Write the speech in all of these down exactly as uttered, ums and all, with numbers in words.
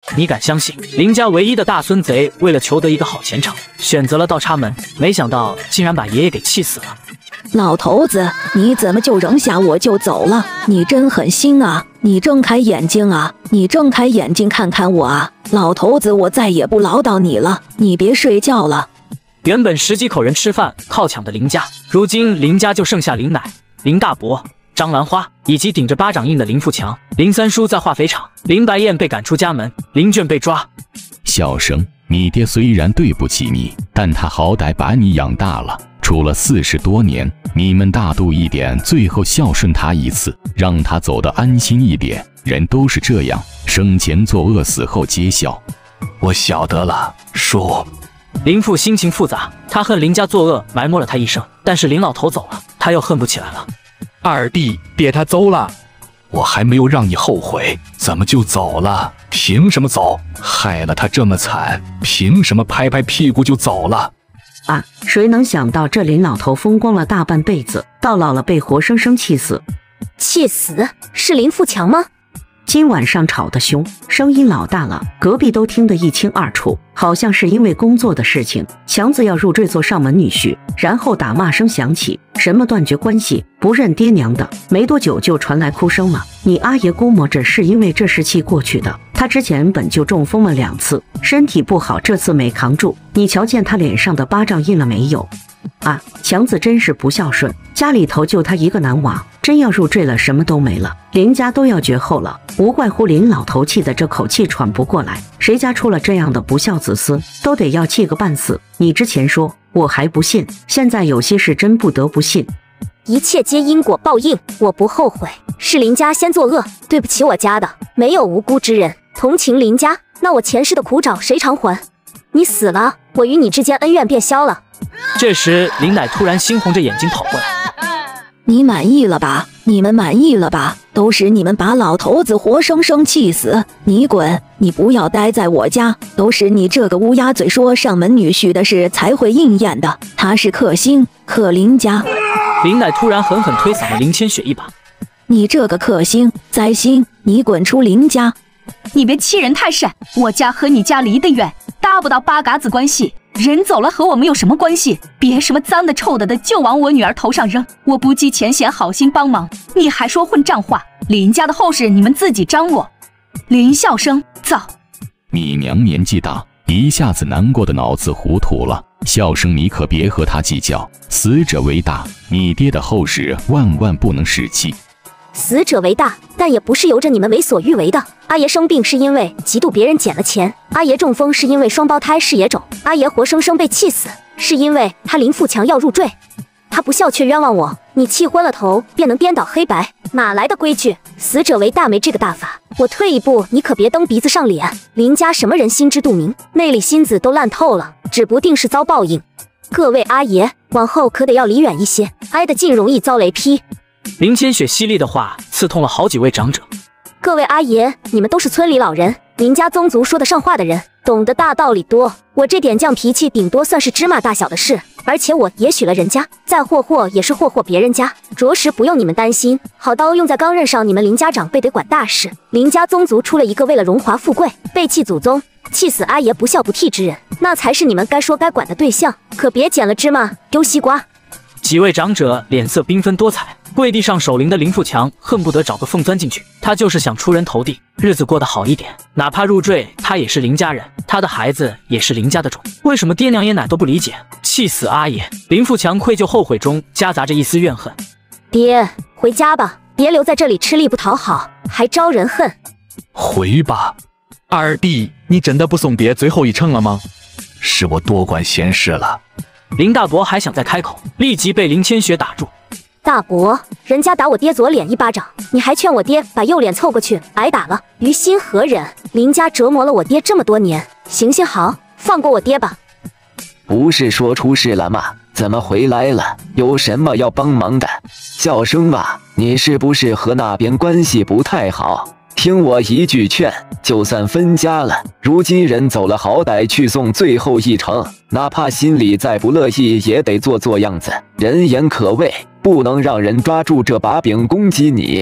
你敢相信林家唯一的大孙贼为了求得一个好前程，选择了倒插门，没想到竟然把爷爷给气死了。 老头子，你怎么就扔下我就走了？你真狠心啊！你睁开眼睛啊！你睁开眼睛看看我啊！老头子，我再也不唠叨你了，你别睡觉了。 原本十几口人吃饭靠抢的林家，如今林家就剩下林奶、林大伯、张兰花以及顶着巴掌印的林富强。林三叔在化肥厂，林白燕被赶出家门，林娟被抓。 笑声，你爹虽然对不起你，但他好歹把你养大了。处了四十多年，你们大度一点，最后孝顺他一次，让他走得安心一点。人都是这样，生前作恶，死后皆孝。 我晓得了，叔。 林父心情复杂，他恨林家作恶埋没了他一生，但是林老头走了，他又恨不起来了。 二弟，别他走了，我还没有让你后悔，怎么就走了？凭什么走？害了他这么惨，凭什么拍拍屁股就走了？ 啊！谁能想到这林老头风光了大半辈子，到老了被活生生气死。 气死？是林富强吗？ 今晚上吵得凶，声音老大了，隔壁都听得一清二楚，好像是因为工作的事情，强子要入赘做上门女婿，然后打骂声响起，什么断绝关系，不认爹娘的，没多久就传来哭声了。你阿爷估摸着是因为这时气过去的，他之前本就中风了两次，身体不好，这次没扛住。你瞧见他脸上的巴掌印了没有？啊，强子真是不孝顺，家里头就他一个男娃，真要入赘了，什么都没了，林家都要绝后了。无怪乎林老头气得这口气喘不过来，谁家出了这样的不孝子孙，都得要气个半死。你之前说我还不信，现在有些事真不得不信。 一切皆因果报应，我不后悔，是林家先作恶，对不起我家的，没有无辜之人，同情林家，那我前世的苦找谁偿还？你死了，我与你之间恩怨便消了。 这时林奶突然猩红着眼睛跑过来， 你满意了吧？你们满意了吧？都是你们把老头子活生生气死！你滚！你不要待在我家！都是你这个乌鸦嘴说上门女婿的事才会应验的。他是克星，克林家。 林奶突然狠狠推搡了林千雪一把。 你这个克星灾星，你滚出林家！ 你别欺人太甚！我家和你家离得远，搭不到八嘎子关系。人走了和我们有什么关系？别什么脏的臭的的就往我女儿头上扔！我不计前嫌，好心帮忙，你还说混账话！林家的后事你们自己张罗。林笑生，走！ 你娘年纪大，一下子难过的脑子糊涂了。笑生，你可别和他计较，死者为大，你爹的后事万万不能使气。 死者为大，但也不是由着你们为所欲为的。阿爷生病是因为嫉妒别人捡了钱，阿爷中风是因为双胞胎是野种，阿爷活生生被气死是因为他林富强要入赘。他不孝却冤枉我，你气昏了头便能颠倒黑白，哪来的规矩？死者为大没这个大法。我退一步，你可别蹬鼻子上脸。林家什么人心知肚明，内里心子都烂透了，指不定是遭报应。各位阿爷，往后可得要离远一些，挨得近容易遭雷劈。 林千雪犀利的话刺痛了好几位长者。 各位阿爷，你们都是村里老人，林家宗族说得上话的人，懂得大道理多。我这点犟脾气顶多算是芝麻大小的事，而且我也许了人家，再霍霍也是霍霍别人家，着实不用你们担心。好刀用在钢刃上，你们林家长辈得管大事。林家宗族出了一个为了荣华富贵背弃祖宗、气死阿爷不孝不悌之人，那才是你们该说该管的对象，可别捡了芝麻丢西瓜。 几位长者脸色缤纷多彩，跪地上守灵的林富强恨不得找个缝钻进去，他就是想出人头地，日子过得好一点。哪怕入赘，他也是林家人，他的孩子也是林家的种，为什么爹娘爷奶都不理解？气死阿爷！林富强愧疚后悔中夹杂着一丝怨恨。 爹，回家吧，别留在这里吃力不讨好，还招人恨。 回吧。 二弟，你真的不送爹最后一程了吗？ 是我多管闲事了。 林大伯还想再开口，立即被林千雪打住。 大伯，人家打我爹左脸一巴掌，你还劝我爹把右脸凑过去挨打了，于心何忍？林家折磨了我爹这么多年，行行好，放过我爹吧。 不是说出事了吗？怎么回来了？有什么要帮忙的？笑声啊，你是不是和那边关系不太好？听我一句劝，就算分家了，如今人走了，好歹去送最后一程，哪怕心里再不乐意，也得做做样子，人言可畏，不能让人抓住这把柄攻击你。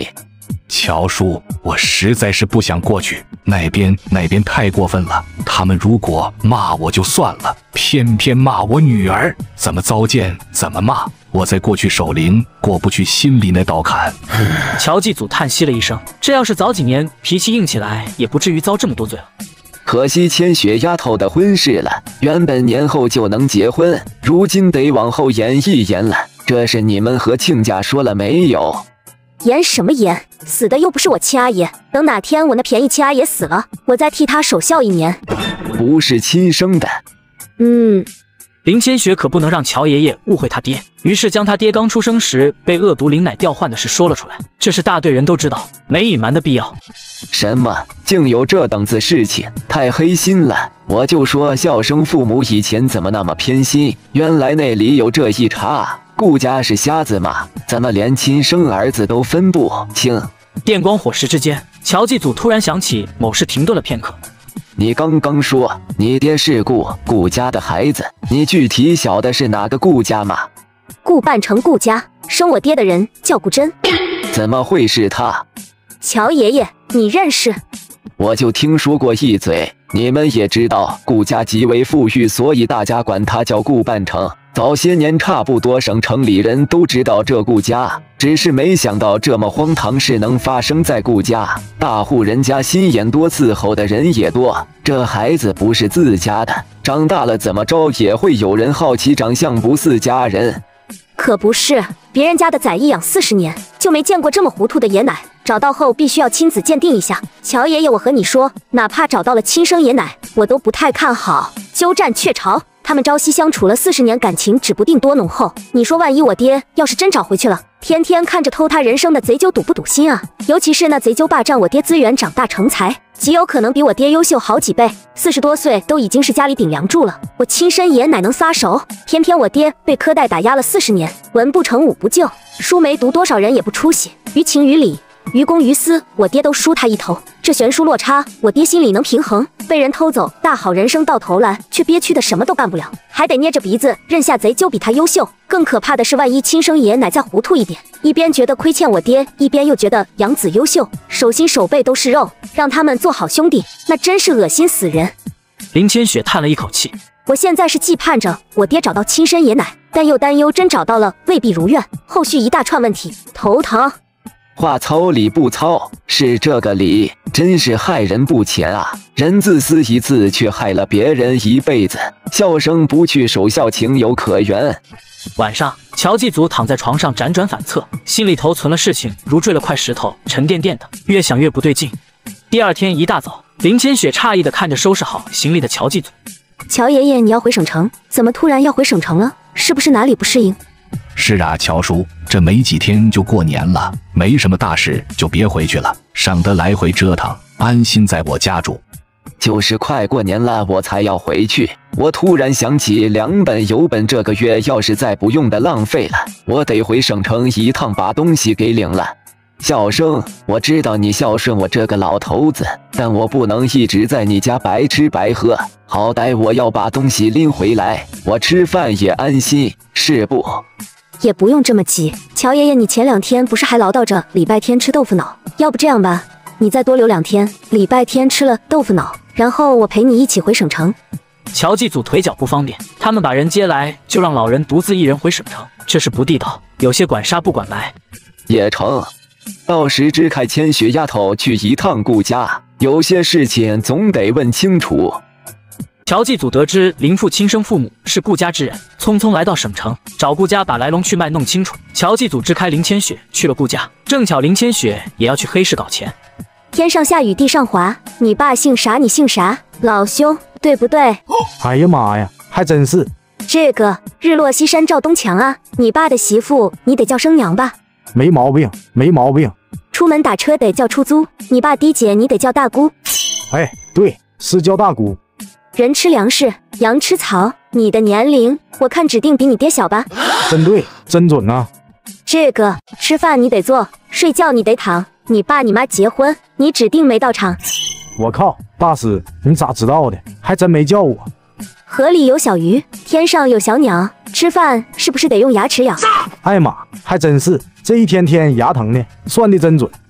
乔叔，我实在是不想过去，那边那边太过分了。他们如果骂我就算了，偏偏骂我女儿，怎么糟践怎么骂。我再过去守灵，过不去心里那道坎。 乔祭祖叹息了一声，这要是早几年脾气硬起来，也不至于遭这么多罪了。 可惜千雪丫头的婚事了，原本年后就能结婚，如今得往后延一延了。这是你们和亲家说了没有？ 延什么延？死的又不是我亲阿爷，等哪天我那便宜亲阿爷死了，我再替他守孝一年。 不是亲生的。 嗯。 林千雪可不能让乔爷爷误会他爹，于是将他爹刚出生时被恶毒灵奶调换的事说了出来。这是大队人都知道，没隐瞒的必要。 什么？竟有这等子事情，太黑心了！我就说孝生父母以前怎么那么偏心，原来那里有这一茬。顾家是瞎子吗？怎么连亲生儿子都分不清？ 电光火石之间，乔祭祖突然想起某事，停顿了片刻。 你刚刚说你爹是顾顾家的孩子，你具体晓得是哪个顾家吗？ 顾半城顾家，生我爹的人叫顾真。 怎么会是他？ 乔爷爷，你认识？ 我就听说过一嘴。你们也知道顾家极为富裕，所以大家管他叫顾半城。早些年差不多省城里人都知道这顾家，只是没想到这么荒唐事能发生在顾家。大户人家心眼多，伺候的人也多，这孩子不是自家的，长大了怎么着也会有人好奇长相不似家人。 可不是，别人家的崽一养四十年就没见过这么糊涂的爷奶，找到后必须要亲子鉴定一下。乔爷爷，我和你说，哪怕找到了亲生爷奶，我都不太看好。鸠占鹊巢，他们朝夕相处了四十年，感情指不定多浓厚。你说万一我爹要是真找回去了，天天看着偷他人生的贼鸠堵不堵心啊？尤其是那贼鸠霸占我爹资源，长大成才，极有可能比我爹优秀好几倍。四十多岁都已经是家里顶梁柱了，我亲生爷奶能撒手？偏偏我爹被苛待打压了四十年，文不成武不就，书没读多少人也不出息，于情于理于公于私，我爹都输他一头。这悬殊落差，我爹心里能平衡？被人偷走大好人生，到头来却憋屈的什么都干不了，还得捏着鼻子认下贼就比他优秀。更可怕的是，万一亲生爷奶再糊涂一点，一边觉得亏欠我爹，一边又觉得养子优秀，手心手背都是肉，让他们做好兄弟，那真是恶心死人。 林千雪叹了一口气， 我现在是既盼着我爹找到亲生爷奶，但又担忧真找到了未必如愿，后续一大串问题，头疼。 话糙理不糙，是这个理，真是害人不浅啊！人自私一次，却害了别人一辈子。孝生不去守孝，情有可原。 晚上，乔祭祖躺在床上辗转反侧，心里头存了事情，如坠了块石头，沉甸甸的，越想越不对劲。第二天一大早，林千雪诧异地看着收拾好行李的乔祭祖。 乔爷爷，你要回省城？怎么突然要回省城了？是不是哪里不适应？ 是啊，乔叔，这没几天就过年了，没什么大事就别回去了，省得来回折腾，安心在我家住。 就是快过年了，我才要回去。我突然想起两本油本这个月要是再不用的浪费了，我得回省城一趟把东西给领了。孝生，我知道你孝顺我这个老头子，但我不能一直在你家白吃白喝，好歹我要把东西拎回来，我吃饭也安心，是不？ 也不用这么急，乔爷爷，你前两天不是还唠叨着礼拜天吃豆腐脑？要不这样吧，你再多留两天，礼拜天吃了豆腐脑，然后我陪你一起回省城。 乔祭祖腿脚不方便，他们把人接来，就让老人独自一人回省城，这是不地道，有些管杀不管埋。 也成，到时支开千雪丫头去一趟顾家，有些事情总得问清楚。 乔祭祖得知林父亲生父母是顾家之人，匆匆来到省城，找顾家把来龙去脉弄清楚。乔祭祖支开林千雪去了顾家，正巧林千雪也要去黑市搞钱。 天上下雨地上滑，你爸姓啥你姓啥，老兄对不对？ 哎呀妈呀，还真是。 这个日落西山照东墙啊，你爸的媳妇你得叫生娘吧？ 没毛病，没毛病。 出门打车得叫出租，你爸滴姐你得叫大姑。 哎，对，是叫大姑。 人吃粮食，羊吃草，你的年龄我看指定比你爹小吧？ 真对，真准啊！ 这个吃饭你得做，睡觉你得躺，你爸你妈结婚你指定没到场。 我靠，大师你咋知道的？还真没叫我。 河里有小鱼，天上有小鸟，吃饭是不是得用牙齿咬？ 哎妈，还真是，这一天天牙疼呢，算的真准。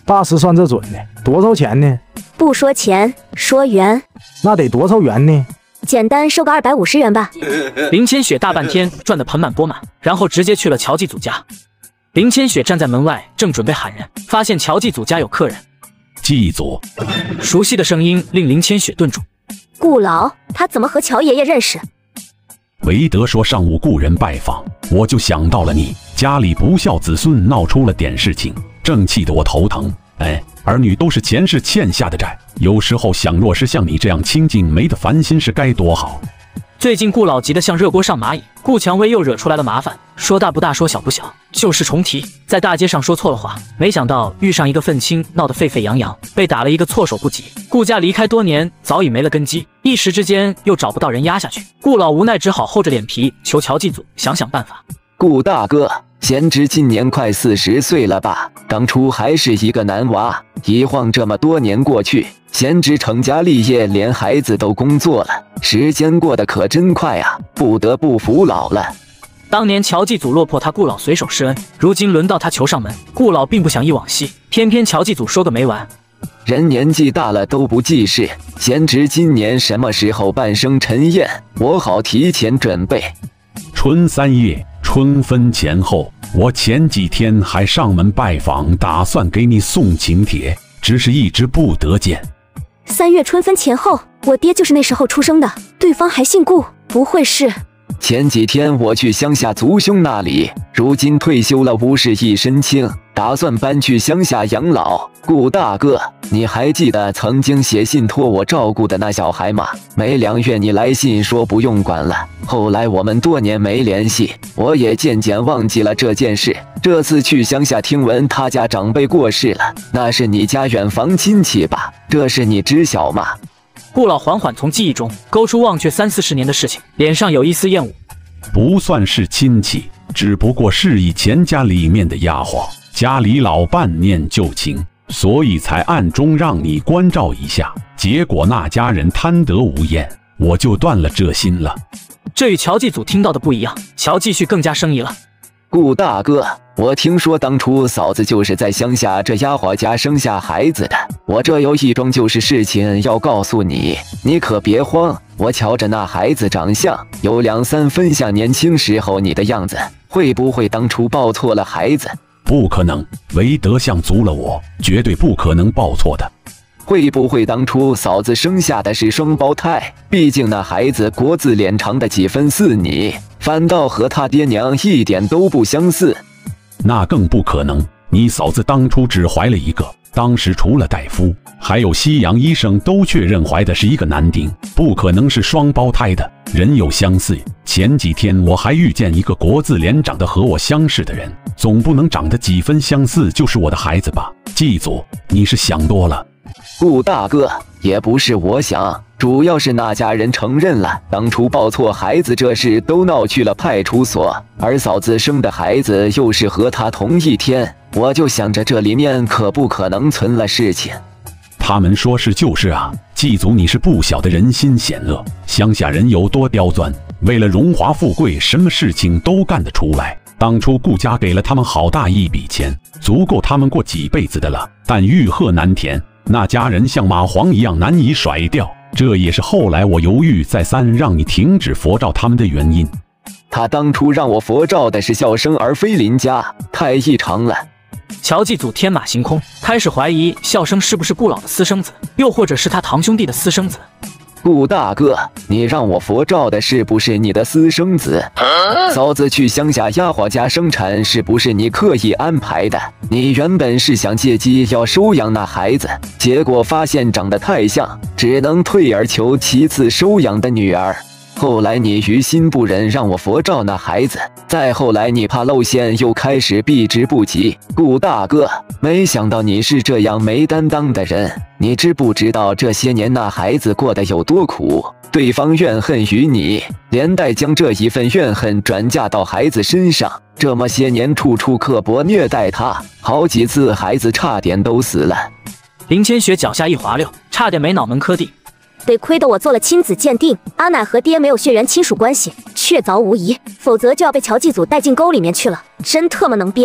大师算这准的，多少钱呢？ 不说钱，说元。 那得多少元呢？ 简单收个二百五十元吧。 林千雪大半天赚得盆满钵满，然后直接去了乔继祖家。林千雪站在门外，正准备喊人，发现乔继祖家有客人。 继祖， 熟悉的声音令林千雪顿住。 顾老，他怎么和乔爷爷认识？ 韦德说上午雇人拜访，我就想到了你，家里不孝子孙闹出了点事情，正气得我头疼。哎，儿女都是前世欠下的债，有时候想，若是像你这样清净没得烦心事该多好。 最近顾老急得像热锅上蚂蚁，顾蔷薇又惹出来了麻烦，说大不大，说小不小，就是重提，在大街上说错了话，没想到遇上一个愤青，闹得沸沸扬扬，被打了一个措手不及。顾家离开多年，早已没了根基，一时之间又找不到人压下去，顾老无奈只好厚着脸皮求乔继祖想想办法。 顾大哥，贤侄今年快四十岁了吧？当初还是一个男娃，一晃这么多年过去，贤侄成家立业，连孩子都工作了，时间过得可真快啊，不得不服老了。 当年乔继祖落魄他顾老随手施恩，如今轮到他求上门，顾老并不想忆往昔，偏偏乔继祖说个没完。 人年纪大了都不记事，贤侄今年什么时候办生辰宴，我好提前准备。 春三月，春分前后，我前几天还上门拜访，打算给你送请帖，只是一直不得见。 三月春分前后，我爹就是那时候出生的，对方还姓顾，不会是…… 前几天我去乡下族兄那里，如今退休了，无事一身轻，打算搬去乡下养老。顾大哥，你还记得曾经写信托我照顾的那小孩吗？没两月你来信说不用管了，后来我们多年没联系，我也渐渐忘记了这件事。这次去乡下听闻他家长辈过世了，那是你家远房亲戚吧？这事你知晓吗？ 顾老缓缓从记忆中勾出忘却三四十年的事情，脸上有一丝厌恶。 不算是亲戚，只不过是以前家里面的丫鬟，家里老伴念旧情，所以才暗中让你关照一下。结果那家人贪得无厌，我就断了这心了。 这与乔继祖听到的不一样，乔继续更加生疑了。 顾大哥，我听说当初嫂子就是在乡下这丫鬟家生下孩子的，我这有一桩就是事情要告诉你，你可别慌。我瞧着那孩子长相，有两三分像年轻时候你的样子，会不会当初抱错了孩子？ 不可能，韦德相足了我，绝对不可能抱错的。 会不会当初嫂子生下的是双胞胎？毕竟那孩子国字脸长的几分似你，反倒和他爹娘一点都不相似。 那更不可能，你嫂子当初只怀了一个，当时除了大夫，还有西洋医生都确认怀的是一个男丁，不可能是双胞胎的。人有相似，前几天我还遇见一个国字脸长得和我相似的人，总不能长得几分相似就是我的孩子吧？继祖，你是想多了。 顾大哥，也不是我想，主要是那家人承认了，当初抱错孩子这事都闹去了派出所，而嫂子生的孩子又是和他同一天，我就想着这里面可不可能存了事情。 他们说是就是啊，继祖你是不晓得人心险恶，乡下人有多刁钻，为了荣华富贵，什么事情都干得出来。当初顾家给了他们好大一笔钱，足够他们过几辈子的了，但欲壑难填，那家人像蚂蟥一样难以甩掉，这也是后来我犹豫再三让你停止佛照他们的原因。 他当初让我佛照的是孝生而非林家，太异常了。 乔继祖天马行空，开始怀疑孝生是不是顾老的私生子，又或者是他堂兄弟的私生子。 顾大哥，你让我佛照的是不是你的私生子？嫂子去乡下丫鬟家生产是不是你刻意安排的？你原本是想借机要收养那孩子，结果发现长得太像，只能退而求其次收养的女儿。后来你于心不忍让我佛照那孩子，再后来你怕露馅，又开始避之不及。顾大哥，没想到你是这样没担当的人，你知不知道这些年那孩子过得有多苦？对方怨恨于你，连带将这一份怨恨转嫁到孩子身上，这么些年处处刻薄虐待他，好几次孩子差点都死了。 林千雪脚下一滑溜，差点没脑门磕地。 得亏得我做了亲子鉴定，阿奶和爹没有血缘亲属关系，确凿无疑，否则就要被乔继祖带进沟里面去了。真特么能编，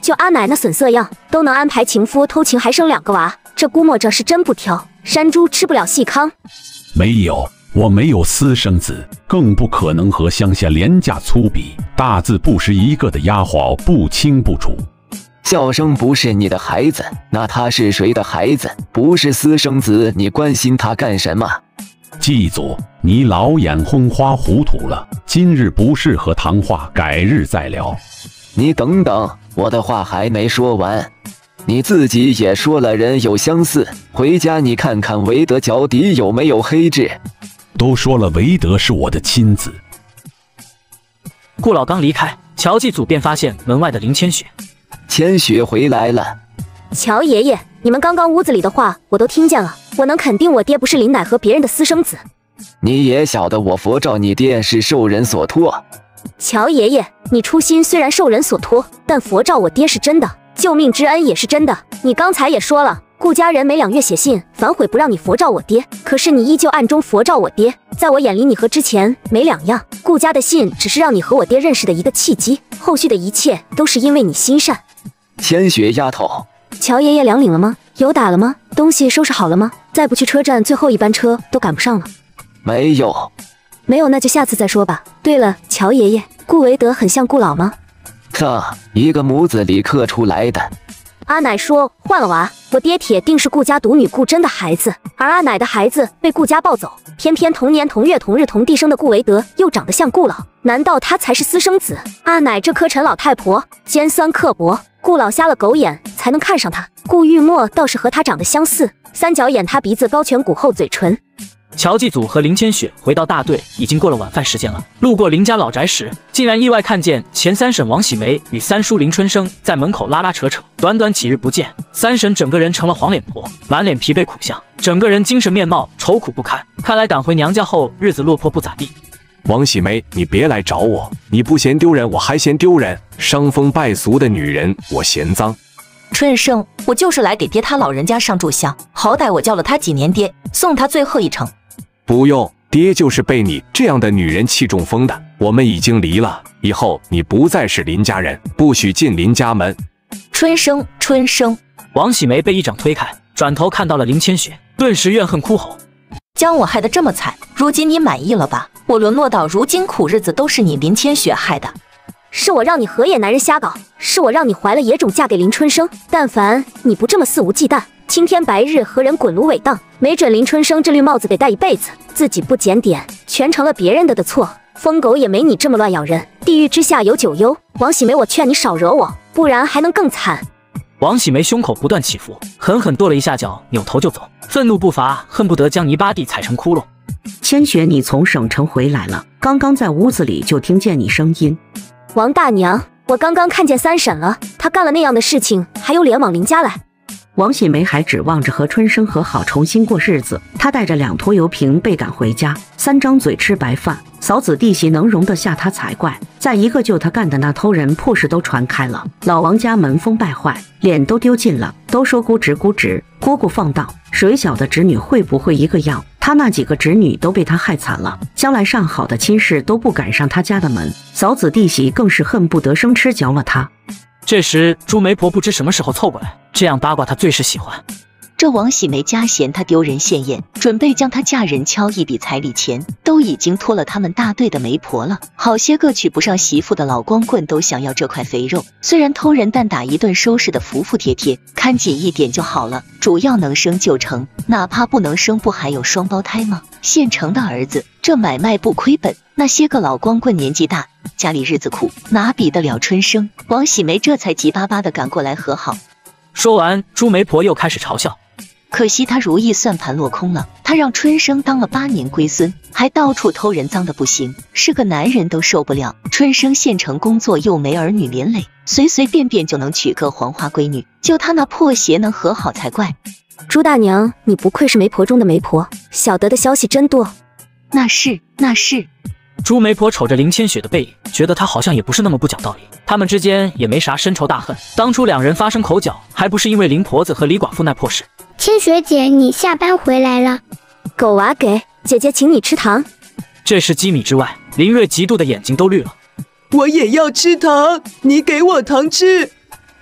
就阿奶那损色样，都能安排情夫偷情还生两个娃，这估摸着是真不挑。山猪吃不了细糠。 没有，我没有私生子，更不可能和乡下廉价粗鄙、大字不识一个的丫鬟不清不楚。 叫声不是你的孩子，那他是谁的孩子？不是私生子，你关心他干什么？ 祭祖，你老眼昏花糊涂了，今日不适合谈话，改日再聊。 你等等，我的话还没说完。你自己也说了人有相似，回家你看看韦德脚底有没有黑痣。 都说了韦德是我的亲子。 顾老刚离开，乔祭祖便发现门外的林千雪。 千雪回来了。 乔爷爷，你们刚刚屋子里的话我都听见了，我能肯定我爹不是林乃和别人的私生子。 你也晓得我佛照你爹是受人所托。 乔爷爷，你初心虽然受人所托，但佛照我爹是真的，救命之恩也是真的。你刚才也说了，顾家人每两月写信反悔不让你佛照我爹，可是你依旧暗中佛照我爹，在我眼里你和之前没两样。顾家的信只是让你和我爹认识的一个契机，后续的一切都是因为你心善。 千雪丫头， 乔爷爷粮领了吗？有打了吗？东西收拾好了吗？再不去车站，最后一班车都赶不上了。 没有。 没有，那就下次再说吧。对了，乔爷爷，顾维德很像顾老吗？ 他一个模子里刻出来的。 阿奶说换了娃，我爹铁定是顾家独女顾真的孩子，而阿奶的孩子被顾家抱走，偏偏同年同月同日同地生的顾维德又长得像顾老，难道他才是私生子？阿奶这颗陈老太婆尖酸刻薄，顾老瞎了狗眼才能看上他。顾玉墨倒是和他长得相似，三角眼，他鼻子高颧骨厚嘴唇。 乔祭祖和林千雪回到大队，已经过了晚饭时间了。路过林家老宅时，竟然意外看见前三婶王喜梅与三叔林春生在门口拉拉扯扯。短短几日不见，三婶整个人成了黄脸婆，满脸疲惫苦相，整个人精神面貌愁苦不堪。看来赶回娘家后，日子落魄不咋地。 王喜梅，你别来找我，你不嫌丢人，我还嫌丢人。伤风败俗的女人，我嫌脏。 春生，我就是来给爹他老人家上炷香，好歹我叫了他几年爹，送他最后一程。 不用，爹就是被你这样的女人气中风的。我们已经离了，以后你不再是林家人，不许进林家门。 春生，春生！ 王喜梅被一掌推开，转头看到了林千雪，顿时怨恨哭吼： 将我害得这么惨，如今你满意了吧？我沦落到如今苦日子都是你林千雪害的。 是我让你河野男人瞎搞，是我让你怀了野种嫁给林春生。但凡你不这么肆无忌惮，青天白日和人滚芦苇荡，没准林春生这绿帽子得戴一辈子。自己不检点，全成了别人的的错。疯狗也没你这么乱咬人，地狱之下有九幽。王喜梅，我劝你少惹我，不然还能更惨。 王喜梅胸口不断起伏，狠狠跺了一下脚，扭头就走，愤怒不伐，恨不得将泥巴地踩成窟窿。 千雪，你从省城回来了，刚刚在屋子里就听见你声音。 王大娘，我刚刚看见三婶了，她干了那样的事情，还有脸往林家来。 王喜梅还指望着和春生和好，重新过日子。她带着两拖油瓶被赶回家，三张嘴吃白饭，嫂子弟媳能容得下她才怪。再一个，就她干的那偷人破事都传开了，老王家门风败坏，脸都丢尽了。都说姑侄姑侄，姑姑放荡，谁晓得侄女会不会一个样？他那几个侄女都被他害惨了，将来上好的亲事都不敢上他家的门，嫂子弟媳更是恨不得生吃嚼了他。 这时朱媒婆不知什么时候凑过来，这样八卦她最是喜欢。 这王喜梅家嫌她丢人现眼，准备将她嫁人敲一笔彩礼钱，都已经托了他们大队的媒婆了。好些个娶不上媳妇的老光棍都想要这块肥肉，虽然偷人蛋打一顿收拾的服服帖帖，看紧一点就好了，主要能生就成，哪怕不能生，不还有双胞胎吗？现成的儿子，这买卖不亏本。那些个老光棍年纪大，家里日子苦，哪比得了春生？王喜梅这才急巴巴的赶过来和好。 说完，朱媒婆又开始嘲笑。 可惜他如意算盘落空了，他让春生当了八年龟孙，还到处偷人，脏的不行，是个男人都受不了。春生县城工作又没儿女连累，随随便便就能娶个黄花闺女，就他那破鞋能和好才怪。 朱大娘，你不愧是媒婆中的媒婆，晓得的消息真多。 那是，那是。 朱媒婆瞅着林千雪的背影，觉得她好像也不是那么不讲道理。他们之间也没啥深仇大恨，当初两人发生口角，还不是因为林婆子和李寡妇那破事。 千雪姐，你下班回来了。 狗娃给姐姐请你吃糖。 这时机米之外，林瑞嫉妒的眼睛都绿了。 我也要吃糖，你给我糖吃。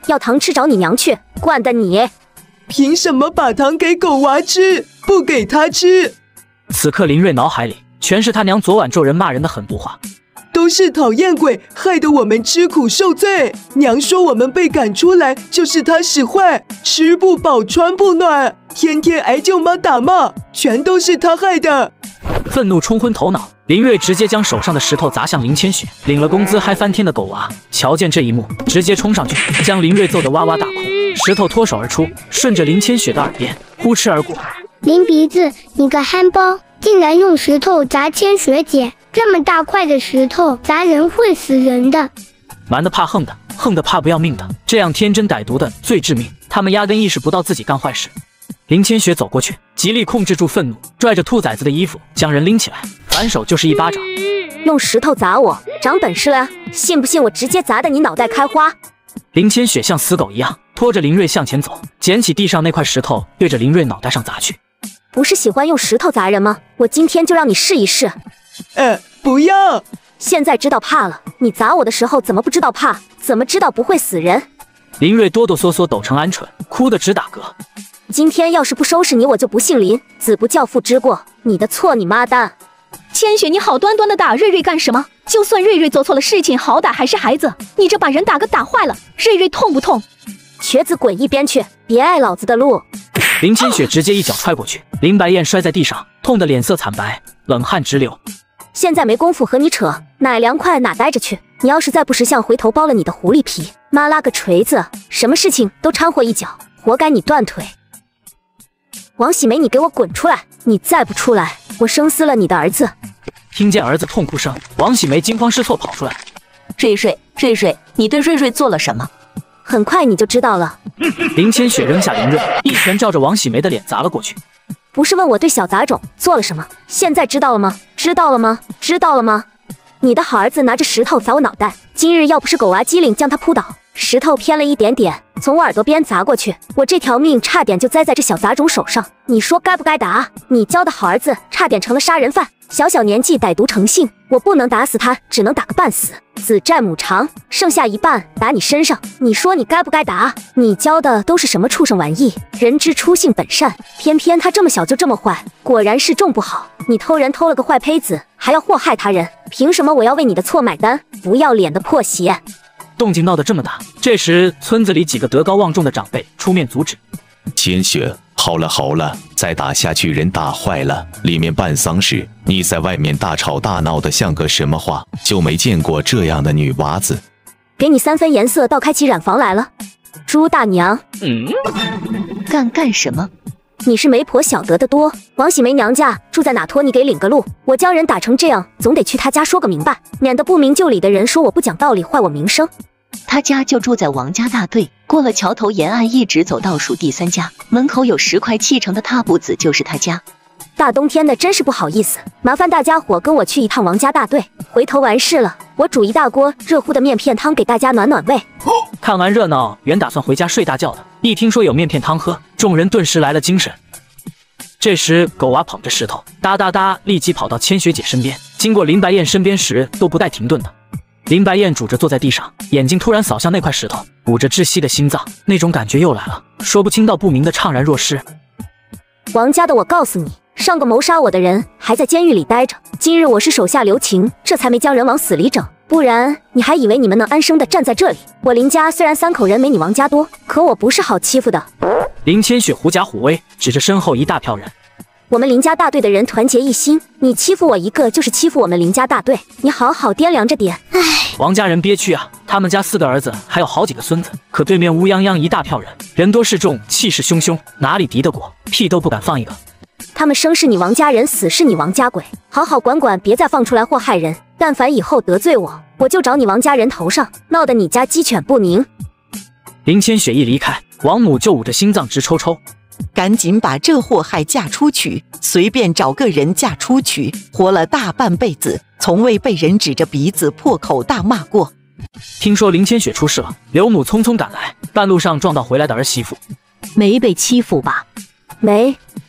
要糖吃找你娘去，惯的你！ 凭什么把糖给狗娃吃，不给他吃？ 此刻林睿脑海里全是他娘昨晚咒人骂人的狠毒话。 都是讨厌鬼，害得我们吃苦受罪。娘说我们被赶出来，就是他使坏，吃不饱穿不暖，天天挨舅妈打骂，全都是他害的。 愤怒冲昏头脑，林睿直接将手上的石头砸向林千雪。领了工资嗨翻天的狗娃瞧见这一幕，直接冲上去将林睿揍得哇哇大哭。石头脱手而出，顺着林千雪的耳边呼哧而过。 林鼻子，你个憨包，竟然用石头砸千雪姐！这么大块的石头砸人会死人的。 瞒的怕横的，横的怕不要命的，这样天真歹毒的最致命。他们压根意识不到自己干坏事。林千雪走过去，极力控制住愤怒，拽着兔崽子的衣服将人拎起来，反手就是一巴掌。 用石头砸我，长本事了？信不信我直接砸得你脑袋开花？ 林千雪像死狗一样拖着林睿向前走，捡起地上那块石头，对着林睿脑袋上砸去。 不是喜欢用石头砸人吗？我今天就让你试一试。 呃，不要！ 现在知道怕了，你砸我的时候怎么不知道怕？怎么知道不会死人？ 林睿哆哆嗦嗦抖成鹌鹑，哭得直打嗝。 今天要是不收拾你，我就不姓林。子不教父之过，你的错，你妈蛋！ 千雪，你好端端的打瑞瑞干什么？就算瑞瑞做错了事情，好歹还是孩子，你这把人打个打坏了，瑞瑞痛不痛？ 瘸子滚一边去，别碍老子的路！ 林千雪直接一脚踹过去，林白燕摔在地上，痛得脸色惨白，冷汗直流。 现在没工夫和你扯，哪凉快哪待着去。你要是再不识相，回头剥了你的狐狸皮！妈拉个锤子，什么事情都掺和一脚，活该你断腿！王喜梅，你给我滚出来！你再不出来，我生撕了你的儿子！ 听见儿子痛哭声，王喜梅惊慌失措跑出来。 瑞瑞，瑞瑞，你对瑞瑞做了什么？ 很快你就知道了。 林千雪扔下林睿，一拳照着王喜梅的脸砸了过去。 不是问我对小杂种做了什么，现在知道了吗？知道了吗？知道了吗？你的好儿子拿着石头砸我脑袋，今日要不是狗娃机灵将他扑倒，石头偏了一点点，从我耳朵边砸过去，我这条命差点就栽在这小杂种手上。你说该不该打？你教的好儿子差点成了杀人犯，小小年纪歹毒成性，我不能打死他，只能打个半死。子债母偿，剩下一半打你身上，你说你该不该打？你教的都是什么畜生玩意？人之初性本善，偏偏他这么小就这么坏，果然是种不好。你偷人偷了个坏胚子，还要祸害他人，凭什么我要为你的错买单？不要脸的破鞋！ 动静闹得这么大，这时村子里几个德高望重的长辈出面阻止。 千雪，好了好了，再打下去人打坏了，里面办丧事，你在外面大吵大闹的像个什么话？就没见过这样的女娃子。 给你三分颜色，到开启染房来了。朱大娘， 嗯，干干什么？ 你是媒婆晓得的多。王喜梅娘家住在哪？托你给领个路。我将人打成这样，总得去他家说个明白，免得不明就里的人说我不讲道理，坏我名声。 他家就住在王家大队，过了桥头沿岸，一直走倒数第三家，门口有十块砌成的踏步子，就是他家。 大冬天的，真是不好意思，麻烦大家伙跟我去一趟王家大队，回头完事了，我煮一大锅热乎的面片汤给大家暖暖胃。 看完热闹，原打算回家睡大觉的，一听说有面片汤喝，众人顿时来了精神。这时，狗娃捧着石头，哒哒哒，立即跑到千雪姐身边，经过林白燕身边时都不带停顿的。林白燕拄着坐在地上，眼睛突然扫向那块石头，捂着窒息的心脏，那种感觉又来了，说不清道不明的怅然若失。 王家的，我告诉你，上个谋杀我的人还在监狱里待着，今日我是手下留情，这才没将人往死里整，不然你还以为你们能安生的站在这里。我林家虽然三口人没你王家多，可我不是好欺负的。 林千雪狐假虎威，指着身后一大票人。 我们林家大队的人团结一心，你欺负我一个就是欺负我们林家大队，你好好掂量着点。唉， 王家人憋屈啊，他们家四个儿子还有好几个孙子，可对面乌泱泱一大票人，人多势众，气势汹汹，哪里敌得过？屁都不敢放一个。 他们生是你王家人，死是你王家鬼，好好管管，别再放出来祸害人。但凡以后得罪我，我就找你王家人头上，闹得你家鸡犬不宁。 林千雪一离开，王母就捂着心脏直抽抽。 赶紧把这祸害嫁出去，随便找个人嫁出去，活了大半辈子，从未被人指着鼻子破口大骂过。 听说林千雪出事了，刘母匆匆赶来，半路上撞到回来的儿媳妇。 没被欺负吧？没。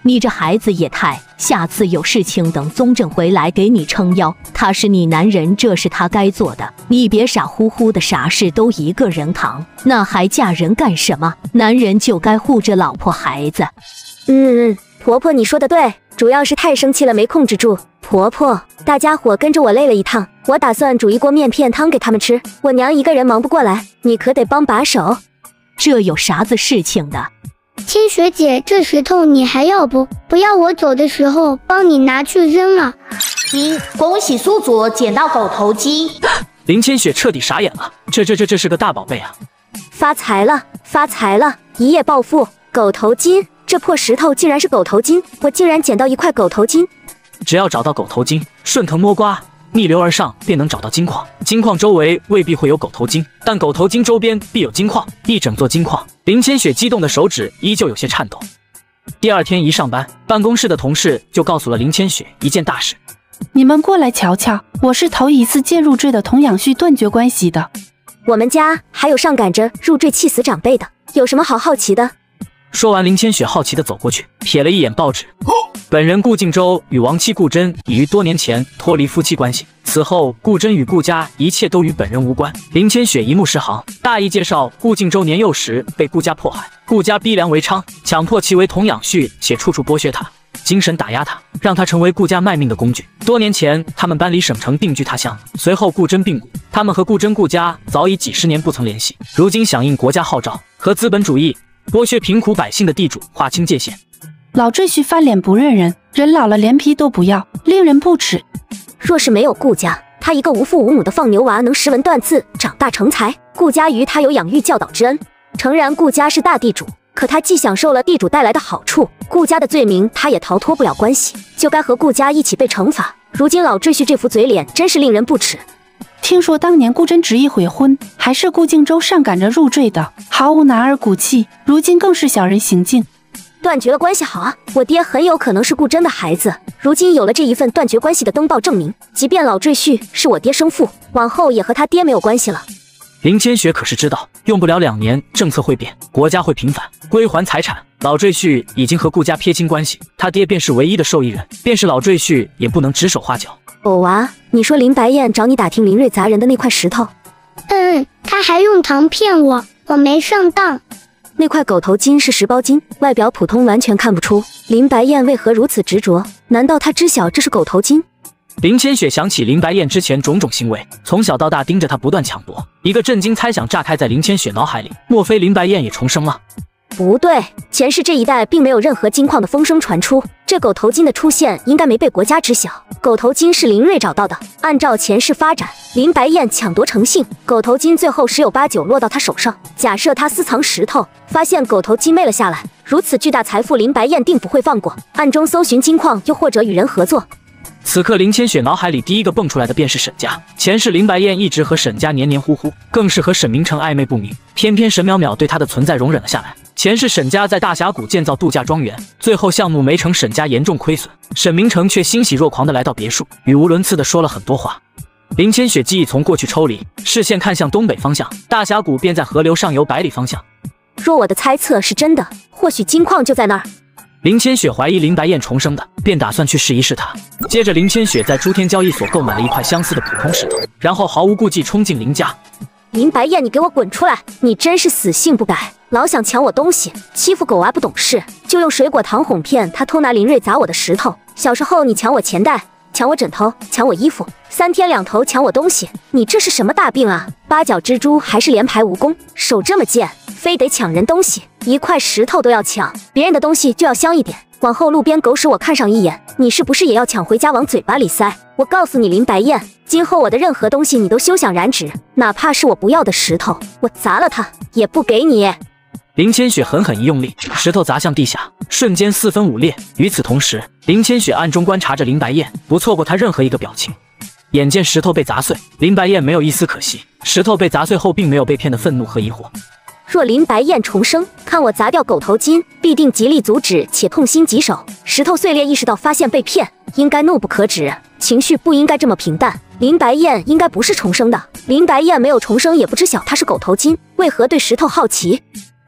你这孩子也太……下次有事情等宗正回来给你撑腰。他是你男人，这是他该做的，你别傻乎乎的，啥事都一个人扛，那还嫁人干什么？男人就该护着老婆孩子。 嗯嗯，婆婆你说的对，主要是太生气了没控制住。婆婆，大家伙跟着我累了一趟，我打算煮一锅面片汤给他们吃，我娘一个人忙不过来，你可得帮把手。 这有啥子事情的？ 千雪姐，这石头你还要不？不要我走的时候帮你拿去扔了。 一，恭喜宿主捡到狗头金。 林千雪彻底傻眼了，这这这这是个大宝贝啊！ 发财了，发财了，一夜暴富！狗头金，这破石头竟然是狗头金，我竟然捡到一块狗头金！ 只要找到狗头金，顺藤摸瓜，逆流而上，便能找到金矿。金矿周围未必会有狗头金，但狗头金周边必有金矿，一整座金矿。林千雪激动的手指依旧有些颤抖。第二天一上班，办公室的同事就告诉了林千雪一件大事： 你们过来瞧瞧，我是头一次见入赘的童养婿断绝关系的。 我们家还有上赶着入赘气死长辈的，有什么好好奇的？ 说完，林千雪好奇地走过去，瞥了一眼报纸。本人顾敬周与亡妻顾真已于多年前脱离夫妻关系，此后顾真与顾家一切都与本人无关。林千雪一目十行，大意介绍顾敬周年幼时被顾家迫害，顾家逼良为娼，强迫其为童养婿，且处处剥削他，精神打压他，让他成为顾家卖命的工具。多年前，他们搬离省城定居他乡，随后顾真病故，他们和顾真顾家早已几十年不曾联系。如今响应国家号召，和资本主义剥削贫苦百姓的地主划清界限。 老赘婿翻脸不认人，人老了连皮都不要，令人不齿。 若是没有顾家，他一个无父无母的放牛娃能识文断字，长大成才。顾家于他有养育教导之恩。诚然，顾家是大地主，可他既享受了地主带来的好处，顾家的罪名他也逃脱不了关系，就该和顾家一起被惩罚。如今老赘婿这副嘴脸，真是令人不齿。 听说当年顾真执意悔婚，还是顾敬周上赶着入赘的，毫无男儿骨气，如今更是小人行径。 断绝了关系好啊，我爹很有可能是顾真的孩子。如今有了这一份断绝关系的登报证明，即便老赘婿是我爹生父，往后也和他爹没有关系了。 林千雪可是知道，用不了两年，政策会变，国家会平反，归还财产。老赘婿已经和顾家撇清关系，他爹便是唯一的受益人，便是老赘婿也不能指手画脚。 狗娃，你说林白燕找你打听林瑞砸人的那块石头？ 嗯，他还用糖骗我，我没上当。 那块狗头金是石包金，外表普通，完全看不出。林白燕为何如此执着？难道她知晓这是狗头金？ 林千雪想起林白燕之前种种行为，从小到大盯着她不断抢夺，一个震惊猜想炸开在林千雪脑海里：莫非林白燕也重生了？ 不对，前世这一代并没有任何金矿的风声传出，这狗头金的出现应该没被国家知晓。狗头金是林瑞找到的，按照前世发展，林白燕抢夺成性，狗头金最后十有八九落到他手上。假设他私藏石头，发现狗头金昧了下来，如此巨大财富，林白燕定不会放过，暗中搜寻金矿，又或者与人合作。 此刻林千雪脑海里第一个蹦出来的便是沈家。前世林白燕一直和沈家黏黏糊糊，更是和沈明成暧昧不明，偏偏沈淼淼对她的存在容忍了下来。前世沈家在大峡谷建造度假庄园，最后项目没成，沈家严重亏损，沈明成却欣喜若狂地来到别墅，语无伦次地说了很多话。林千雪记忆从过去抽离，视线看向东北方向，大峡谷便在河流上游百里方向。 若我的猜测是真的，或许金矿就在那儿。 林千雪怀疑林白燕重生的，便打算去试一试它。接着林千雪在诸天交易所购买了一块相似的普通石头，然后毫无顾忌冲进林家。 林白燕，你给我滚出来！你真是死性不改，老想抢我东西，欺负狗娃不懂事，就用水果糖哄骗他偷拿林瑞砸我的石头。小时候你抢我钱袋，抢我枕头，抢我衣服，三天两头抢我东西，你这是什么大病啊？八角蜘蛛还是连排蜈蚣，手这么贱，非得抢人东西，一块石头都要抢，别人的东西就要香一点。往后路边狗屎我看上一眼，你是不是也要抢回家往嘴巴里塞？我告诉你林白燕，今后我的任何东西你都休想染指，哪怕是我不要的石头，我砸了它也不给你。 林千雪狠狠一用力，石头砸向地下，瞬间四分五裂。与此同时，林千雪暗中观察着林白燕，不错过她任何一个表情。眼见石头被砸碎，林白燕没有一丝可惜。石头被砸碎后，并没有被骗的愤怒和疑惑。 若林白燕重生，看我砸掉狗头金，必定极力阻止，且痛心疾首。石头碎裂，意识到发现被骗，应该怒不可止，情绪不应该这么平淡。林白燕应该不是重生的，林白燕没有重生，也不知晓他是狗头金，为何对石头好奇？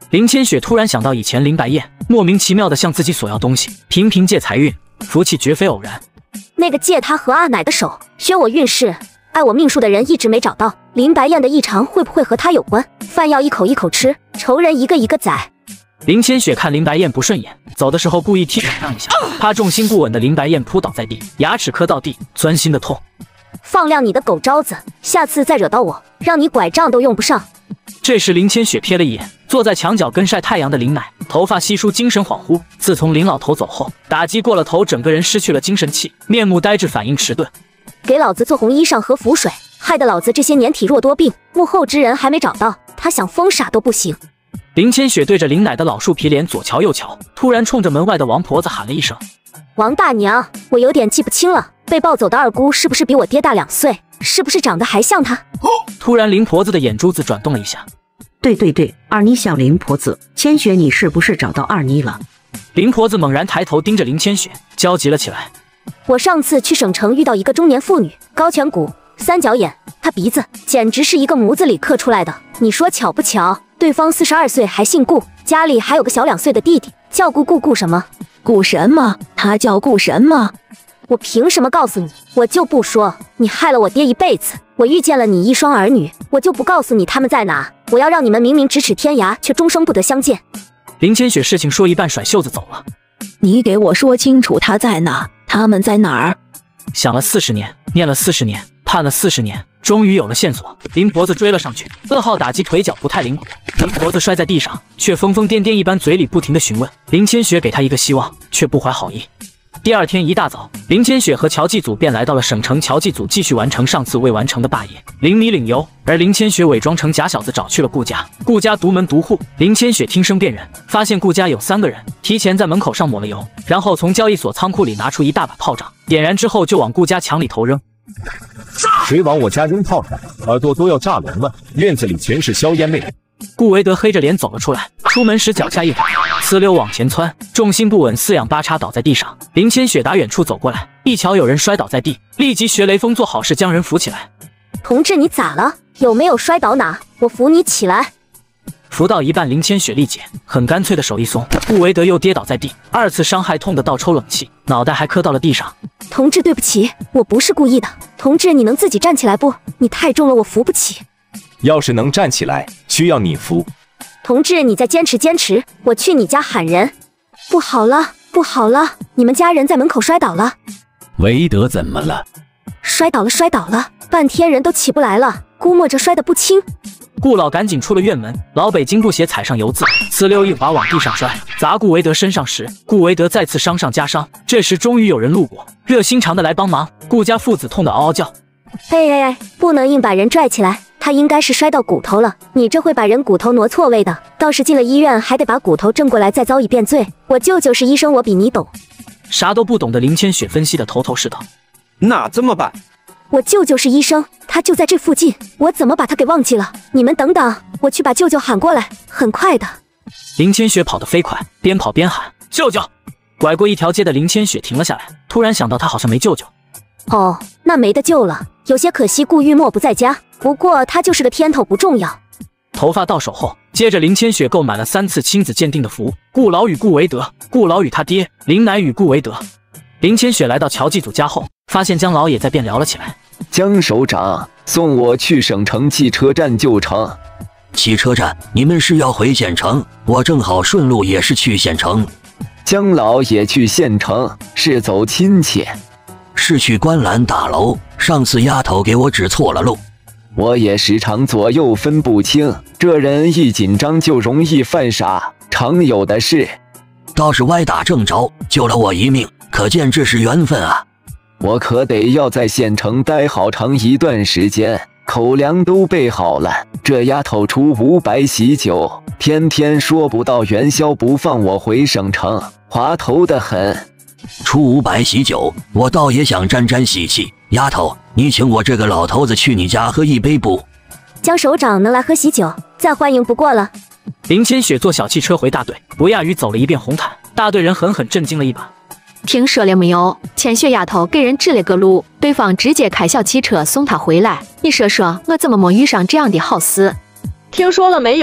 林千雪突然想到以前林白燕莫名其妙的向自己索要东西，频频借财运，福气绝非偶然。 那个借他和阿奶的手削我运势、爱我命数的人一直没找到，林白燕的异常会不会和他有关？饭要一口一口吃，仇人一个一个宰。 林千雪看林白燕不顺眼，走的时候故意踢手上一下，怕重心不稳的林白燕扑倒在地，牙齿磕到地，钻心的痛。 放亮你的狗招子，下次再惹到我，让你拐杖都用不上。 这时林千雪瞥了一眼坐在墙角跟晒太阳的林奶，头发稀疏，精神恍惚。自从林老头走后，打击过了头，整个人失去了精神气，面目呆滞，反应迟钝。 给老子做红衣裳和符水，害得老子这些年体弱多病，幕后之人还没找到，他想疯傻都不行。 林千雪对着林奶的老树皮脸左瞧右瞧，突然冲着门外的王婆子喊了一声：“ 王大娘，我有点记不清了，被抱走的二姑是不是比我爹大两岁？是不是长得还像她？” 突然林婆子的眼珠子转动了一下。 对对对，二妮小林婆子，千雪你是不是找到二妮了？ 林婆子猛然抬头盯着林千雪，焦急了起来。 我上次去省城遇到一个中年妇女，高颧骨，三角眼，她鼻子简直是一个模子里刻出来的。你说巧不巧？对方四十二岁还姓顾，家里还有个小两岁的弟弟，叫顾顾顾什么？ 顾什么？他叫顾什么？ 我凭什么告诉你？我就不说，你害了我爹一辈子。我遇见了你一双儿女，我就不告诉你他们在哪。我要让你们明明咫尺天涯，却终生不得相见。 林千雪事情说一半，甩袖子走了。 你给我说清楚他在哪，他们在哪儿？ 想了四十年，念了四十年，盼了四十年，终于有了线索。林婆子追了上去，噩耗打击腿脚不太灵活，林婆子摔在地上，却疯疯癫癫一般，嘴里不停地询问林千雪给她一个希望，却不怀好意。第二天一大早，林千雪和乔祭祖便来到了省城，乔祭祖继续完成上次未完成的霸业领米领油，而林千雪伪装成假小子找去了顾家。顾家独门独户，林千雪听声辨人，发现顾家有三个人，提前在门口上抹了油，然后从交易所仓库里拿出一大把炮仗，点燃之后就往顾家墙里头扔。 谁往我家扔炮仗，耳朵都要炸聋了！院子里全是硝烟味。 顾维德黑着脸走了出来，出门时脚下一滑，呲溜往前窜，重心不稳，四仰八叉倒在地上。林千雪打远处走过来，一瞧有人摔倒在地，立即学雷锋做好事，将人扶起来。 同志，你咋了？有没有摔倒哪？我扶你起来。 扶到一半，林千雪力竭，很干脆的手一松，顾维德又跌倒在地，二次伤害痛得倒抽冷气，脑袋还磕到了地上。 同志，对不起，我不是故意的。同志，你能自己站起来不？你太重了，我扶不起。 要是能站起来，需要你扶。 同志，你再坚持坚持，我去你家喊人。不好了，不好了，你们家人在门口摔倒了。 韦德怎么了？ 摔倒了，摔倒了，半天人都起不来了，估摸着摔得不轻。 顾老赶紧出了院门，老北京布鞋踩上油渍，呲溜一滑往地上摔，砸顾维德身上时，顾维德再次伤上加伤。这时终于有人路过，热心肠的来帮忙，顾家父子痛得嗷嗷叫。 哎哎哎，不能硬把人拽起来，他应该是摔到骨头了。你这会把人骨头挪错位的，倒是进了医院还得把骨头正过来，再遭一遍罪。我舅舅是医生，我比你懂。 啥都不懂的林千雪分析的头头是道。 那怎么办？ 我舅舅是医生，他就在这附近，我怎么把他给忘记了？你们等等，我去把舅舅喊过来，很快的。 林千雪跑得飞快，边跑边喊舅舅。拐过一条街的林千雪停了下来，突然想到她好像没舅舅。 哦，那没得救了，有些可惜顾玉墨不在家，不过他就是个天头，不重要。 头发到手后，接着林千雪购买了三次亲子鉴定的服务，顾老与顾维德，顾老与他爹，林乃与顾维德。林千雪来到乔祭祖家后，发现江老也在，便聊了起来。 江首长，送我去省城汽车站就成。 汽车站？你们是要回县城？我正好顺路也是去县城。 江老也去县城，是走亲戚？ 是去观澜大楼，上次丫头给我指错了路。 我也时常左右分不清，这人一紧张就容易犯傻，常有的事。 倒是歪打正着，救了我一命，可见这是缘分啊。 我可得要在县城待好长一段时间，口粮都备好了。这丫头出五百喜酒，天天说不到元宵不放我回省城，滑头的很。 出五百喜酒，我倒也想沾沾喜气。丫头，你请我这个老头子去你家喝一杯不？ 江首长能来喝喜酒，再欢迎不过了。 林千雪坐小汽车回大队，不亚于走了一遍红毯，大队人狠狠震惊了一把。 听说了没有？千雪丫头给人指了个路，对方直接开小汽车送她回来。你说说，我怎么没遇上这样的好事？ 听说了没有？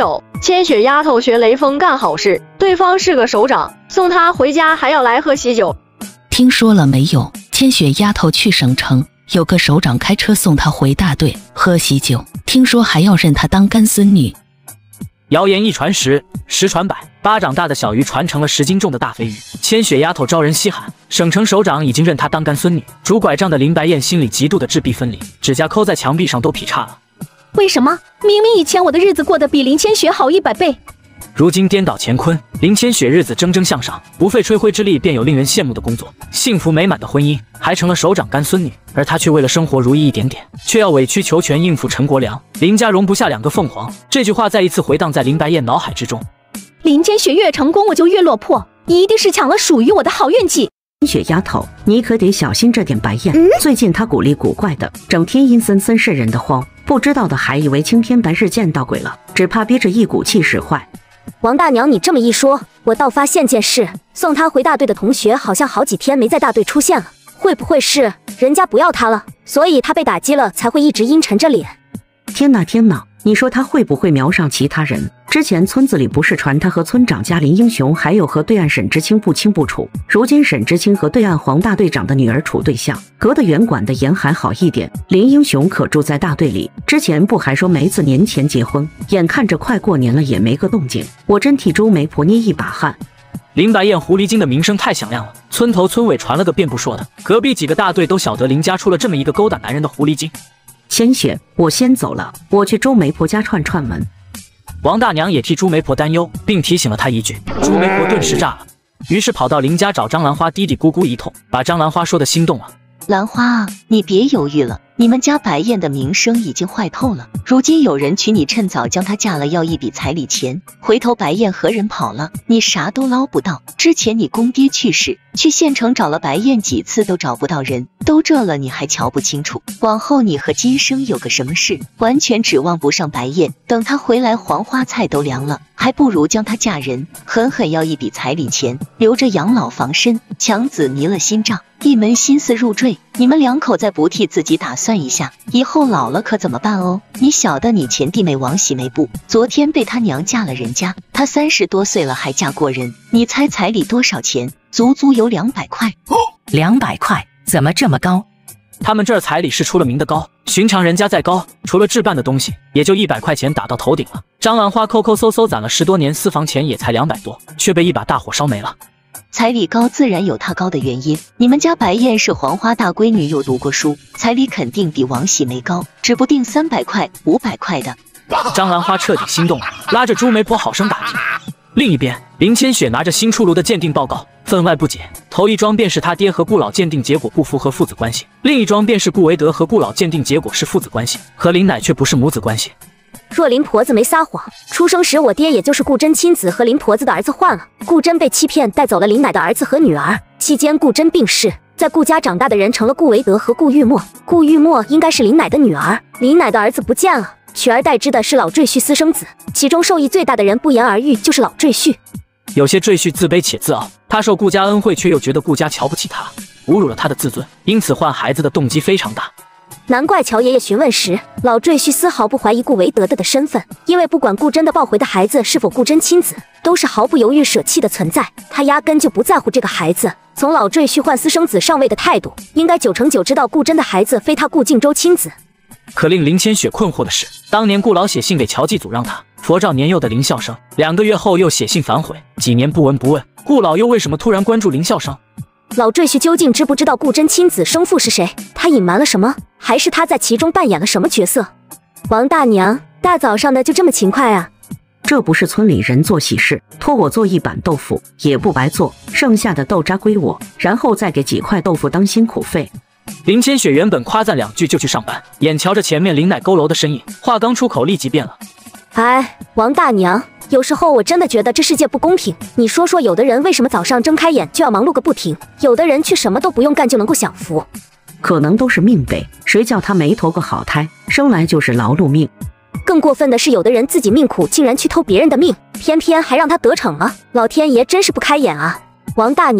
千雪丫头学雷锋干好事，对方是个首长，送她回家还要来喝喜酒。 听说了没有？千雪丫头去省城，有个首长开车送她回大队喝喜酒，听说还要认她当干孙女。 谣言一传十，十传百，巴掌大的小鱼传成了十斤重的大肥鱼。千雪丫头招人稀罕，省城首长已经认她当干孙女。拄拐杖的林白燕心里极度的质壁分离，指甲抠在墙壁上都劈叉了。 为什么？明明以前我的日子过得比林千雪好一百倍。 如今颠倒乾坤，林千雪日子蒸蒸向上，不费吹灰之力便有令人羡慕的工作，幸福美满的婚姻，还成了首长干孙女。而她却为了生活如意一点点，却要委曲求全应付陈国良。林家容不下两个凤凰，这句话再一次回荡在林白燕脑海之中。 林千雪越成功，我就越落魄，一定是抢了属于我的好运气。 千雪丫头，你可得小心这点白燕。 嗯、 最近她古里古怪的，整天阴森森瘆人的慌，不知道的还以为青天白日见到鬼了，只怕憋着一股气使坏。 王大娘，你这么一说，我倒发现件事，送她回大队的同学好像好几天没在大队出现了，会不会是人家不要她了，所以她被打击了才会一直阴沉着脸？ 天哪天哪，你说她会不会瞄上其他人？之前村子里不是传她和村长家林英雄还有和对岸沈知青不清不楚，如今沈知青和对岸黄大队长的女儿处对象，隔得远管得严还好一点，林英雄可住在大队里，之前不还说梅子年前结婚，眼看着快过年了也没个动静，我真替周媒婆捏一把汗。 林白燕狐狸精的名声太响亮了，村头村尾传了个遍不说的，隔壁几个大队都晓得林家出了这么一个勾搭男人的狐狸精。 千雪，我先走了，我去周媒婆家串串门。 王大娘也替朱媒婆担忧，并提醒了她一句，朱媒婆顿时炸了，于是跑到林家找张兰花嘀嘀咕咕一通，把张兰花说的心动了。 兰花，你别犹豫了，你们家白燕的名声已经坏透了，如今有人娶你，趁早将她嫁了，要一笔彩礼钱，回头白燕和人跑了，你啥都捞不到。之前你公爹去世，去县城找了白燕几次都找不到人，都这了你还瞧不清楚，往后你和今生有个什么事，完全指望不上白燕，等她回来黄花菜都凉了，还不如将她嫁人，狠狠要一笔彩礼钱，留着养老防身。强子迷了心账，一门心思入赘，你们两口再不替自己打算一下，以后老了可怎么办哦？你晓得你前弟妹王喜梅不？昨天被他娘嫁了人家，她三十多岁了还嫁过人，你猜彩礼多少钱？足足有两百块。 两百块怎么这么高？ 他们这儿彩礼是出了名的高，寻常人家再高，除了置办的东西，也就一百块钱打到头顶了。张兰花抠抠搜搜攒了十多年私房钱，也才两百多，却被一把大火烧没了。 彩礼高自然有它高的原因，你们家白燕是黄花大闺女，又读过书，彩礼肯定比王喜梅高，指不定三百块、五百块的。 张兰花彻底心动了，拉着朱媒婆好生打听。另一边，林千雪拿着新出炉的鉴定报告，分外不解。头一桩便是他爹和顾老鉴定结果不符合父子关系，另一桩便是顾维德和顾老鉴定结果是父子关系，和林奶却不是母子关系。 若林婆子没撒谎，出生时我爹也就是顾真亲子和林婆子的儿子换了，顾真被欺骗带走了林奶的儿子和女儿，期间顾真病逝，在顾家长大的人成了顾维德和顾玉墨，顾玉墨应该是林奶的女儿，林奶的儿子不见了，取而代之的是老赘婿私生子，其中受益最大的人不言而喻，就是老赘婿。 有些赘婿自卑且自傲，他受顾家恩惠，却又觉得顾家瞧不起他，侮辱了他的自尊，因此换孩子的动机非常大。 难怪乔爷爷询问时，老赘婿丝毫不怀疑顾维德的的身份，因为不管顾真的抱回的孩子是否顾真亲子，都是毫不犹豫舍弃的存在，他压根就不在乎这个孩子。从老赘婿换私生子上位的态度，应该九成九知道顾真的孩子非他顾靖州亲子。 可令林千雪困惑的是，当年顾老写信给乔继祖让他佛照年幼的林孝生，两个月后又写信反悔，几年不闻不问，顾老又为什么突然关注林孝生？ 老赘婿究竟知不知道顾真亲子生父是谁？他隐瞒了什么？还是他在其中扮演了什么角色？王大娘，大早上的就这么勤快啊？ 这不是村里人做喜事，托我做一板豆腐也不白做，剩下的豆渣归我，然后再给几块豆腐当辛苦费。 林千雪原本夸赞两句就去上班，眼瞧着前面林奶佝偻的身影，话刚出口立即变了。 哎，王大娘，有时候我真的觉得这世界不公平。你说说，有的人为什么早上睁开眼就要忙碌个不停，有的人却什么都不用干就能够享福？ 可能都是命呗，谁叫他没投个好胎，生来就是劳碌命。 更过分的是，有的人自己命苦，竟然去偷别人的命，偏偏还让他得逞了。老天爷真是不开眼啊！王大娘，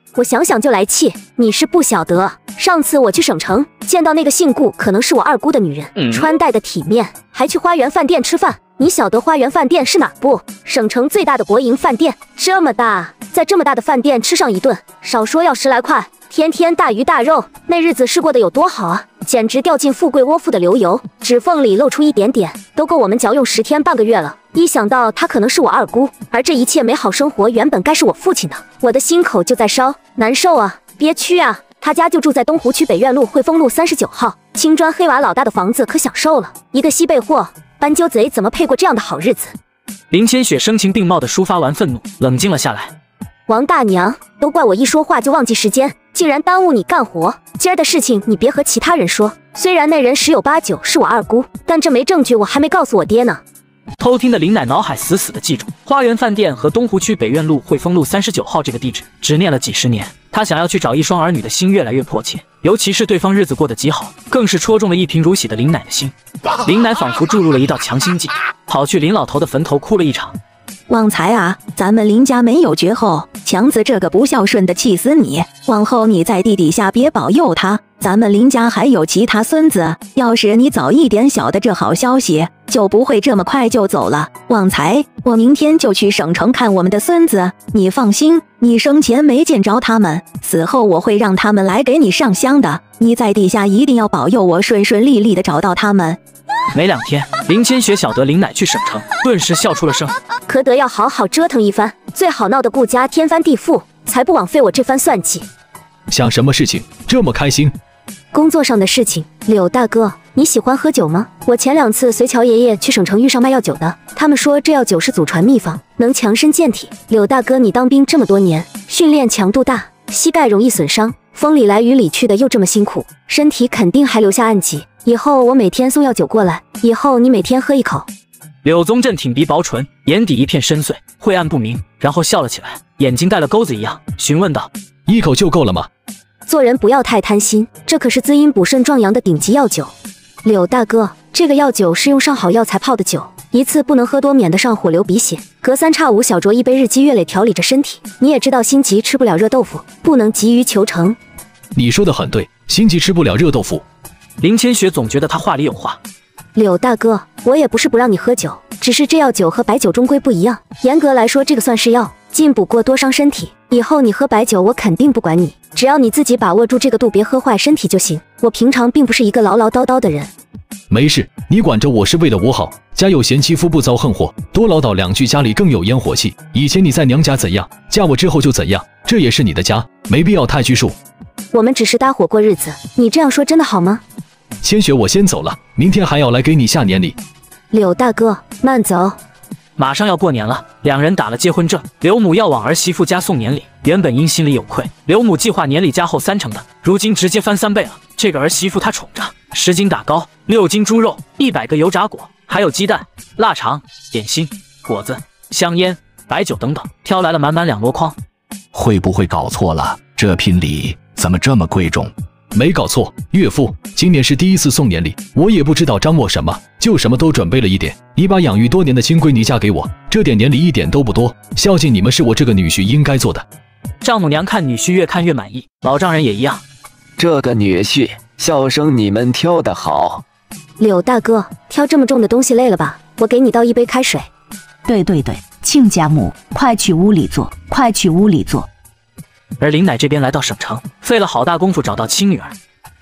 我想想就来气。你是不晓得，上次我去省城见到那个姓顾，可能是我二姑的女人，嗯、穿戴的体面，还去花园饭店吃饭。你晓得花园饭店是哪不？省城最大的国营饭店，这么大，在这么大的饭店吃上一顿，少说要十来块，天天大鱼大肉，那日子是过得有多好啊！简直掉进富贵窝腹的流油，指缝里露出一点点，都够我们嚼用十天半个月了。一想到她可能是我二姑，而这一切美好生活原本该是我父亲的，我的心口就在烧，难受啊，憋屈啊！他家就住在东湖区北苑路汇丰路三十九号，青砖黑瓦老大的房子可享受了。一个西贝货斑鸠贼怎么配过这样的好日子？ 林千雪声情并茂地抒发完愤怒，冷静了下来。 王大娘，都怪我一说话就忘记时间，竟然耽误你干活。今儿的事情你别和其他人说，虽然那人十有八九是我二姑，但这没证据，我还没告诉我爹呢。 偷听的林奶脑海死死地记住花园饭店和东湖区北苑路汇丰路三十九号这个地址，执念了几十年。他想要去找一双儿女的心越来越迫切，尤其是对方日子过得极好，更是戳中了一贫如洗的林奶的心。林奶仿佛注入了一道强心剂，跑去林老头的坟头哭了一场。 旺财啊，咱们林家没有绝后，强子这个不孝顺的气死你！往后你在地底下别保佑他，咱们林家还有其他孙子。要是你早一点晓得这好消息，就不会这么快就走了。旺财，我明天就去省城看我们的孙子，你放心，你生前没见着他们，死后我会让他们来给你上香的。你在地下一定要保佑我顺顺利利的找到他们。 没两天，林千雪晓得林奶去省城，顿时笑出了声。 可得要好好折腾一番，最好闹得顾家天翻地覆，才不枉费我这番算计。 想什么事情这么开心？ 工作上的事情。柳大哥，你喜欢喝酒吗？我前两次随乔爷爷去省城遇上卖药酒的，他们说这药酒是祖传秘方，能强身健体。柳大哥，你当兵这么多年，训练强度大，膝盖容易损伤，风里来雨里去的又这么辛苦，身体肯定还留下暗疾。以后我每天送药酒过来，以后你每天喝一口。 柳宗振挺鼻薄唇，眼底一片深邃，晦暗不明，然后笑了起来，眼睛带了钩子一样，询问道：“ 一口就够了吗？” 做人不要太贪心，这可是滋阴补肾壮阳的顶级药酒。柳大哥，这个药酒是用上好药材泡的酒，一次不能喝多，免得上火流鼻血。隔三差五小酌一杯，日积月累调理着身体。你也知道心急吃不了热豆腐，不能急于求成。 你说的很对，心急吃不了热豆腐。 林千雪总觉得他话里有话。 柳大哥，我也不是不让你喝酒，只是这药酒和白酒终归不一样。严格来说，这个算是药，进补过多伤身体。以后你喝白酒，我肯定不管你，只要你自己把握住这个度，别喝坏身体就行。我平常并不是一个唠唠叨叨的人。 没事，你管着我是为了我好。家有贤妻，夫不遭横祸，多唠叨两句，家里更有烟火气。以前你在娘家怎样，嫁我之后就怎样，这也是你的家，没必要太拘束。 我们只是搭伙过日子，你这样说真的好吗？ 千雪，我先走了，明天还要来给你下年礼。 柳大哥，慢走。 马上要过年了，两人打了结婚证，刘母要往儿媳妇家送年礼。原本因心里有愧，刘母计划年礼加厚三成的，如今直接翻三倍了。这个儿媳妇她宠着，十斤打糕，六斤猪肉，一百个油炸果，还有鸡蛋、腊肠、点心、果子、香烟、白酒等等，挑来了满满两箩筐。 会不会搞错了？这聘礼怎么这么贵重？ 没搞错，岳父，今年是第一次送年礼，我也不知道张罗什么，就什么都准备了一点。你把养育多年的亲闺女嫁给我，这点年礼一点都不多，孝敬你们是我这个女婿应该做的。 丈母娘看女婿越看越满意，老丈人也一样。 这个女婿，孝生你们挑得好。 柳大哥，挑这么重的东西累了吧？我给你倒一杯开水。 对对对，亲家母，快去屋里坐，快去屋里坐。 而林奶这边来到省城，费了好大功夫找到亲女儿。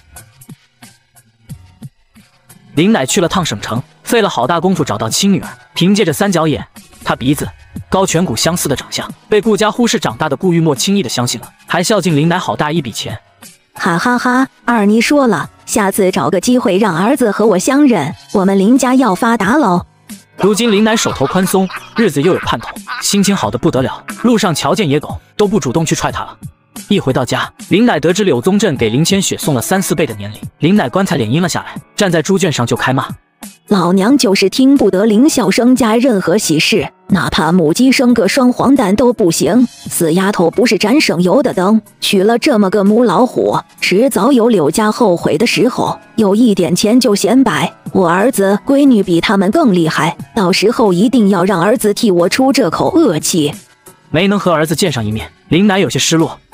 林奶去了趟省城，费了好大功夫找到亲女儿。凭借着三角眼、她鼻子、高颧骨相似的长相，被顾家忽视长大的顾玉墨轻易的相信了，还孝敬林奶好大一笔钱。 哈哈哈，二妮说了，下次找个机会让儿子和我相认，我们林家要发达喽。 如今林奶手头宽松，日子又有盼头，心情好得不得了。路上瞧见野狗都不主动去踹它了。一回到家，林奶得知柳宗振给林千雪送了三四倍的年礼，林奶棺材脸阴了下来，站在猪圈上就开骂： 老娘就是听不得林孝生家任何喜事，哪怕母鸡生个双黄蛋都不行。死丫头不是盏省油的灯，娶了这么个母老虎，迟早有柳家后悔的时候。有一点钱就显摆，我儿子闺女比他们更厉害，到时候一定要让儿子替我出这口恶气。 没能和儿子见上一面，林奶有些失落，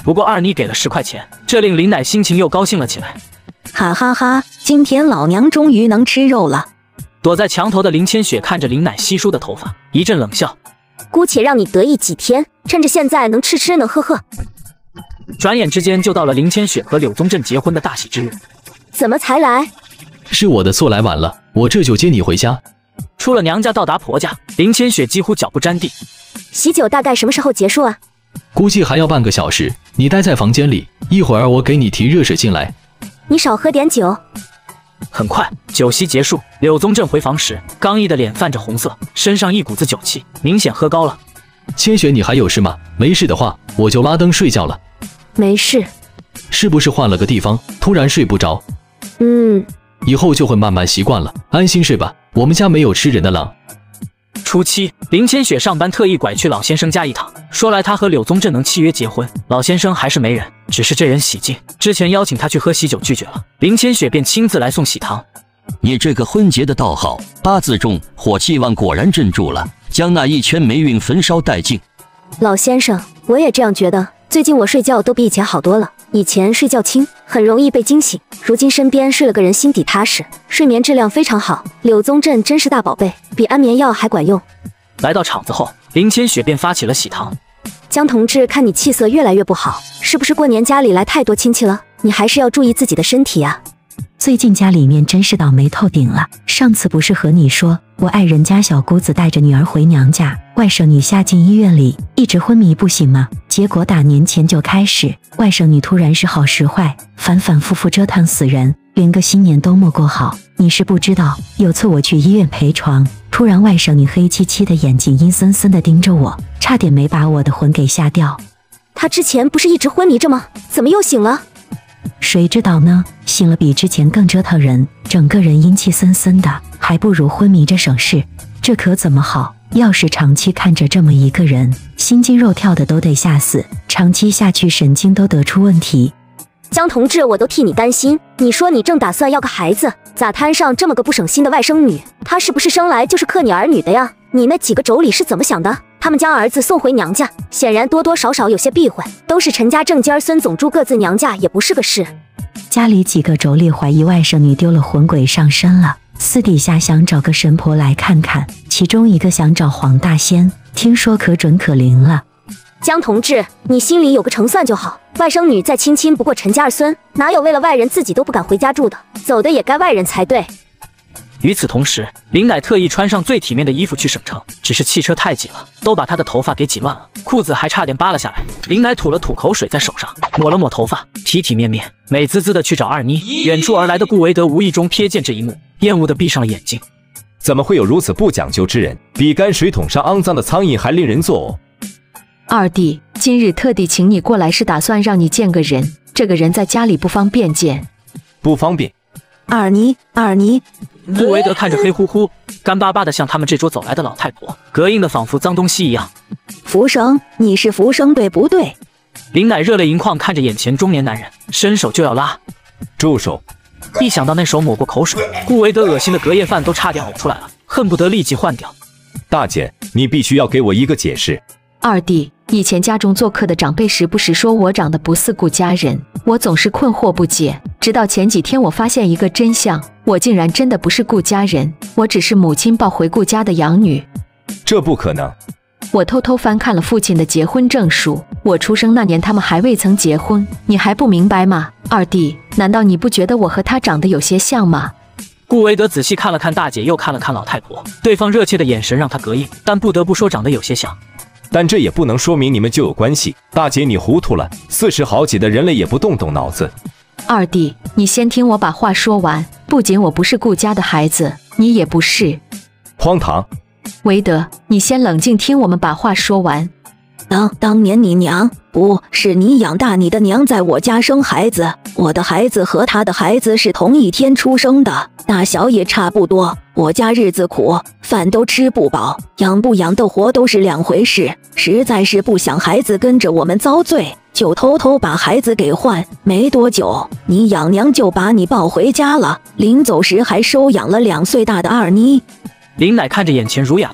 不过二妮给了十块钱，这令林乃心情又高兴了起来。 哈哈哈，今天老娘终于能吃肉了。 躲在墙头的林千雪看着林乃稀疏的头发，一阵冷笑。 姑且让你得意几天，趁着现在能吃吃能喝喝。 转眼之间就到了林千雪和柳宗振结婚的大喜之日。 怎么才来？ 是我的错，来晚了，我这就接你回家。 出了娘家到达婆家，林千雪几乎脚不沾地。 喜酒大概什么时候结束啊？ 估计还要半个小时，你待在房间里，一会儿我给你提热水进来。 你少喝点酒。 很快，酒席结束，柳宗振回房时，刚毅的脸泛着红色，身上一股子酒气，明显喝高了。 千雪，你还有事吗？没事的话，我就拉灯睡觉了。 没事。 是不是换了个地方，突然睡不着？ 嗯， 以后就会慢慢习惯了，安心睡吧。我们家没有吃人的狼。 初七，林千雪上班特意拐去老先生家一趟，说来他和柳宗振能契约结婚。老先生还是没人，只是这人喜静，之前邀请他去喝喜酒拒绝了，林千雪便亲自来送喜糖。 你这个婚结的倒好，八字重，火气旺果然镇住了，将那一圈霉运焚烧殆尽。 老先生，我也这样觉得，最近我睡觉都比以前好多了。以前睡觉轻，很容易被惊醒，如今身边睡了个人，心底踏实，睡眠质量非常好。柳宗振真是大宝贝，比安眠药还管用。 来到场子后，林千雪便发起了喜糖。 江同志，看你气色越来越不好，是不是过年家里来太多亲戚了？你还是要注意自己的身体啊。 最近家里面真是倒霉透顶了。上次不是和你说，我爱人家小姑子带着女儿回娘家，外甥女下进医院里，一直昏迷不醒吗？结果打年前就开始，外甥女突然时好时坏，反反复复折腾死人，连个新年都没过好。你是不知道，有次我去医院陪床，突然外甥女黑漆漆的眼睛阴森森的盯着我，差点没把我的魂给吓掉。 她之前不是一直昏迷着吗？怎么又醒了？ 谁知道呢？醒了比之前更折腾人，整个人阴气森森的，还不如昏迷着省事。这可怎么好？要是长期看着这么一个人，心惊肉跳的都得吓死，长期下去神经都得出问题。 江同志，我都替你担心。你说你正打算要个孩子，咋摊上这么个不省心的外甥女？她是不是生来就是克你儿女的呀？你那几个妯娌是怎么想的？他们将儿子送回娘家，显然多多少少有些避讳。都是陈家正尖儿孙总住各自娘家，也不是个事。 家里几个妯娌怀疑外甥女丢了魂鬼上身了，私底下想找个神婆来看看，其中一个想找黄大仙，听说可准可灵了。 江同志，你心里有个成算就好。外甥女再亲亲不过陈家儿孙，哪有为了外人自己都不敢回家住的？走的也该外人才对。 与此同时，林乃特意穿上最体面的衣服去省城，只是汽车太挤了，都把他的头发给挤乱了，裤子还差点扒了下来。林乃吐了吐口水在手上，抹了抹头发，体体面面、美滋滋的去找二妮。远处而来的顾维德无意中瞥见这一幕，厌恶的闭上了眼睛。 怎么会有如此不讲究之人？比泔水桶上肮脏的苍蝇还令人作呕。 二弟，今日特地请你过来，是打算让你见个人。这个人在家里不方便见。 不方便。 二妮，二妮。 顾维德看着黑乎乎、干巴巴的向他们这桌走来的老太婆，膈应的仿佛脏东西一样。 福生，你是福生对不对？ 林乃热泪盈眶看着眼前中年男人，伸手就要拉。 住手！ 一想到那手抹过口水，顾维德恶心的隔夜饭都差点呕出来了，恨不得立即换掉。 大姐，你必须要给我一个解释。 二弟，以前家中做客的长辈时不时说我长得不似顾家人，我总是困惑不解。直到前几天，我发现一个真相，我竟然真的不是顾家人，我只是母亲抱回顾家的养女。 这不可能！ 我偷偷翻看了父亲的结婚证书，我出生那年他们还未曾结婚，你还不明白吗？二弟，难道你不觉得我和他长得有些像吗？ 顾维德仔细看了看大姐，又看了看老太婆，对方热切的眼神让他膈应，但不得不说长得有些像。 但这也不能说明你们就有关系。大姐，你糊涂了，四十好几的人了也不动动脑子。 二弟，你先听我把话说完。不仅我不是顾家的孩子，你也不是。 荒唐！ 维德，你先冷静听我们把话说完。 当当年你娘不是你养大你的娘在我家生孩子，我的孩子和他的孩子是同一天出生的，大小也差不多。我家日子苦，饭都吃不饱，养不养得活都是两回事。实在是不想孩子跟着我们遭罪，就偷偷把孩子给换。没多久，你养娘就把你抱回家了，临走时还收养了两岁大的二妮。 林乃看着眼前儒雅的儿子，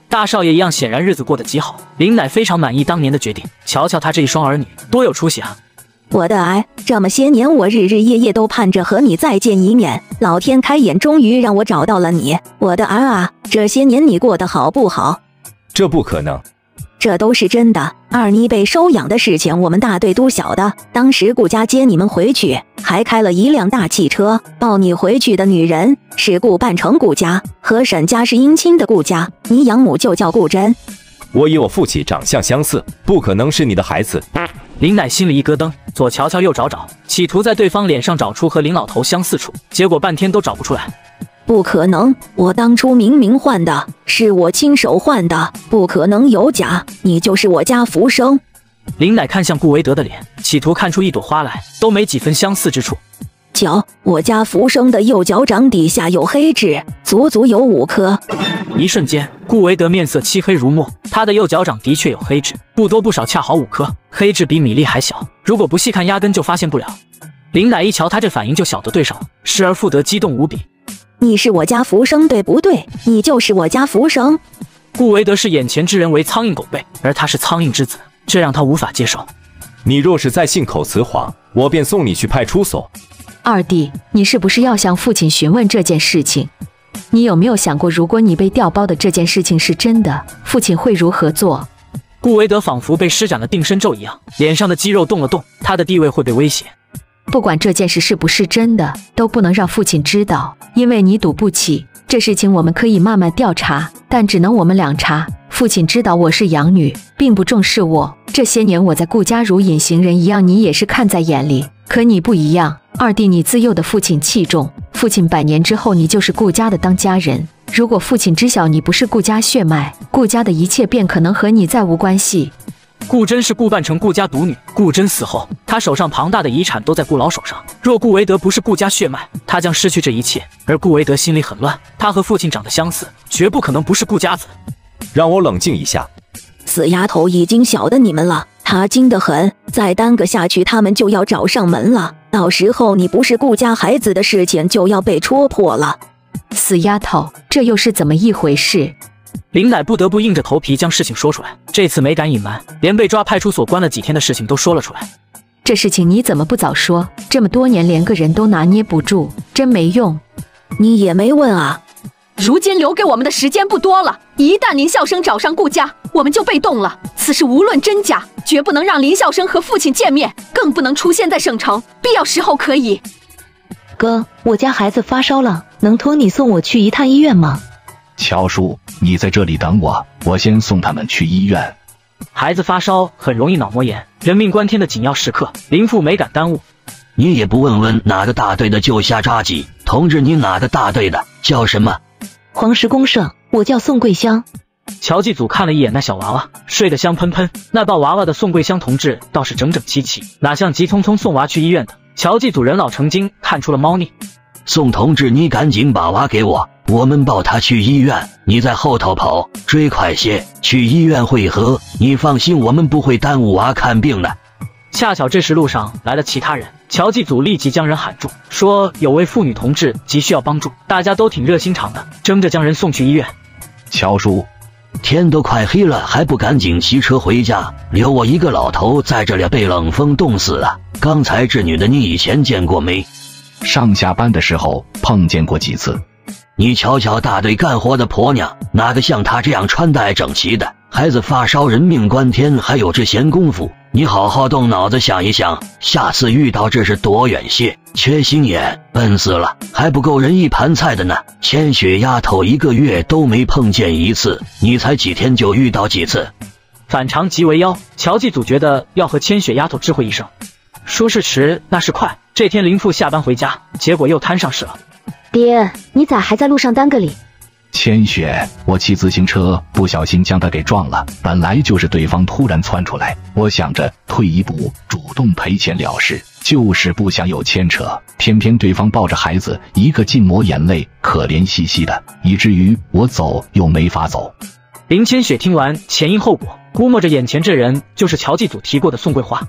大少爷一样，显然日子过得极好。林乃非常满意当年的决定，瞧瞧他这一双儿女，多有出息啊！ 我的儿，这么些年我日日夜夜都盼着和你再见一面，老天开眼，终于让我找到了你，我的儿啊！这些年你过得好不好？ 这不可能。 这都是真的。二妮被收养的事情，我们大队都晓得。当时顾家接你们回去，还开了一辆大汽车。抱你回去的女人是顾半城顾家，和沈家是姻亲的顾家。你养母就叫顾真。 我与我父亲长相相似，不可能是你的孩子。 林乃心里一咯噔，左瞧瞧右找找，企图在对方脸上找出和林老头相似处，结果半天都找不出来。 不可能，我当初明明换的，是我亲手换的，不可能有假，你就是我家福生。 林乃看向顾维德的脸，企图看出一朵花来，都没几分相似之处。 脚，我家福生的右脚掌底下有黑痣，足足有五颗。 一瞬间，顾维德面色漆黑如墨，他的右脚掌的确有黑痣，不多不少，恰好五颗，黑痣比米粒还小，如果不细看，压根就发现不了。林乃一瞧他这反应，就晓得对上了，失而复得，激动无比。 你是我家福生，对不对？你就是我家福生。 顾维德视眼前之人为苍蝇狗辈，而他是苍蝇之子，这让他无法接受。 你若是再信口雌黄，我便送你去派出所。 二弟，你是不是要向父亲询问这件事情？你有没有想过，如果你被调包的这件事情是真的，父亲会如何做？ 顾维德仿佛被施展了定身咒一样，脸上的肌肉动了动，他的地位会被威胁。 不管这件事是不是真的，都不能让父亲知道，因为你赌不起。这事情我们可以慢慢调查，但只能我们俩查。父亲知道我是养女，并不重视我。这些年我在顾家如隐形人一样，你也是看在眼里。可你不一样，二弟，你自幼的父亲器重，父亲百年之后，你就是顾家的当家人。如果父亲知晓你不是顾家血脉，顾家的一切便可能和你再无关系。 顾真是顾半城顾家独女，顾真死后，她手上庞大的遗产都在顾老手上。若顾维德不是顾家血脉，他将失去这一切。而顾维德心里很乱，他和父亲长得相似，绝不可能不是顾家子。 让我冷静一下。 死丫头已经晓得你们了，她精得很，再耽搁下去，他们就要找上门了。到时候你不是顾家孩子的事情就要被戳破了。 死丫头，这又是怎么一回事？ 林乃不得不硬着头皮将事情说出来，这次没敢隐瞒，连被抓派出所关了几天的事情都说了出来。 这事情你怎么不早说？这么多年连个人都拿捏不住，真没用。 你也没问啊。 如今留给我们的时间不多了，一旦林孝生找上顾家，我们就被动了。此事无论真假，绝不能让林孝生和父亲见面，更不能出现在省城，必要时候可以。 哥，我家孩子发烧了，能托你送我去一趟医院吗？ 乔叔，你在这里等我，我先送他们去医院。 孩子发烧很容易脑膜炎，人命关天的紧要时刻，林父没敢耽误。 你也不问问哪个大队的就下扎鸡，同志，你哪个大队的？叫什么？ 黄石公社，我叫宋桂香。 乔继祖看了一眼那小娃娃，睡得香喷喷。那抱娃娃的宋桂香同志倒是整整齐齐，哪像急匆匆送娃去医院的。乔继祖人老成精，看出了猫腻。 宋同志，你赶紧把娃给我，我们抱他去医院。你在后头跑，追快些，去医院会合。你放心，我们不会耽误娃看病的。 恰巧这时路上来了其他人，乔继祖立即将人喊住，说有位妇女同志急需要帮助，大家都挺热心肠的，争着将人送去医院。 乔叔， 天都快黑了，还不赶紧骑车回家，留我一个老头在这里被冷风冻死了。刚才这女的你以前见过没？ 上下班的时候碰见过几次。 你瞧瞧大队干活的婆娘，哪个像她这样穿戴整齐的？孩子发烧，人命关天，还有这闲工夫？你好好动脑子想一想，下次遇到这事躲远些。缺心眼，笨死了，还不够人一盘菜的呢。千雪丫头一个月都没碰见一次，你才几天就遇到几次？ 反常即为妖，乔继祖觉得要和千雪丫头知会一声。说是迟，那是快。这天林父下班回家，结果又摊上事了。 爹，你咋还在路上耽搁里？ 千雪，我骑自行车不小心将他给撞了，本来就是对方突然窜出来，我想着退一步主动赔钱了事，就是不想有牵扯，偏偏对方抱着孩子，一个劲抹眼泪，可怜兮兮的，以至于我走又没法走。 林千雪听完前因后果，估摸着眼前这人就是乔继祖提过的宋桂花。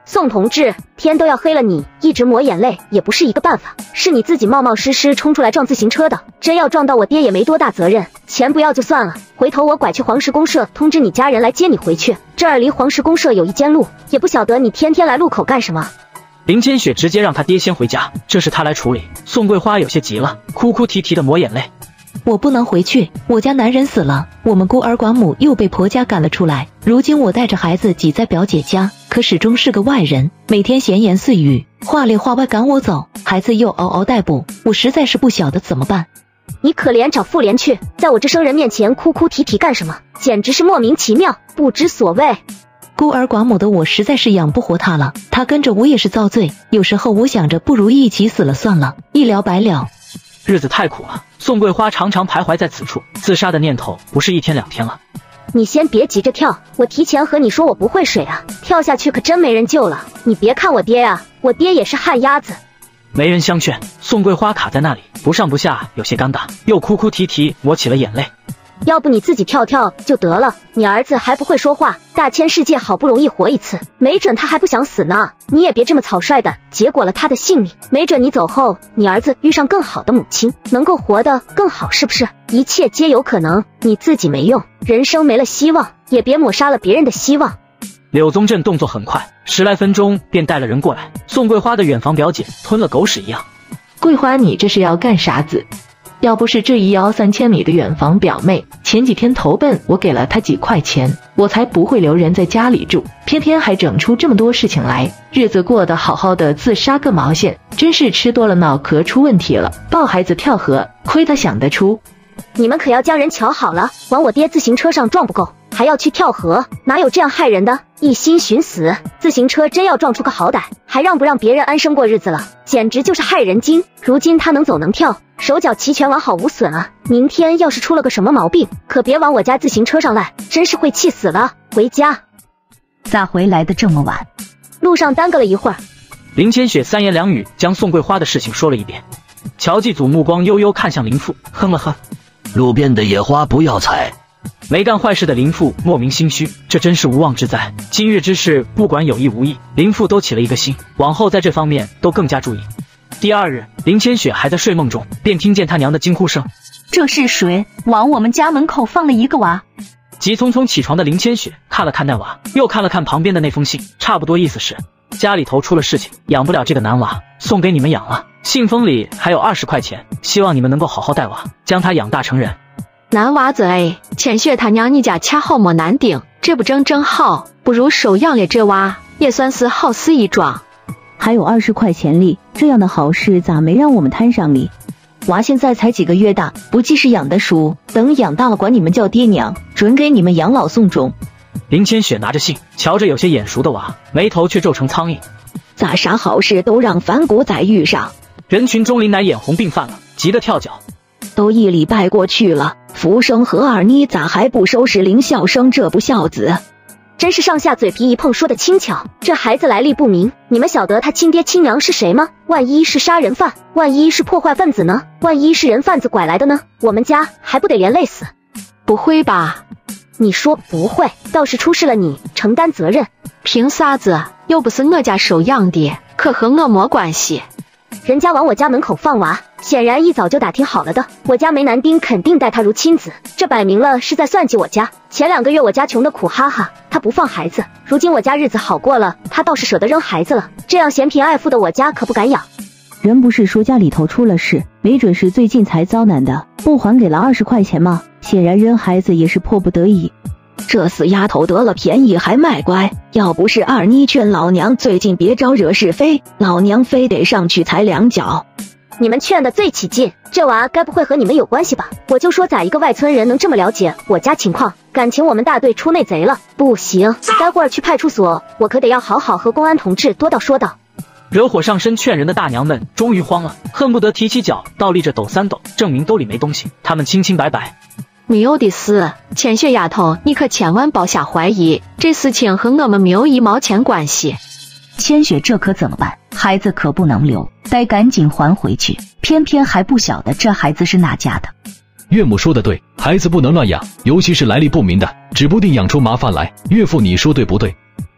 宋同志，天都要黑了你，一直抹眼泪也不是一个办法。是你自己冒冒失失冲出来撞自行车的，真要撞到我爹也没多大责任，钱不要就算了，回头我拐去黄石公社通知你家人来接你回去。这儿离黄石公社有一间路，也不晓得你天天来路口干什么。 林千雪直接让他爹先回家，这是他来处理。宋桂花有些急了，哭哭啼啼的抹眼泪。 我不能回去，我家男人死了，我们孤儿寡母又被婆家赶了出来，如今我带着孩子挤在表姐家，可始终是个外人，每天闲言碎语，话里话外赶我走，孩子又嗷嗷待哺，我实在是不晓得怎么办。 你可怜找妇联去，在我这生人面前哭哭啼啼干什么？简直是莫名其妙，不知所谓。 孤儿寡母的我实在是养不活他了，他跟着我也是遭罪，有时候我想着不如一起死了算了，一了百了。 日子太苦了，宋桂花常常徘徊在此处，自杀的念头不是一天两天了。 你先别急着跳，我提前和你说我不会水啊，跳下去可真没人救了。你别看我爹啊，我爹也是旱鸭子。 没人相劝，宋桂花卡在那里，不上不下，有些尴尬，又哭哭啼啼，抹起了眼泪。 要不你自己跳跳就得了，你儿子还不会说话，大千世界好不容易活一次，没准他还不想死呢。你也别这么草率的结果了他的性命，没准你走后，你儿子遇上更好的母亲，能够活得更好，是不是？一切皆有可能，你自己没用，人生没了希望，也别抹杀了别人的希望。 柳宗正动作很快，十来分钟便带了人过来。宋桂花的远房表姐吞了狗屎一样。 桂花，你这是要干啥子？要不是这一遥三千里的远房表妹，前几天投奔我给了她几块钱，我才不会留人在家里住，偏偏还整出这么多事情来，日子过得好好的，自杀个毛线，真是吃多了脑壳出问题了，抱孩子跳河，亏他想得出。 你们可要将人瞧好了，往我爹自行车上撞不够，还要去跳河，哪有这样害人的？一心寻死，自行车真要撞出个好歹，还让不让别人安生过日子了，简直就是害人精。如今他能走能跳，手脚齐全，完好无损啊！明天要是出了个什么毛病，可别往我家自行车上赖，真是会气死了。回家。 咋回来的这么晚？ 路上耽搁了一会儿。 林千雪三言两语将宋桂花的事情说了一遍。乔继祖目光悠悠看向林父，哼了哼。 路边的野花不要采。 没干坏事的林父莫名心虚，这真是无妄之灾。今日之事，不管有意无意，林父都起了一个心，往后在这方面都更加注意。第二日，林千雪还在睡梦中，便听见他娘的惊呼声：“ 这是谁？往我们家门口放了一个娃！” 急匆匆起床的林千雪看了看那娃，又看了看旁边的那封信，差不多意思是家里头出了事情，养不了这个男娃，送给你们养了。信封里还有二十块钱，希望你们能够好好带娃，将他养大成人。 男娃子哎，千雪他娘你家恰好没难定，这不正正好，不如收养了这娃，也算是好事一桩。 还有二十块钱哩，这样的好事咋没让我们摊上哩？娃现在才几个月大，不济是养的熟，等养大了管你们叫爹娘，准给你们养老送终。 林千雪拿着信，瞧着有些眼熟的娃，眉头却皱成苍蝇。 咋啥好事都让反骨仔遇上？ 人群中林乃眼红病犯了，急得跳脚。 都一礼拜过去了，福生和二妮咋还不收拾林孝生这不孝子？ 真是上下嘴皮一碰说的轻巧，这孩子来历不明，你们晓得他亲爹亲娘是谁吗？万一是杀人犯，万一是破坏分子呢？万一是人贩子拐来的呢？我们家还不得连累死？ 不会吧？ 你说不会，倒是出事了你承担责任。 凭啥子？又不是我家收养的，可和我没关系。 人家往我家门口放娃，显然一早就打听好了的。我家梅男丁肯定待他如亲子，这摆明了是在算计我家。前两个月我家穷的苦哈哈，他不放孩子，如今我家日子好过了，他倒是舍得扔孩子了。这样嫌贫爱富的我家可不敢养。 人不是说家里头出了事，没准是最近才遭难的，不还给了二十块钱吗？显然扔孩子也是迫不得已。 这死丫头得了便宜还卖乖，要不是二妮劝老娘最近别招惹是非，老娘非得上去踩两脚。 你们劝的最起劲，这娃该不会和你们有关系吧？我就说咋一个外村人能这么了解我家情况？感情我们大队出内贼了，不行，待会儿去派出所，我可得要好好和公安同志多道说道。 惹火上身劝人的大娘们终于慌了，恨不得提起脚倒立着抖三抖，证明兜里没东西。他们清清白白。 没有的事，千雪丫头，你可千万别瞎怀疑，这事情和我们没有一毛钱关系。 千雪，这可怎么办？孩子可不能留，得赶紧还回去。偏偏还不晓得这孩子是哪家的。 岳母说的对，孩子不能乱养，尤其是来历不明的，指不定养出麻烦来。岳父，你说对不对？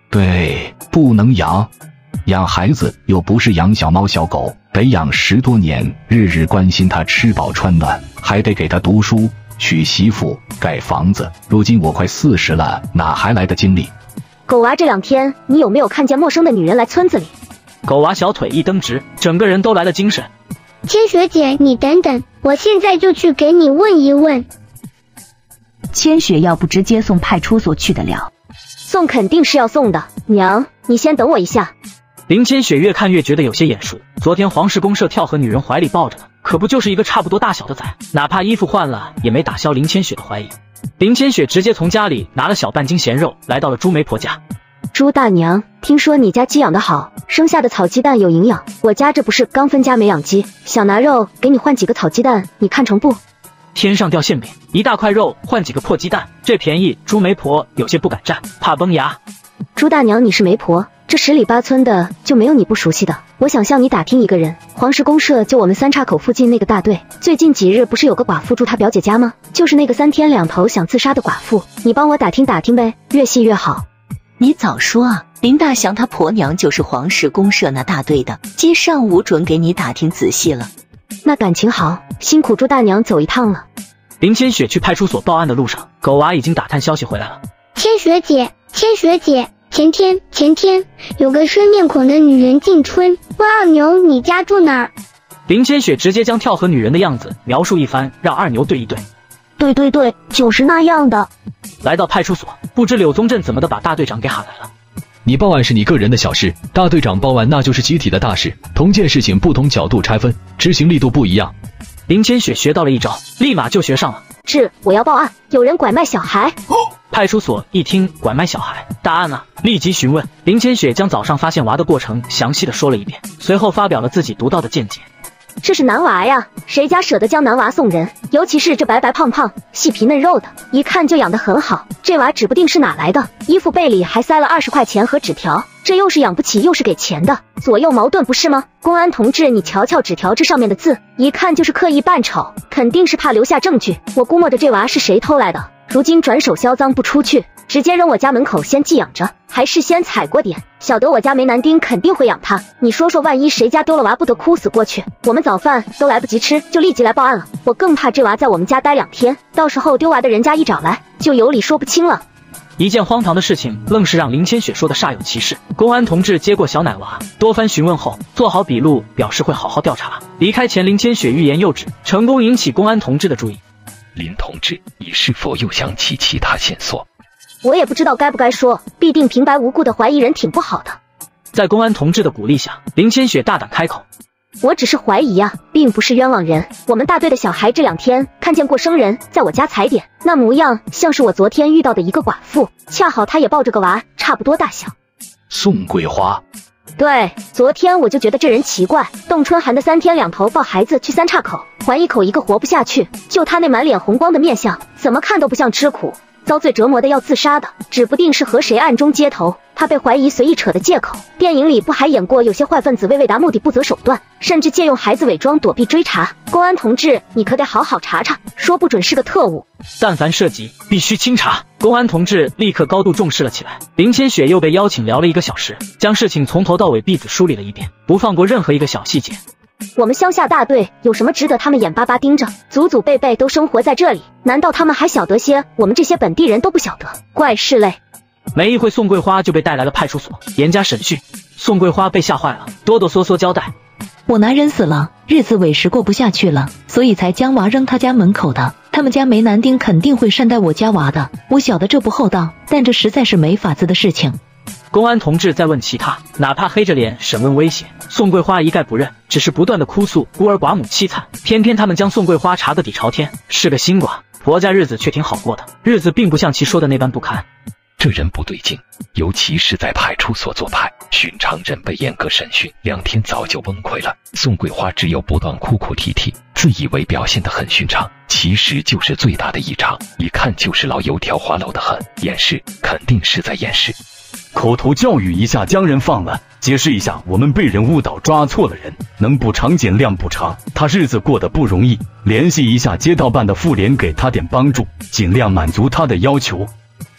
对，不能养。养孩子又不是养小猫小狗，得养十多年，日日关心它吃饱穿暖，还得给它读书、娶媳妇、盖房子。如今我快四十了，哪还来的精力？ 狗娃，这两天你有没有看见陌生的女人来村子里？ 狗娃小腿一蹬直，整个人都来了精神。 千雪姐，你等等，我现在就去给你问一问。 千雪要不直接送派出所去得了？ 送肯定是要送的，娘，你先等我一下。 林千雪越看越觉得有些眼熟，昨天黄氏公社跳和女人怀里抱着的，可不就是一个差不多大小的崽？哪怕衣服换了，也没打消林千雪的怀疑。林千雪直接从家里拿了小半斤咸肉，来到了朱媒婆家。 朱大娘，听说你家鸡养得好，生下的草鸡蛋有营养，我家这不是刚分家没养鸡，想拿肉给你换几个草鸡蛋，你看成不？ 天上掉馅饼，一大块肉换几个破鸡蛋，这便宜朱媒婆有些不敢占，怕崩牙。 朱大娘，你是媒婆，这十里八村的就没有你不熟悉的。我想向你打听一个人，黄石公社就我们三岔口附近那个大队，最近几日不是有个寡妇住她表姐家吗？就是那个三天两头想自杀的寡妇，你帮我打听打听呗，越细越好。 你早说啊！林大祥他婆娘就是黄氏公社那大队的，接上午准给你打听仔细了。 那感情好，辛苦朱大娘走一趟了。 林千雪去派出所报案的路上，狗娃已经打探消息回来了。 千雪姐，千雪姐，前天前天有个生面孔的女人进村，问二牛你家住哪儿？ 林千雪直接将跳河女人的样子描述一番，让二牛对一对。 对对对，就是那样的。 来到派出所，不知柳宗镇怎么的把大队长给喊来了。 你报案是你个人的小事，大队长报案那就是集体的大事，同件事情不同角度拆分，执行力度不一样。 林千雪学到了一招，立马就学上了。 是，我要报案，有人拐卖小孩。 派出所一听拐卖小孩，大案啊，立即询问。林千雪将早上发现娃的过程详细的说了一遍，随后发表了自己独到的见解。 这是男娃呀，谁家舍得将男娃送人？尤其是这白白胖胖、细皮嫩肉的，一看就养得很好。这娃指不定是哪来的，衣服背里还塞了二十块钱和纸条，这又是养不起又是给钱的，左右矛盾不是吗？公安同志，你瞧瞧纸条这上面的字，一看就是刻意扮丑，肯定是怕留下证据。我估摸着这娃是谁偷来的，如今转手销赃不出去，直接扔我家门口先寄养着，还事先踩过点，晓得我家梅男丁肯定会养他。你说说，万一谁家丢了娃，不得哭死过去？我们早饭都来不及吃，就立即来报案了。我更怕这娃在我们家待两天，到时候丢娃的人家一找来，就有理说不清了。 一件荒唐的事情，愣是让林千雪说的煞有其事。公安同志接过小奶娃，多番询问后，做好笔录，表示会好好调查。离开前，林千雪欲言又止，成功引起公安同志的注意。 林同志，你是否又想起其他线索？ 我也不知道该不该说，必定平白无故的怀疑人挺不好的。 在公安同志的鼓励下，林千雪大胆开口。 我只是怀疑呀、啊，并不是冤枉人。我们大队的小孩这两天看见过生人在我家踩点，那模样像是我昨天遇到的一个寡妇，恰好她也抱着个娃，差不多大小。 宋桂花。 对，昨天我就觉得这人奇怪，冻春寒的三天两头抱孩子去三岔口，还一口一个活不下去，就他那满脸红光的面相，怎么看都不像吃苦遭罪折磨的要自杀的，指不定是和谁暗中接头，他被怀疑随意扯的借口。电影里不还演过有些坏分子为为达目的不择手段，甚至借用孩子伪装躲避追查。公安同志，你可得好好查查，说不准是个特务。 但凡涉及，必须清查。公安同志立刻高度重视了起来。林千雪又被邀请聊了一个小时，将事情从头到尾闭子梳理了一遍，不放过任何一个小细节。 我们乡下大队有什么值得他们眼巴巴盯着？祖祖辈辈都生活在这里，难道他们还晓得些我们这些本地人都不晓得？怪事嘞！ 没一会，宋桂花就被带来了派出所，严加审讯。宋桂花被吓坏了，哆哆嗦嗦交代： 我男人死了，日子委实过不下去了，所以才将娃扔他家门口的。他们家梅男丁肯定会善待我家娃的，我晓得这不厚道，但这实在是没法子的事情。 公安同志再问其他，哪怕黑着脸审问威胁，宋桂花一概不认，只是不断的哭诉孤儿寡母凄惨。偏偏他们将宋桂花查个底朝天，是个新寡，婆家日子却挺好过的，日子并不像其说的那般不堪。 这人不对劲，尤其是在派出所做派，寻常人被严格审讯，两天早就崩溃了。宋桂花只有不断哭哭啼啼，自以为表现得很寻常，其实就是最大的异常，一看就是老油条滑溜得很，掩饰肯定是在掩饰。 口头教育一下，将人放了，解释一下我们被人误导抓错了人，能补偿尽量补偿，他日子过得不容易，联系一下街道办的妇联给他点帮助，尽量满足他的要求。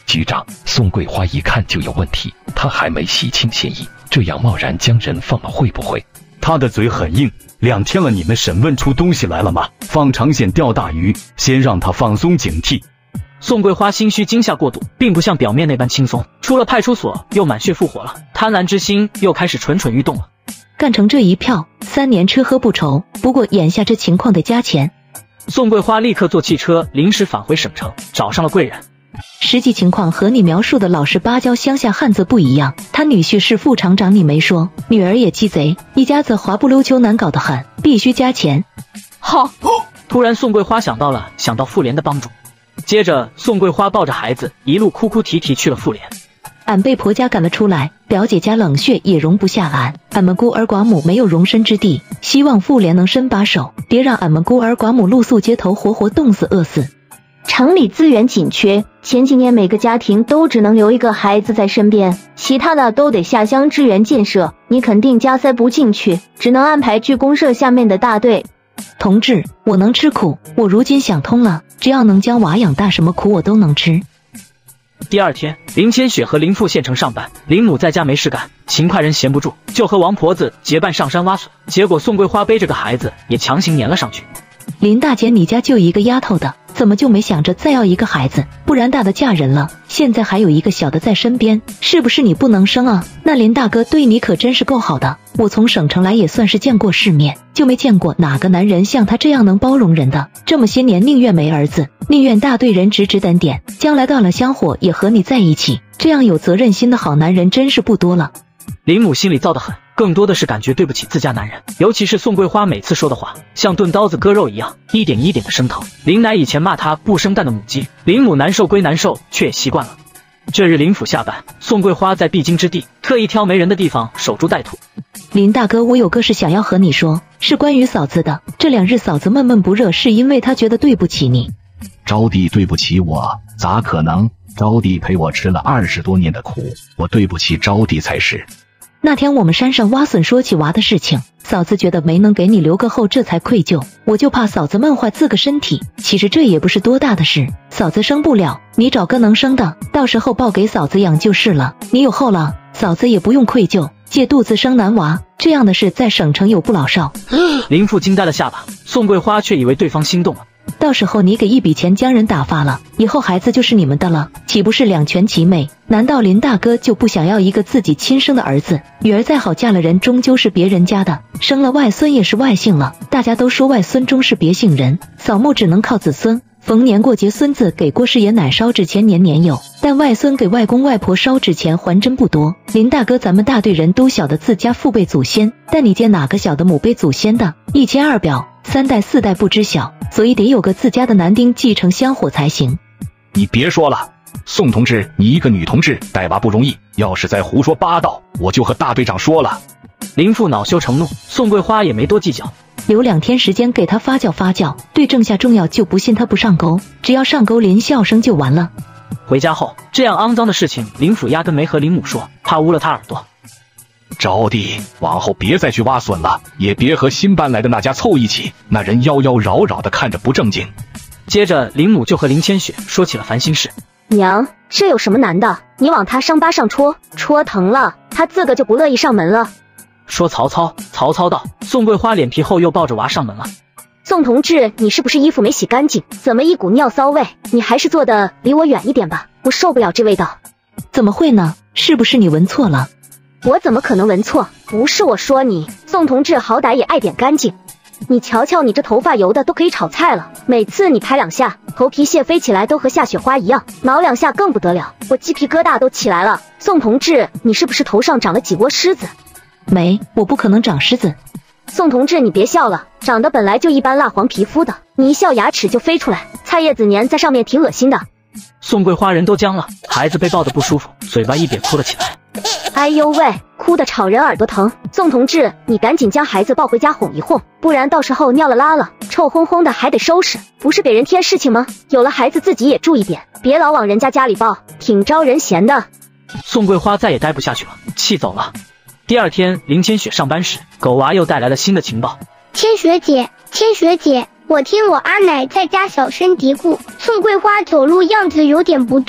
局长，宋桂花一看就有问题，她还没洗清嫌疑，这样贸然将人放了会不会？ 他的嘴很硬，两天了，你们审问出东西来了吗？放长线钓大鱼，先让他放松警惕。 宋桂花心虚惊吓过度，并不像表面那般轻松。出了派出所，又满血复活了，贪婪之心又开始蠢蠢欲动了。 干成这一票，三年吃喝不愁。不过眼下这情况得加钱。 宋桂花立刻坐汽车临时返回省城，找上了贵人。 实际情况和你描述的老实巴交乡下汉子不一样，他女婿是副厂长，你没说，女儿也鸡贼，一家子滑不溜秋，难搞得很，必须加钱。 好，突然宋桂花想到了想到妇联的帮助，接着宋桂花抱着孩子一路哭哭啼啼去了妇联。 俺被婆家赶了出来，表姐家冷血也容不下俺，俺们孤儿寡母没有容身之地，希望妇联能伸把手，别让俺们孤儿寡母露宿街头，活活冻死饿死。 城里资源紧缺，前几年每个家庭都只能留一个孩子在身边，其他的都得下乡支援建设，你肯定加塞不进去，只能安排去公社下面的大队。 同志，我能吃苦，我如今想通了，只要能将娃养大，什么苦我都能吃。 第二天，林千雪和林父县城上班，林母在家没事干，勤快人闲不住，就和王婆子结伴上山挖笋。结果宋桂花背着个孩子也强行粘了上去。 林大姐，你家就一个丫头的，怎么就没想着再要一个孩子？不然大的嫁人了，现在还有一个小的在身边，是不是你不能生啊？那林大哥对你可真是够好的，我从省城来也算是见过世面，就没见过哪个男人像他这样能包容人的。这么些年宁愿没儿子，宁愿大队人指指点点，将来到了香火也和你在一起，这样有责任心的好男人真是不多了。 林母心里燥得很，更多的是感觉对不起自家男人，尤其是宋桂花每次说的话像钝刀子割肉一样，一点一点的生疼。林奶以前骂她不生蛋的母鸡，林母难受归难受，却也习惯了。这日林府下班，宋桂花在必经之地特意挑没人的地方守株待兔。 林大哥，我有个事想要和你说，是关于嫂子的。这两日嫂子闷闷不乐，是因为她觉得对不起你。 招娣对不起我？咋可能？招娣陪我吃了二十多年的苦，我对不起招娣才是。 那天我们山上挖笋说起娃的事情，嫂子觉得没能给你留个后，这才愧疚。我就怕嫂子闷坏自个身体，其实这也不是多大的事，嫂子生不了，你找个能生的，到时候抱给嫂子养就是了。你有后了，嫂子也不用愧疚，借肚子生男娃，这样的事在省城有不老少。 林父惊呆了下巴，宋桂花却以为对方心动了。 到时候你给一笔钱将人打发了，以后孩子就是你们的了，岂不是两全其美？难道林大哥就不想要一个自己亲生的儿子？女儿再好嫁了人，终究是别人家的，生了外孙也是外姓了。大家都说外孙终是别姓人，扫墓只能靠子孙。逢年过节，孙子给郭师爷奶烧纸钱年年有，但外孙给外公外婆烧纸钱还真不多。林大哥，咱们大队人都晓得自家父辈祖先，但你见哪个晓得母辈祖先的？一亲二表，三代四代不知晓，所以得有个自家的男丁继承香火才行。 你别说了，宋同志，你一个女同志带娃不容易，要是再胡说八道，我就和大队长说了。 林父恼羞成怒，宋桂花也没多计较。 留两天时间给他发酵发酵，对症下重药，就不信他不上钩，只要上钩林笑声就完了。 回家后，这样肮脏的事情林府压根没和林母说，怕污了他耳朵。 招娣，往后别再去挖笋了，也别和新搬来的那家凑一起，那人妖妖娆娆的，看着不正经。 接着林母就和林千雪说起了烦心事。 娘，这有什么难的？你往他伤疤上戳，戳疼了，他自个就不乐意上门了。 说曹操，曹操到，宋桂花脸皮厚，又抱着娃上门了。 宋同志，你是不是衣服没洗干净？怎么一股尿骚味？你还是坐的离我远一点吧，我受不了这味道。 怎么会呢？是不是你闻错了？ 我怎么可能闻错？不是我说你，宋同志好歹也爱点干净。你瞧瞧你这头发油的都可以炒菜了，每次你拍两下，头皮屑飞起来都和下雪花一样，挠两下更不得了，我鸡皮疙瘩都起来了。宋同志，你是不是头上长了几窝虱子？ 没，我不可能长虱子。 宋同志，你别笑了，长得本来就一般蜡黄皮肤的，你一笑牙齿就飞出来，菜叶子粘在上面挺恶心的。 宋桂花人都僵了，孩子被抱得不舒服，嘴巴一瘪哭了起来。 哎呦喂，哭得吵人耳朵疼。宋同志，你赶紧将孩子抱回家哄一哄，不然到时候尿了拉了，臭烘烘的还得收拾，不是给人添事情吗？有了孩子自己也注意点，别老往人家家里抱，挺招人嫌的。 宋桂花再也待不下去了，气走了。第二天，林千雪上班时，狗娃又带来了新的情报。 千雪姐，千雪姐，我听我阿奶在家小声嘀咕，宋桂花走路样子有点不对，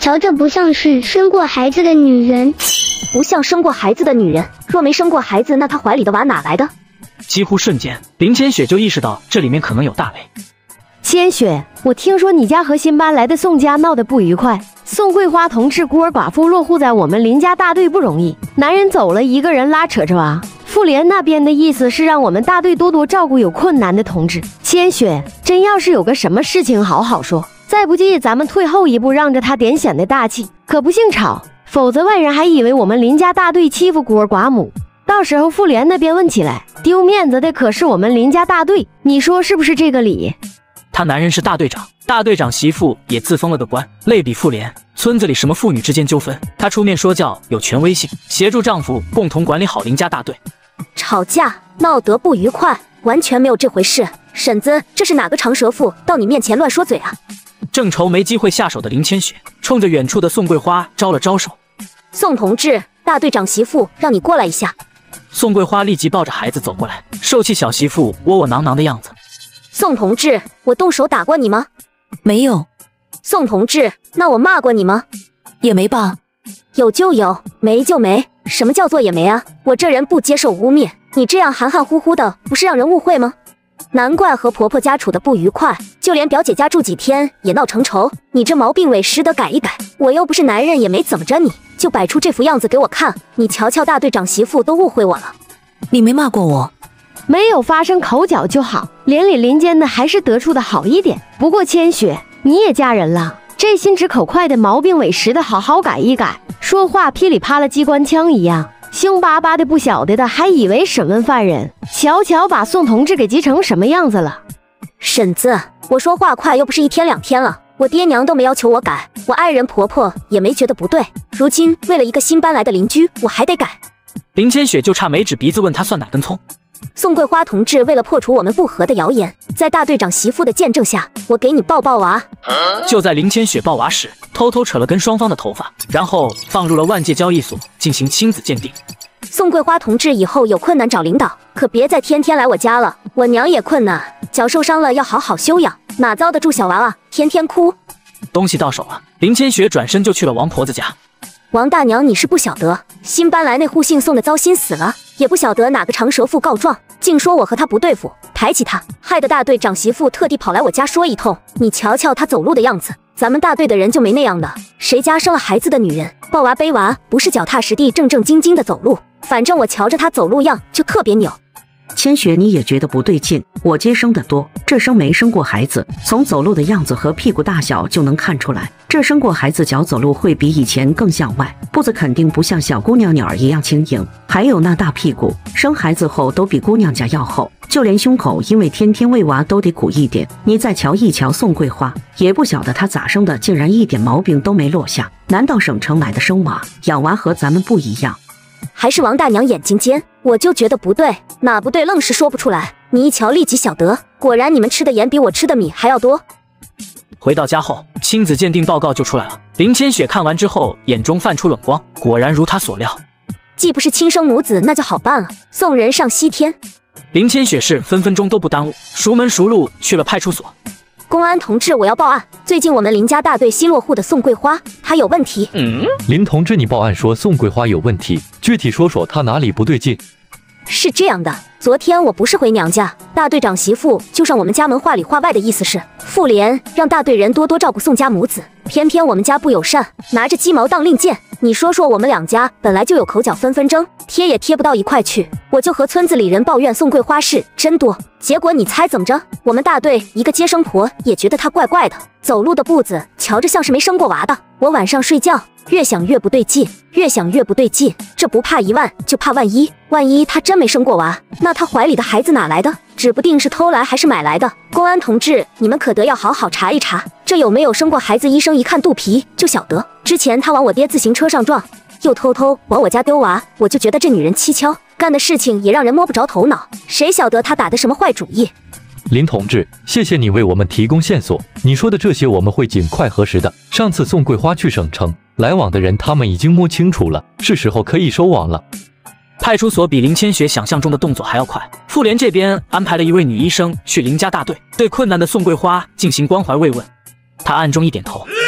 瞧着不像是生过孩子的女人， 不像生过孩子的女人。若没生过孩子，那她怀里的娃哪来的？ 几乎瞬间，林千雪就意识到这里面可能有大雷。 千雪，我听说你家和新搬来的宋家闹得不愉快。宋桂花同志孤儿寡妇落户在我们林家大队不容易，男人走了，一个人拉扯着娃。妇联那边的意思是让我们大队多多照顾有困难的同志。千雪，真要是有个什么事情，好好说。再不济，咱们退后一步，让着他点显的大气，可不姓吵，否则外人还以为我们林家大队欺负孤儿寡母。到时候妇联那边问起来，丢面子的可是我们林家大队，你说是不是这个理？ 他男人是大队长，大队长媳妇也自封了个官，类比妇联。村子里什么妇女之间纠纷，他出面说教，有权威性，协助丈夫共同管理好林家大队。 吵架闹得不愉快，完全没有这回事。婶子，这是哪个长舌妇到你面前乱说嘴啊？ 正愁没机会下手的林千雪，冲着远处的宋桂花招了招手。 宋同志，大队长媳妇让你过来一下。 宋桂花立即抱着孩子走过来，受气小媳妇窝窝囊囊的样子。 宋同志，我动手打过你吗？ 没有。 宋同志，那我骂过你吗？ 也没吧。 有就有，没就没。什么叫做也没啊？我这人不接受污蔑，你这样含含糊糊的，不是让人误会吗？难怪和婆婆家处的不愉快，就连表姐家住几天也闹成仇。你这毛病委实得改一改。我又不是男人，也没怎么着你，就摆出这副样子给我看。你瞧瞧，大队长媳妇都误会我了。 你没骂过我。 没有发生口角就好，邻里邻间的还是得处的好一点。不过千雪，你也嫁人了，这心直口快的毛病委实的好好改一改，说话噼里啪啦机关枪一样，凶巴巴的，不晓得的还以为审问犯人。瞧瞧把宋同志给急成什么样子了。 婶子，我说话快又不是一天两天了，我爹娘都没要求我改，我爱人婆婆也没觉得不对，如今为了一个新搬来的邻居，我还得改。 林千雪就差没指鼻子问他算哪根葱。 宋桂花同志为了破除我们不和的谣言，在大队长媳妇的见证下，我给你抱抱娃。 就在林千雪抱娃时，偷偷扯了根双方的头发，然后放入了万界交易所进行亲子鉴定。 宋桂花同志以后有困难找领导，可别再天天来我家了，我娘也困难，脚受伤了要好好休养，哪遭得住小娃娃天天哭。 东西到手了，林千雪转身就去了王婆子家。 王大娘，你是不晓得，新搬来那户姓宋的糟心死了，也不晓得哪个长舌妇告状，竟说我和他不对付，排挤他，害得大队长媳妇特地跑来我家说一通。你瞧瞧他走路的样子，咱们大队的人就没那样的，谁家生了孩子的女人抱娃背娃不是脚踏实地正正经经的走路？反正我瞧着他走路样就特别扭。 千雪，你也觉得不对劲？我接生的多，这生没生过孩子，从走路的样子和屁股大小就能看出来，这生过孩子脚走路会比以前更向外，步子肯定不像小姑娘鸟儿一样轻盈，还有那大屁股，生孩子后都比姑娘家要厚，就连胸口因为天天喂娃都得鼓一点。你再瞧一瞧宋桂花，也不晓得她咋生的，竟然一点毛病都没落下。难道省城来的生娃养娃和咱们不一样？ 还是王大娘眼睛尖，我就觉得不对，哪不对愣是说不出来。你一瞧立即晓得，果然你们吃的盐比我吃的米还要多。 回到家后，亲子鉴定报告就出来了。林千雪看完之后，眼中泛出冷光，果然如她所料， 既不是亲生母子，那就好办了，送人上西天。 林千雪是分分钟都不耽误，熟门熟路去了派出所。 公安同志，我要报案，最近我们林家大队新落户的宋桂花，她有问题。 嗯，林同志，你报案说宋桂花有问题，具体说说她哪里不对劲？ 是这样的，昨天我不是回娘家，大队长媳妇就上我们家门话里话外的意思是，妇联让大队人多多照顾宋家母子，偏偏我们家不友善，拿着鸡毛当令箭。你说说，我们两家本来就有口角纷纷争，贴也贴不到一块去，我就和村子里人抱怨宋桂花事真多，结果你猜怎么着？我们大队一个接生婆也觉得她怪怪的，走路的步子瞧着像是没生过娃的。我晚上睡觉越想越不对劲，越想越不对劲，这不怕一万就怕万一，万一她真没生过娃，那她怀里的孩子哪来的？指不定是偷来还是买来的。公安同志，你们可得要好好查一查，这有没有生过孩子，医生一看肚皮就晓得。之前她往我爹自行车上撞，又偷偷往我家丢娃，我就觉得这女人蹊跷，干的事情也让人摸不着头脑，谁晓得她打的什么坏主意。 林同志，谢谢你为我们提供线索，你说的这些我们会尽快核实的。上次宋桂花去省城来往的人，他们已经摸清楚了，是时候可以收网了。 派出所比林千雪想象中的动作还要快，妇联这边安排了一位女医生去林家大队，对困难的宋桂花进行关怀慰问。她暗中一点头，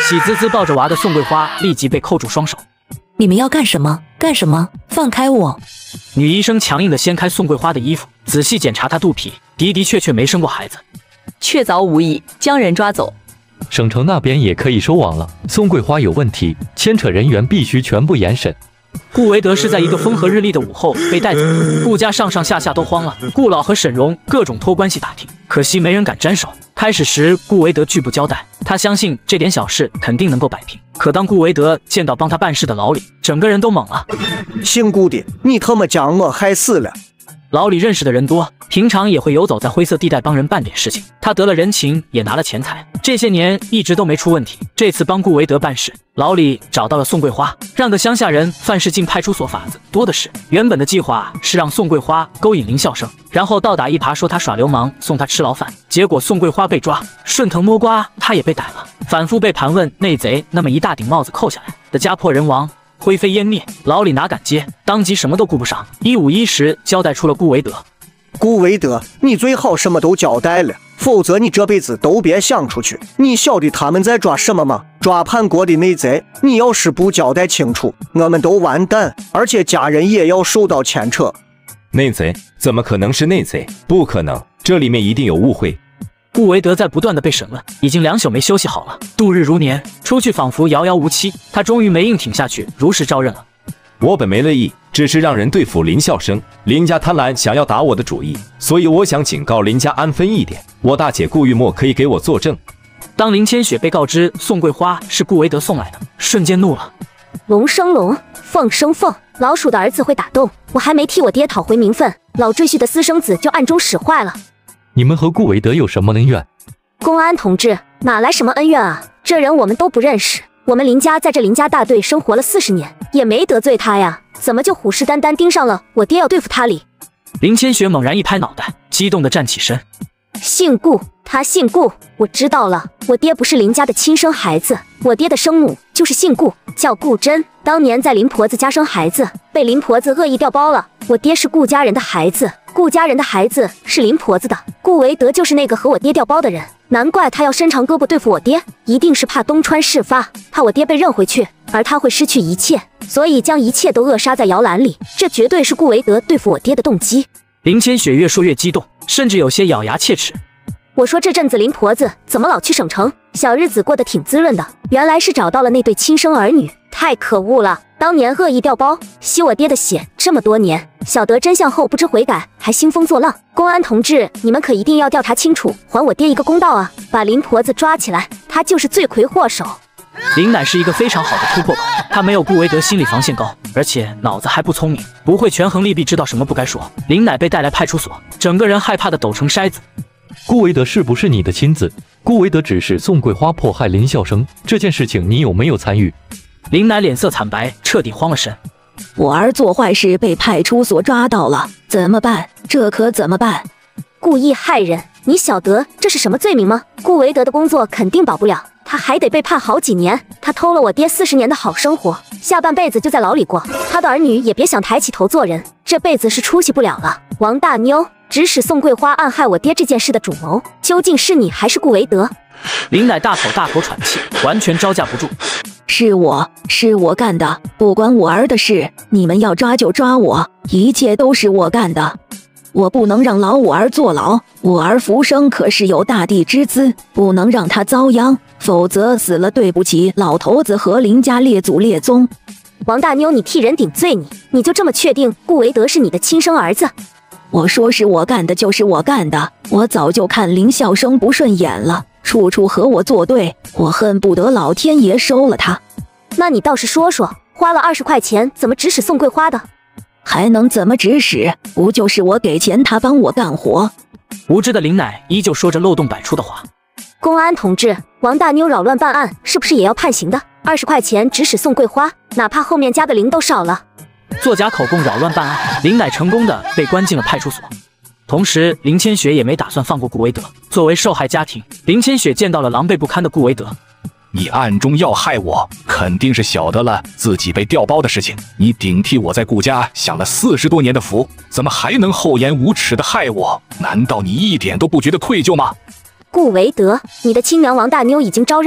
喜滋滋抱着娃的宋桂花立即被扣住双手。 你们要干什么？干什么？放开我！ 女医生强硬地掀开宋桂花的衣服，仔细检查她肚皮，的的确确没生过孩子。 确凿无疑，将人抓走。 省城那边也可以收网了，宋桂花有问题，牵扯人员必须全部严审。 顾维德是在一个风和日丽的午后被带走的，顾家上上下下都慌了，顾老和沈荣各种托关系打听，可惜没人敢沾手。开始时顾维德拒不交代，他相信这点小事肯定能够摆平。可当顾维德见到帮他办事的老李，整个人都懵了。 姓顾的，你他妈将我害死了！ 老李认识的人多，平常也会游走在灰色地带帮人办点事情。他得了人情，也拿了钱财，这些年一直都没出问题。这次帮顾维德办事，老李找到了宋桂花，让个乡下人犯事进派出所法子多的是。原本的计划是让宋桂花勾引林笑生，然后倒打一耙说他耍流氓，送他吃牢饭。结果宋桂花被抓，顺藤摸瓜，他也被逮了，反复被盘问，内贼那么一大顶帽子扣下来的家破人亡，灰飞烟灭，老李哪敢接，当即什么都顾不上，一五一十交代出了顾维德。 顾维德，你最好什么都交代了，否则你这辈子都别想出去。你晓得他们在抓什么吗？抓叛国的内贼。你要是不交代清楚，我们都完蛋，而且家人也要受到牵扯。 内贼？怎么可能是内贼？不可能，这里面一定有误会。 顾维德在不断的被审问，已经两宿没休息好了，度日如年，出去仿佛遥遥无期。他终于没硬挺下去，如实招认了。 我本没乐意，只是让人对付林笑生，林家贪婪想要打我的主意，所以我想警告林家安分一点。我大姐顾玉墨可以给我作证。 当林千雪被告知宋桂花是顾维德送来的，瞬间怒了。 龙生龙，凤生凤，老鼠的儿子会打洞，我还没替我爹讨回名分，老赘婿的私生子就暗中使坏了。 你们和顾维德有什么恩怨？ 公安同志，哪来什么恩怨啊？这人我们都不认识。我们林家在这林家大队生活了四十年，也没得罪他呀，怎么就虎视眈眈盯上了我爹要对付他哩？ 林千雪猛然一拍脑袋，激动地站起身。 姓顾，他姓顾，我知道了，我爹不是林家的亲生孩子，我爹的生母就是姓顾，叫顾真，当年在林婆子家生孩子，被林婆子恶意调包了。我爹是顾家人的孩子，顾家人的孩子是林婆子的，顾维德就是那个和我爹调包的人，难怪他要伸长胳膊对付我爹，一定是怕东窗事发，怕我爹被认回去，而他会失去一切，所以将一切都扼杀在摇篮里，这绝对是顾维德对付我爹的动机。 林千雪越说越激动，甚至有些咬牙切齿。 我说这阵子林婆子怎么老去省城，小日子过得挺滋润的，原来是找到了那对亲生儿女，太可恶了！当年恶意调包，吸我爹的血这么多年，晓得真相后不知悔改，还兴风作浪。公安同志，你们可一定要调查清楚，还我爹一个公道啊！把林婆子抓起来，他就是罪魁祸首。 林乃是一个非常好的突破口，他没有顾维德心理防线高，而且脑子还不聪明，不会权衡利弊，知道什么不该说。林乃被带来派出所，整个人害怕的抖成筛子。 顾维德是不是你的亲子？顾维德指使宋桂花迫害林笑生，这件事情你有没有参与？ 林乃脸色惨白，彻底慌了神。 我儿做坏事被派出所抓到了，怎么办？这可怎么办？ 故意害人，你晓得这是什么罪名吗？顾维德的工作肯定保不了，他还得被判好几年。他偷了我爹四十年的好生活，下半辈子就在牢里过。他的儿女也别想抬起头做人，这辈子是出息不了了。王大妞，指使宋桂花暗害我爹这件事的主谋，究竟是你还是顾维德？ 林乃大口大口喘气，完全招架不住。 是我，是我干的，不关我儿的事，你们要抓就抓我，一切都是我干的。我不能让老五儿坐牢，我儿福生可是有大地之资，不能让他遭殃，否则死了对不起老头子和林家列祖列宗。 王大妞，你替人顶罪，你你就这么确定顾维德是你的亲生儿子？ 我说是我干的就是我干的，我早就看林笑生不顺眼了，处处和我作对，我恨不得老天爷收了他。 那你倒是说说，花了二十块钱怎么指使宋桂花的？ 还能怎么指使？不就是我给钱他帮我干活？ 无知的林乃依旧说着漏洞百出的话。 公安同志，王大妞扰乱办案，是不是也要判刑的？二十块钱指使宋桂花，哪怕后面加个零都少了。 作假口供扰乱办案，林乃成功的被关进了派出所。同时，林千雪也没打算放过顾维德。作为受害家庭，林千雪见到了狼狈不堪的顾维德。 你暗中要害我，肯定是晓得了自己被调包的事情。你顶替我在顾家享了四十多年的福，怎么还能厚颜无耻的害我？难道你一点都不觉得愧疚吗？ 顾维德，你的亲娘王大妞已经招认了，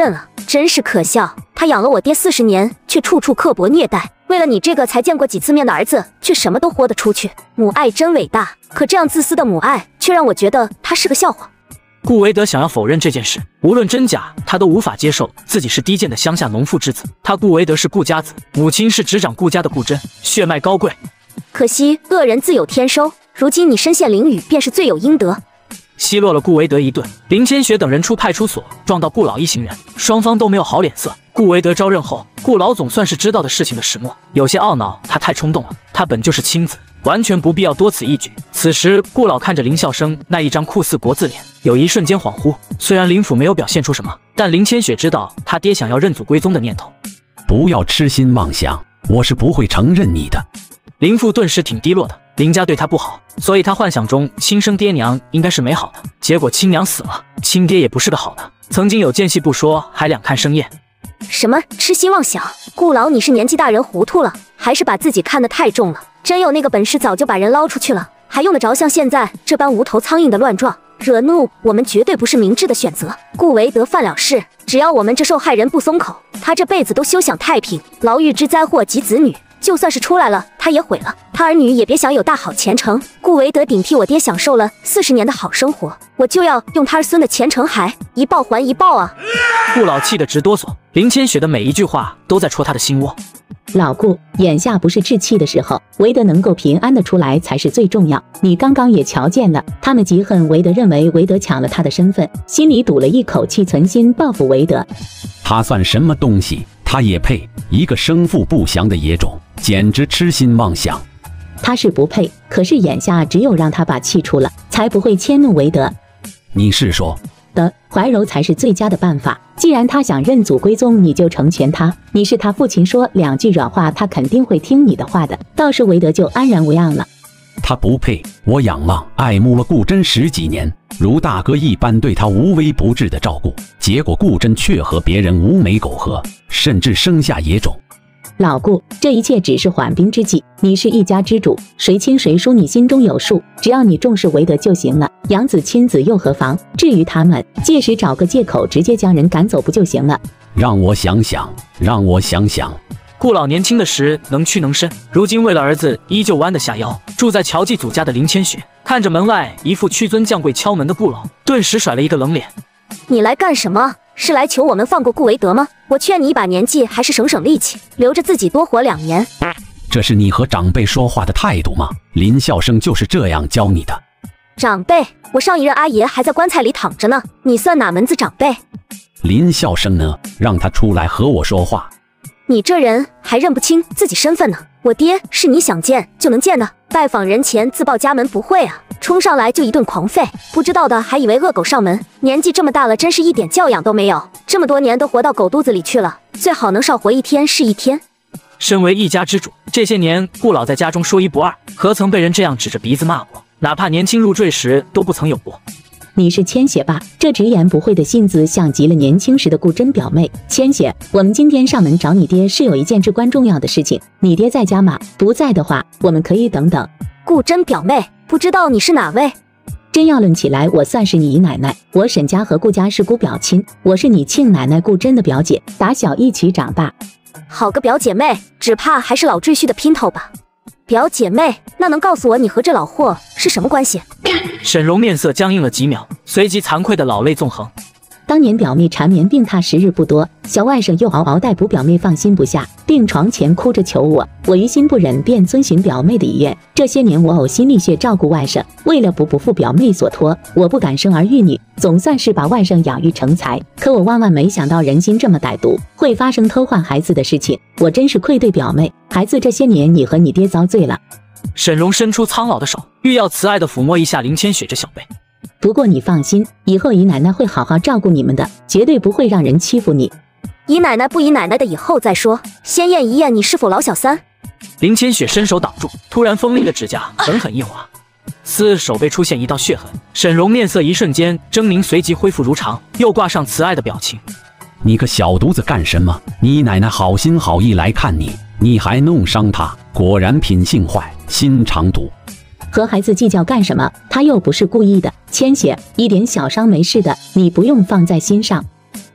真是可笑！他养了我爹四十年，却处处刻薄虐待。为了你这个才见过几次面的儿子，却什么都豁得出去。母爱真伟大，可这样自私的母爱，却让我觉得他是个笑话。 顾维德想要否认这件事，无论真假，他都无法接受自己是低贱的乡下农妇之子。他顾维德是顾家子，母亲是执掌顾家的顾真，血脉高贵。 可惜恶人自有天收，如今你身陷囹圄，便是罪有应得。 奚落了顾维德一顿，林千雪等人出派出所，撞到顾老一行人，双方都没有好脸色。顾维德招认后，顾老总算是知道的事情的始末，有些懊恼，他太冲动了，他本就是亲子，完全不必要多此一举。此时，顾老看着林笑生那一张酷似国字脸，有一瞬间恍惚。虽然林府没有表现出什么，但林千雪知道他爹想要认祖归宗的念头。 不要痴心妄想，我是不会承认你的。 林父顿时挺低落的。林家对他不好，所以他幻想中亲生爹娘应该是美好的，结果亲娘死了，亲爹也不是个好的。曾经有间隙不说，还两看生厌。 什么痴心妄想？顾老，你是年纪大人糊涂了，还是把自己看得太重了？真有那个本事，早就把人捞出去了，还用得着像现在这般无头苍蝇的乱撞？惹怒我们绝对不是明智的选择。顾维德犯了事，只要我们这受害人不松口，他这辈子都休想太平。牢狱之灾祸及子女，就算是出来了，他也毁了，他儿女也别想有大好前程。顾维德顶替我爹享受了四十年的好生活，我就要用他儿孙的前程还一报还一报啊！ 顾老气得直哆嗦，林千雪的每一句话都在戳他的心窝。 老顾，眼下不是置气的时候，韦德能够平安的出来才是最重要。你刚刚也瞧见了，他们嫉恨韦德，认为韦德抢了他的身份，心里堵了一口气，存心报复韦德。 他算什么东西？他也配？一个生父不详的野种，简直痴心妄想。 他是不配，可是眼下只有让他把气出了，才不会迁怒韦德。 你是说的怀柔才是最佳的办法。既然他想认祖归宗，你就成全他。你是他父亲，说两句软话，他肯定会听你的话的。到时韦德就安然无恙了。 他不配，我仰望爱慕了顾真十几年，如大哥一般对他无微不至的照顾，结果顾真却和别人无媒苟合，甚至生下野种。 老顾，这一切只是缓兵之计，你是一家之主，谁亲谁疏你心中有数，只要你重视韦德就行了。养子亲子又何妨？至于他们，届时找个借口直接将人赶走不就行了？ 让我想想，让我想想。 顾老年轻的时能屈能伸，如今为了儿子依旧弯得下腰。住在乔继祖家的林千雪看着门外一副屈尊降贵敲门的顾老，顿时甩了一个冷脸。 你来干什么？是来求我们放过顾维德吗？我劝你一把年纪还是省省力气，留着自己多活两年。 这是你和长辈说话的态度吗？林笑生就是这样教你的。 长辈？我上一任阿爷还在棺材里躺着呢，你算哪门子长辈？ 林笑生呢？让他出来和我说话。 你这人还认不清自己身份呢？我爹是你想见就能见的，拜访人前自报家门不讳啊，冲上来就一顿狂吠，不知道的还以为恶狗上门。年纪这么大了，真是一点教养都没有，这么多年都活到狗肚子里去了，最好能少活一天是一天。 身为一家之主，这些年顾老在家中说一不二，何曾被人这样指着鼻子骂过？哪怕年轻入赘时都不曾有过。 你是千雪吧？这直言不讳的性子像极了年轻时的顾真表妹。千雪，我们今天上门找你爹是有一件至关重要的事情，你爹在家吗？不在的话，我们可以等等。 顾真表妹，不知道你是哪位？ 真要论起来，我算是你姨奶奶，我沈家和顾家是姑表亲，我是你庆奶奶顾真的表姐，打小一起长大。 好个表姐妹，只怕还是老赘婿的姘头吧。表姐妹，那能告诉我你和这老货是什么关系？ 沈荣面色僵硬了几秒，随即惭愧的老泪纵横。 当年表妹缠绵病榻时日不多，小外甥又嗷嗷待哺，表妹放心不下，病床前哭着求我，我于心不忍，便遵循表妹的遗愿。这些年我呕心沥血照顾外甥，为了不不负表妹所托，我不敢生儿育女，总算是把外甥养育成才。可我万万没想到人心这么歹毒，会发生偷换孩子的事情，我真是愧对表妹。孩子这些年你和你爹遭罪了。 沈荣伸出苍老的手，欲要慈爱地抚摸一下林千雪这小辈。 不过你放心，以后姨奶奶会好好照顾你们的，绝对不会让人欺负你。 姨奶奶不姨奶奶的以后再说，先验一验你是否老小三。 林千雪伸手挡住，突然锋利的指甲狠狠一划，似手背出现一道血痕。沈荣面色一瞬间狰狞，随即恢复如常，又挂上慈爱的表情。 你个小犊子干什么？你奶奶好心好意来看你，你还弄伤她，果然品性坏，心肠毒。 和孩子计较干什么？他又不是故意的。千雪，一点小伤没事的，你不用放在心上。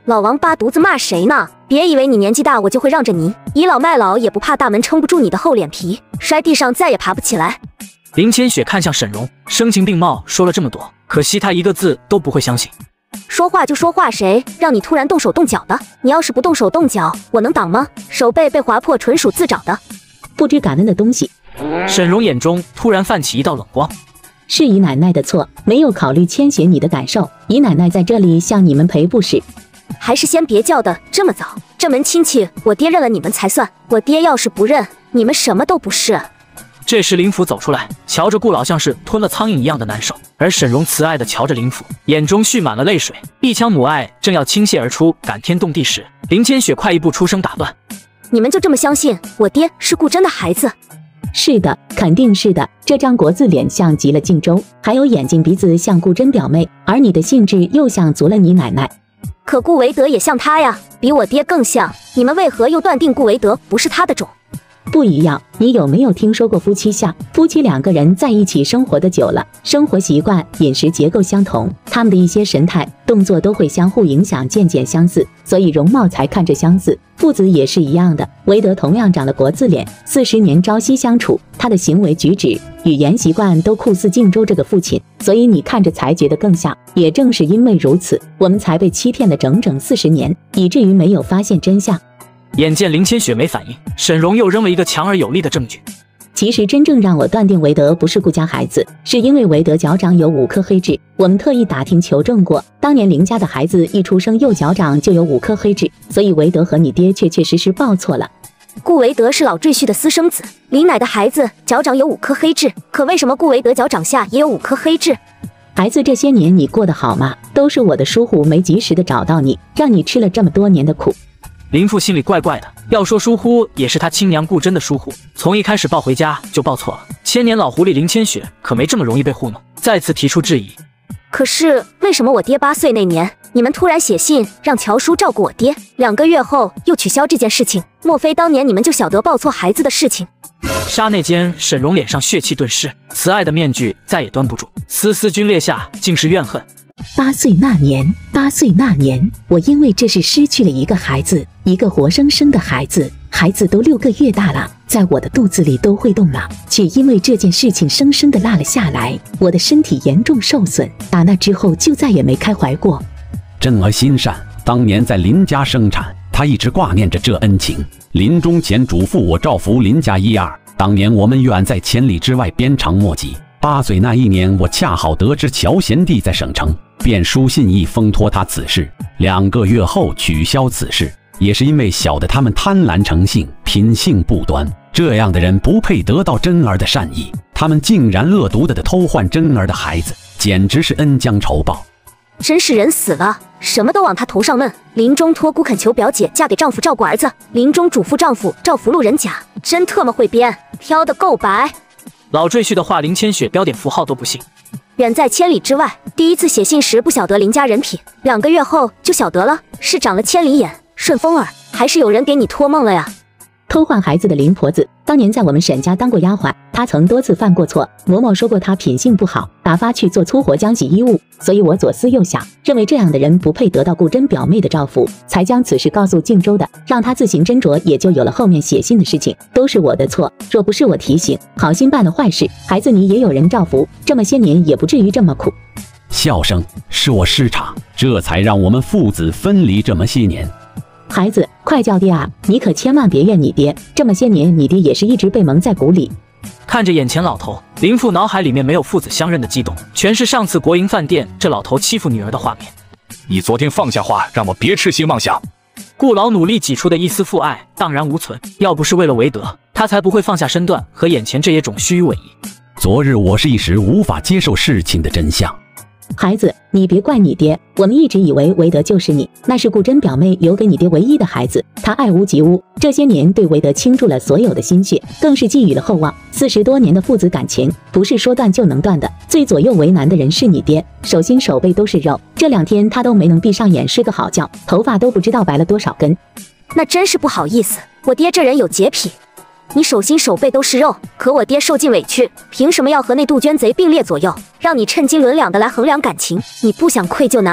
老王八犊子骂谁呢？别以为你年纪大我就会让着你，倚老卖老也不怕大门撑不住你的厚脸皮，摔地上再也爬不起来。 林千雪看向沈荣，声情并茂说了这么多，可惜他一个字都不会相信。 说话就说话，谁让你突然动手动脚的？你要是不动手动脚，我能挡吗？手背被划破，纯属自找的。 不知感恩的东西。 沈荣眼中突然泛起一道冷光。 是姨奶奶的错，没有考虑千雪你的感受。姨奶奶在这里向你们赔不是。 还是先别叫的这么早，这门亲戚我爹认了你们才算，我爹要是不认，你们什么都不是。 这时林甫走出来，瞧着顾老像是吞了苍蝇一样的难受，而沈荣慈爱的瞧着林甫，眼中蓄满了泪水，一腔母爱正要倾泻而出，感天动地时，林千雪快一步出声打断： 你们就这么相信我爹是顾真的孩子？ 是的，肯定是的。这张国字脸像极了靖州，还有眼睛鼻子像顾真表妹，而你的性质又像足了你奶奶。 可顾维德也像他呀，比我爹更像，你们为何又断定顾维德不是他的种？ 不一样，你有没有听说过夫妻相？夫妻两个人在一起生活的久了，生活习惯、饮食结构相同，他们的一些神态、动作都会相互影响，渐渐相似，所以容貌才看着相似。父子也是一样的，维德同样长了国字脸，四十年朝夕相处，他的行为举止、语言习惯都酷似靖州这个父亲，所以你看着才觉得更像。也正是因为如此，我们才被欺骗了整整四十年，以至于没有发现真相。 眼见林千雪没反应，沈荣又扔了一个强而有力的证据。 其实真正让我断定韦德不是顾家孩子，是因为韦德脚掌有五颗黑痣。我们特意打听求证过，当年林家的孩子一出生右脚掌就有五颗黑痣，所以韦德和你爹确确实实报错了。 顾维德是老赘婿的私生子，林奶的孩子脚掌有五颗黑痣，可为什么顾维德脚掌下也有五颗黑痣？ 孩子，这些年你过得好吗？都是我的疏忽，没及时的找到你，让你吃了这么多年的苦。 林父心里怪怪的，要说疏忽，也是他亲娘顾真的疏忽，从一开始抱回家就抱错了。千年老狐狸林千雪可没这么容易被糊弄，再次提出质疑。 可是为什么我爹八岁那年，你们突然写信让乔叔照顾我爹，两个月后又取消这件事情？莫非当年你们就晓得抱错孩子的事情？ 刹那间，沈荣脸上血气顿失，慈爱的面具再也端不住，丝丝皲裂下尽是怨恨。 八岁那年，八岁那年，我因为这事失去了一个孩子，一个活生生的孩子，孩子都六个月大了，在我的肚子里都会动了，却因为这件事情生生的落了下来，我的身体严重受损，打那之后就再也没开怀过。 真儿心善，当年在林家生产，他一直挂念着这恩情，临终前嘱咐我照拂林家一二。当年我们远在千里之外，鞭长莫及。八岁那一年，我恰好得知乔贤弟在省城，便书信一封托他此事。两个月后取消此事，也是因为晓得他们贪婪成性，品性不端，这样的人不配得到真儿的善意。他们竟然恶毒的的偷换真儿的孩子，简直是恩将仇报。 真是人死了，什么都往他头上闷。临终托孤恳求表姐嫁给丈夫照顾儿子，临终嘱咐丈夫照拂路人甲，真特么会编，挑得够白。 老赘婿的话，林千雪标点符号都不信。 远在千里之外，第一次写信时不晓得林家人品，两个月后就晓得了，是长了千里眼、顺风耳，还是有人给你托梦了呀？ 偷换孩子的林婆子，当年在我们沈家当过丫鬟，她曾多次犯过错。嬷嬷说过她品性不好，打发去做粗活浆洗衣物，所以我左思右想，认为这样的人不配得到顾真表妹的照拂，才将此事告诉靖州的，让她自行斟酌，也就有了后面写信的事情，都是我的错。若不是我提醒，好心办了坏事，孩子你也有人照拂，这么些年也不至于这么苦。 笑声，是我失察，这才让我们父子分离这么些年。 孩子，快叫爹啊！你可千万别怨你爹，这么些年你爹也是一直被蒙在鼓里。 看着眼前老头，林父脑海里面没有父子相认的激动，全是上次国营饭店这老头欺负女儿的画面。 你昨天放下话，让我别痴心妄想。 顾老努力挤出的一丝父爱荡然无存，要不是为了韦德，他才不会放下身段和眼前这些种虚与委蛇。 昨日我是一时无法接受事情的真相。 孩子，你别怪你爹，我们一直以为韦德就是你，那是顾真表妹留给你爹唯一的孩子，他爱屋及乌，这些年对韦德倾注了所有的心血，更是寄予了厚望。四十多年的父子感情，不是说断就能断的，最左右为难的人是你爹，手心手背都是肉，这两天他都没能闭上眼睡个好觉，头发都不知道白了多少根。 那真是不好意思，我爹这人有洁癖。你手心手背都是肉，可我爹受尽委屈，凭什么要和那杜鹃贼并列左右，让你称斤论两的来衡量感情？你不想愧疚难安，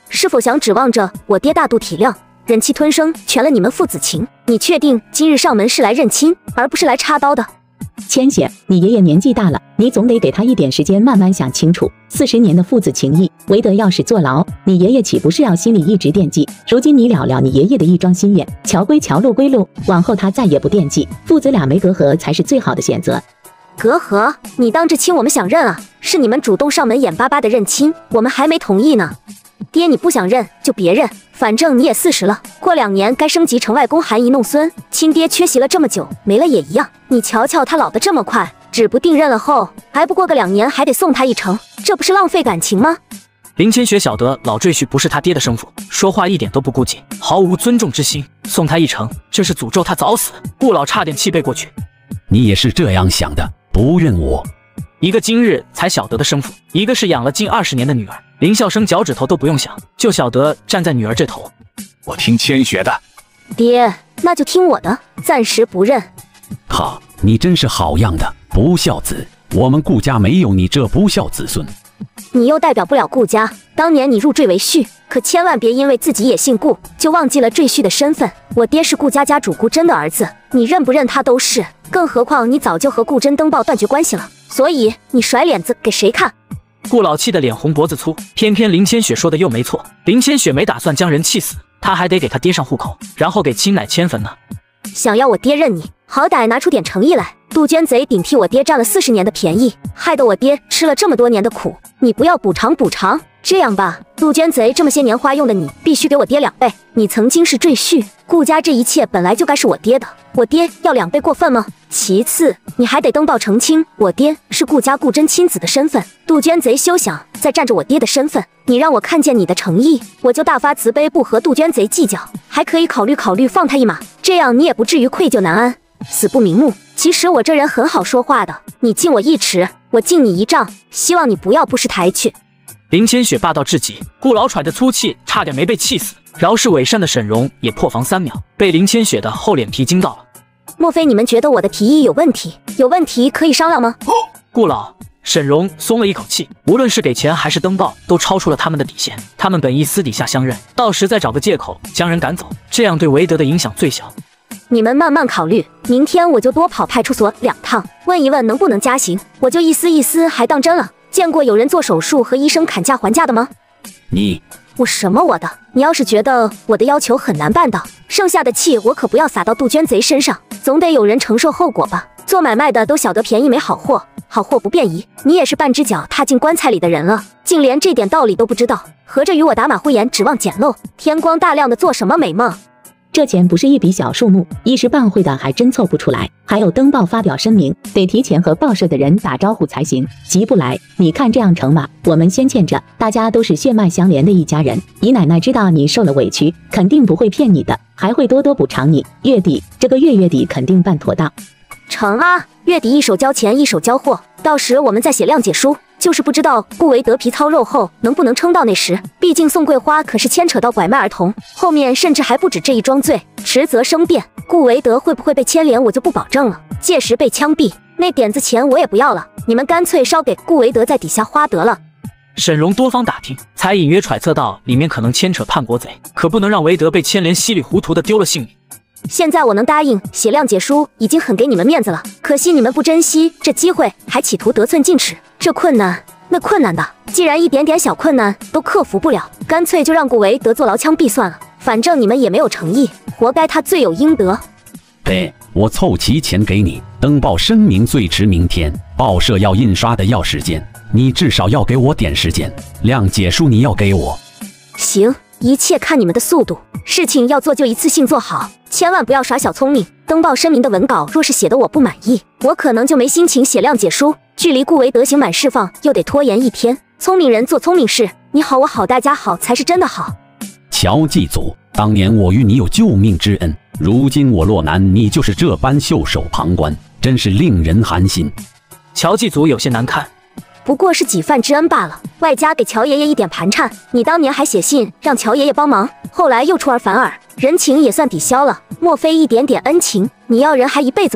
是否想指望着我爹大度体谅，忍气吞声，全了你们父子情？你确定今日上门是来认亲，而不是来插刀的？ 千雪，你爷爷年纪大了，你总得给他一点时间慢慢想清楚。四十年的父子情谊，韦德要是坐牢，你爷爷岂不是要心里一直惦记？如今你了了你爷爷的一桩心愿，桥归桥，路归路，往后他再也不惦记，父子俩没隔阂才是最好的选择。 隔阂？你当这亲我们想认啊？是你们主动上门眼巴巴的认亲，我们还没同意呢。爹，你不想认就别认，反正你也四十了，过两年该升级成外公含饴弄孙。亲爹缺席了这么久，没了也一样。你瞧瞧他老得这么快，指不定认了后，还不过个两年还得送他一程，这不是浪费感情吗？ 林千雪晓得老赘婿不是他爹的生父，说话一点都不顾忌，毫无尊重之心。送他一程，这是诅咒他早死。顾老差点气背过去。 你也是这样想的，不认我？ 一个今日才晓得的生父，一个是养了近二十年的女儿。林笑生脚趾头都不用想，就晓得站在女儿这头。 我听千雪的。 爹，那就听我的，暂时不认。 好，你真是好样的，不孝子！我们顾家没有你这不孝子孙。 你又代表不了顾家，当年你入赘为婿，可千万别因为自己也姓顾，就忘记了赘婿的身份。我爹是顾家家主顾真的儿子，你认不认他都是。更何况你早就和顾真登报断绝关系了，所以你甩脸子给谁看？ 顾老气得脸红脖子粗，偏偏林千雪说的又没错。林千雪没打算将人气死，他还得给他爹上户口，然后给亲奶迁坟呢。 想要我爹认你，好歹拿出点诚意来。杜鹃贼顶替我爹占了四十年的便宜，害得我爹吃了这么多年的苦，你不要补偿补偿？这样吧，杜鹃贼这么些年花用的你，必须给我爹两倍。你曾经是赘婿，顾家这一切本来就该是我爹的，我爹要两倍过分吗？其次，你还得登报澄清，我爹是顾家顾真亲子的身份。杜鹃贼休想再占着我爹的身份，你让我看见你的诚意，我就大发慈悲，不和杜鹃贼计较，还可以考虑考虑放他一马，这样你也不至于愧疚难安，死不瞑目。其实我这人很好说话的，你敬我一尺，我敬你一丈，希望你不要不识抬举。 林千雪霸道至极，顾老喘着粗气，差点没被气死。饶是伪善的沈荣也破防三秒，被林千雪的厚脸皮惊到了。 莫非你们觉得我的提议有问题？有问题可以商量吗？ 顾老，沈荣松了一口气，无论是给钱还是登报，都超出了他们的底线。他们本意私底下相认，到时再找个借口将人赶走，这样对韦德的影响最小。 你们慢慢考虑，明天我就多跑派出所两趟，问一问能不能加刑，我就一丝一丝还当真了。见过有人做手术和医生砍价还价的吗？ 你我什么我的？你要是觉得我的要求很难办到，剩下的气我可不要撒到杜鹃贼身上，总得有人承受后果吧。做买卖的都晓得便宜没好货，好货不便宜，你也是半只脚踏进棺材里的人了，竟连这点道理都不知道，合着与我打马虎眼，指望捡漏，天光大亮的做什么美梦？ 这钱不是一笔小数目，一时半会的还真凑不出来。还有登报发表声明，得提前和报社的人打招呼才行，急不来。你看这样成吗？我们先欠着，大家都是血脉相连的一家人。姨奶奶知道你受了委屈，肯定不会骗你的，还会多多补偿你。月底这个月月底肯定办妥当。 成啊，月底一手交钱一手交货，到时我们再写谅解书。就是不知道顾维德皮糙肉厚能不能撑到那时，毕竟宋桂花可是牵扯到拐卖儿童，后面甚至还不止这一桩罪，迟则生变。顾维德会不会被牵连我就不保证了，届时被枪毙，那点子钱我也不要了，你们干脆烧给顾维德在底下花得了。 沈荣多方打听，才隐约揣测到里面可能牵扯叛国贼，可不能让维德被牵连稀里糊涂的丢了性命。 现在我能答应写谅解书，已经很给你们面子了，可惜你们不珍惜这机会，还企图得寸进尺，这困难那困难的，既然一点点小困难都克服不了，干脆就让顾维德坐牢枪毙算了，反正你们也没有诚意，活该他罪有应得。 呸！我凑齐钱给你，登报声明最迟明天，报社要印刷的要时间，你至少要给我点时间，谅解书你要给我。 行，一切看你们的速度，事情要做就一次性做好，千万不要耍小聪明。登报声明的文稿若是写得我不满意，我可能就没心情写谅解书，距离顾维德刑满释放又得拖延一天。聪明人做聪明事，你好我好大家好才是真的好。 乔祭祖，当年我与你有救命之恩，如今我落难，你就是这般袖手旁观，真是令人寒心。 乔祭祖有些难看， 不过是几饭之恩罢了，外加给乔爷爷一点盘缠。你当年还写信让乔爷爷帮忙，后来又出尔反尔，人情也算抵消了。莫非一点点恩情，你要人还一辈子不成？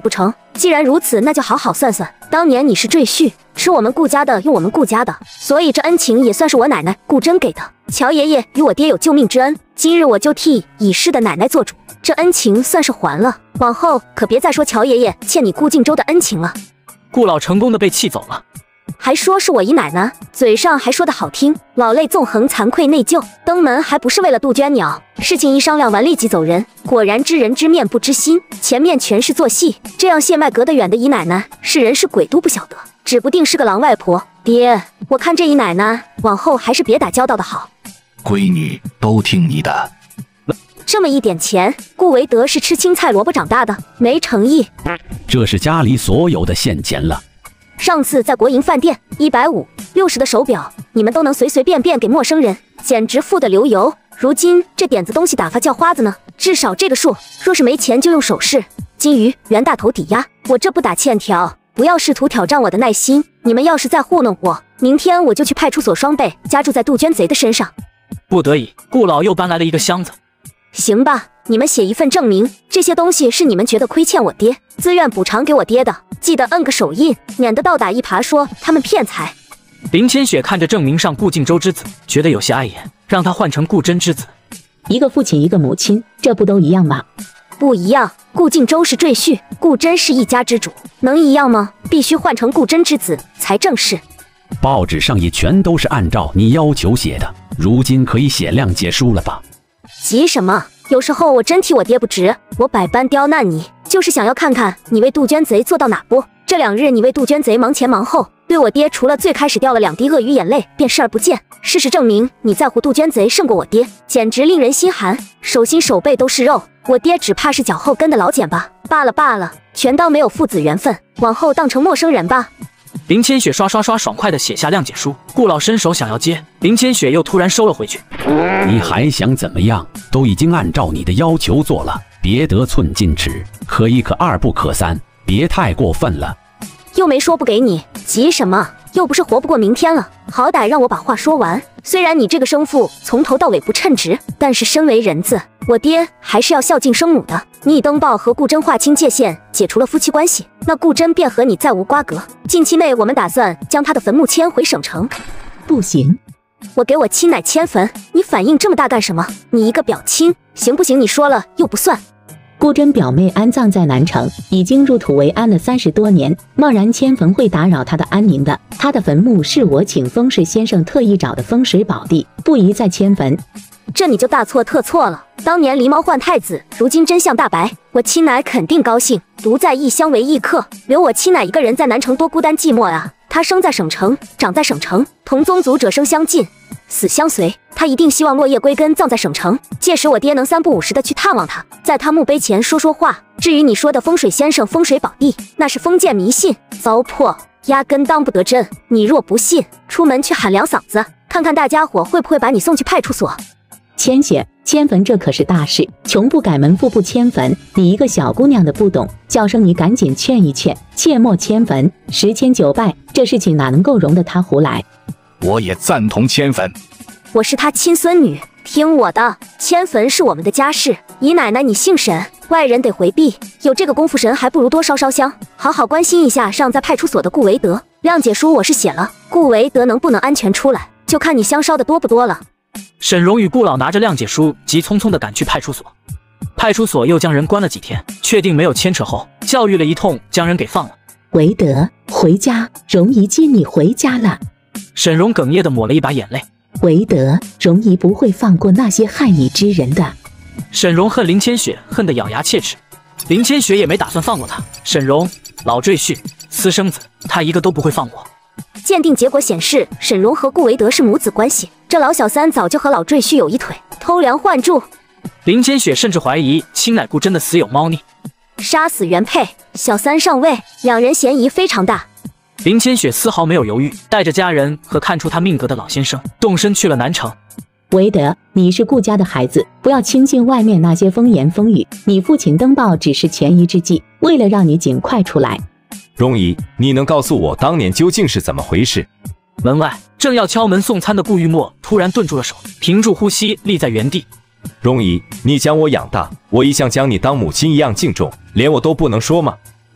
既然如此，那就好好算算。当年你是赘婿，吃我们顾家的，用我们顾家的，所以这恩情也算是我奶奶顾真给的。乔爷爷与我爹有救命之恩，今日我就替已逝的奶奶做主，这恩情算是还了。往后可别再说乔爷爷欠你顾靖州的恩情了。 顾老成功的被气走了。 还说是我姨奶奶，嘴上还说得好听，老泪纵横，惭愧内疚。登门还不是为了杜鹃鸟，事情一商量完立即走人。果然知人知面不知心，前面全是做戏。这样线脉隔得远的姨奶奶，是人是鬼都不晓得，指不定是个狼外婆。爹，我看这姨奶奶往后还是别打交道的好。 闺女都听你的。 这么一点钱，顾维德是吃青菜萝卜长大的，没诚意。 这是家里所有的现钱了。 上次在国营饭店，一百五六十的手表，你们都能随随便便给陌生人，简直富得流油。如今这点子东西打发叫花子呢，至少这个数，若是没钱就用首饰。金鱼、袁大头抵押，我这不打欠条，不要试图挑战我的耐心。你们要是再糊弄我，明天我就去派出所双倍加注在杜鹃贼的身上。 不得已，顾老又搬来了一个箱子。 行吧，你们写一份证明，这些东西是你们觉得亏欠我爹，自愿补偿给我爹的，记得摁个手印，免得倒打一耙说他们骗财。 林千雪看着证明上顾靖州之子，觉得有些碍眼，让他换成顾真之子。 一个父亲一个母亲，这不都一样吗？ 不一样，顾靖州是赘婿，顾真是一家之主，能一样吗？必须换成顾真之子才正式。 报纸上也全都是按照你要求写的，如今可以写谅解书了吧？ 急什么？有时候我真替我爹不值，我百般刁难你，就是想要看看你为杜鹃贼做到哪步。这两日你为杜鹃贼忙前忙后，对我爹除了最开始掉了两滴鳄鱼眼泪，便视而不见。事实证明，你在乎杜鹃贼胜过我爹，简直令人心寒。手心手背都是肉，我爹只怕是脚后跟的老茧吧。罢了罢了，全当没有父子缘分，往后当成陌生人吧。 林千雪刷刷刷爽快地写下谅解书，顾老伸手想要接，林千雪又突然收了回去。 你还想怎么样？都已经按照你的要求做了，别得寸进尺，可一可二不可三，别太过分了。 又没说不给你，急什么？又不是活不过明天了，好歹让我把话说完。虽然你这个生父从头到尾不称职，但是身为人子，我爹还是要孝敬生母的。你以登报和顾真划清界限，解除了夫妻关系，那顾真便和你再无瓜葛。近期内我们打算将他的坟墓迁回省城。 不行， 我给我亲奶迁坟，你反应这么大干什么？你一个表亲，行不行？你说了又不算。 顾真表妹安葬在南城，已经入土为安了三十多年，贸然迁坟会打扰她的安宁的。她的坟墓是我请风水先生特意找的风水宝地，不宜再迁坟。 这你就大错特错了。当年狸猫换太子，如今真相大白，我亲奶肯定高兴。独在异乡为异客，留我亲奶一个人在南城多孤单寂寞啊！他生在省城，长在省城，同宗族者生相近，死相随。他一定希望落叶归根，葬在省城。届时我爹能三不五时的去探望他，在他墓碑前说说话。至于你说的风水先生、风水宝地，那是封建迷信，糟粕，压根当不得真。你若不信，出门去喊两嗓子，看看大家伙会不会把你送去派出所。 千雪，迁坟这可是大事，穷不改门，富不迁坟。你一个小姑娘的不懂，叫声你赶紧劝一劝，切莫迁坟。十迁九拜，这事情哪能够容得他胡来？ 我也赞同迁坟。 我是他亲孙女，听我的，迁坟是我们的家事。姨奶奶你姓沈，外人得回避。有这个功夫神，还不如多烧烧香，好好关心一下尚在派出所的顾维德。谅解书我是写了，顾维德能不能安全出来，就看你香烧的多不多了。 沈荣与顾老拿着谅解书，急匆匆地赶去派出所。派出所又将人关了几天，确定没有牵扯后，教育了一通，将人给放了。 维德，回家，容姨接你回家了。 沈荣哽咽地抹了一把眼泪。 维德，容姨不会放过那些害你之人的。 沈荣恨林千雪，恨得咬牙切齿。林千雪也没打算放过他。沈荣，老赘婿，私生子，他一个都不会放过。 鉴定结果显示，沈荣和顾维德是母子关系。这老小三早就和老赘婿有一腿，偷梁换柱。 林千雪甚至怀疑亲奶顾真的死有猫腻， 杀死原配，小三上位，两人嫌疑非常大。 林千雪丝毫没有犹豫，带着家人和看出他命格的老先生，动身去了南城。 维德，你是顾家的孩子，不要轻信外面那些风言风语。你父亲登报只是权宜之计，为了让你尽快出来。 荣姨，你能告诉我当年究竟是怎么回事？ 门外正要敲门送餐的顾玉墨突然顿住了手，屏住呼吸，立在原地。 荣姨，你将我养大，我一向将你当母亲一样敬重，连我都不能说吗？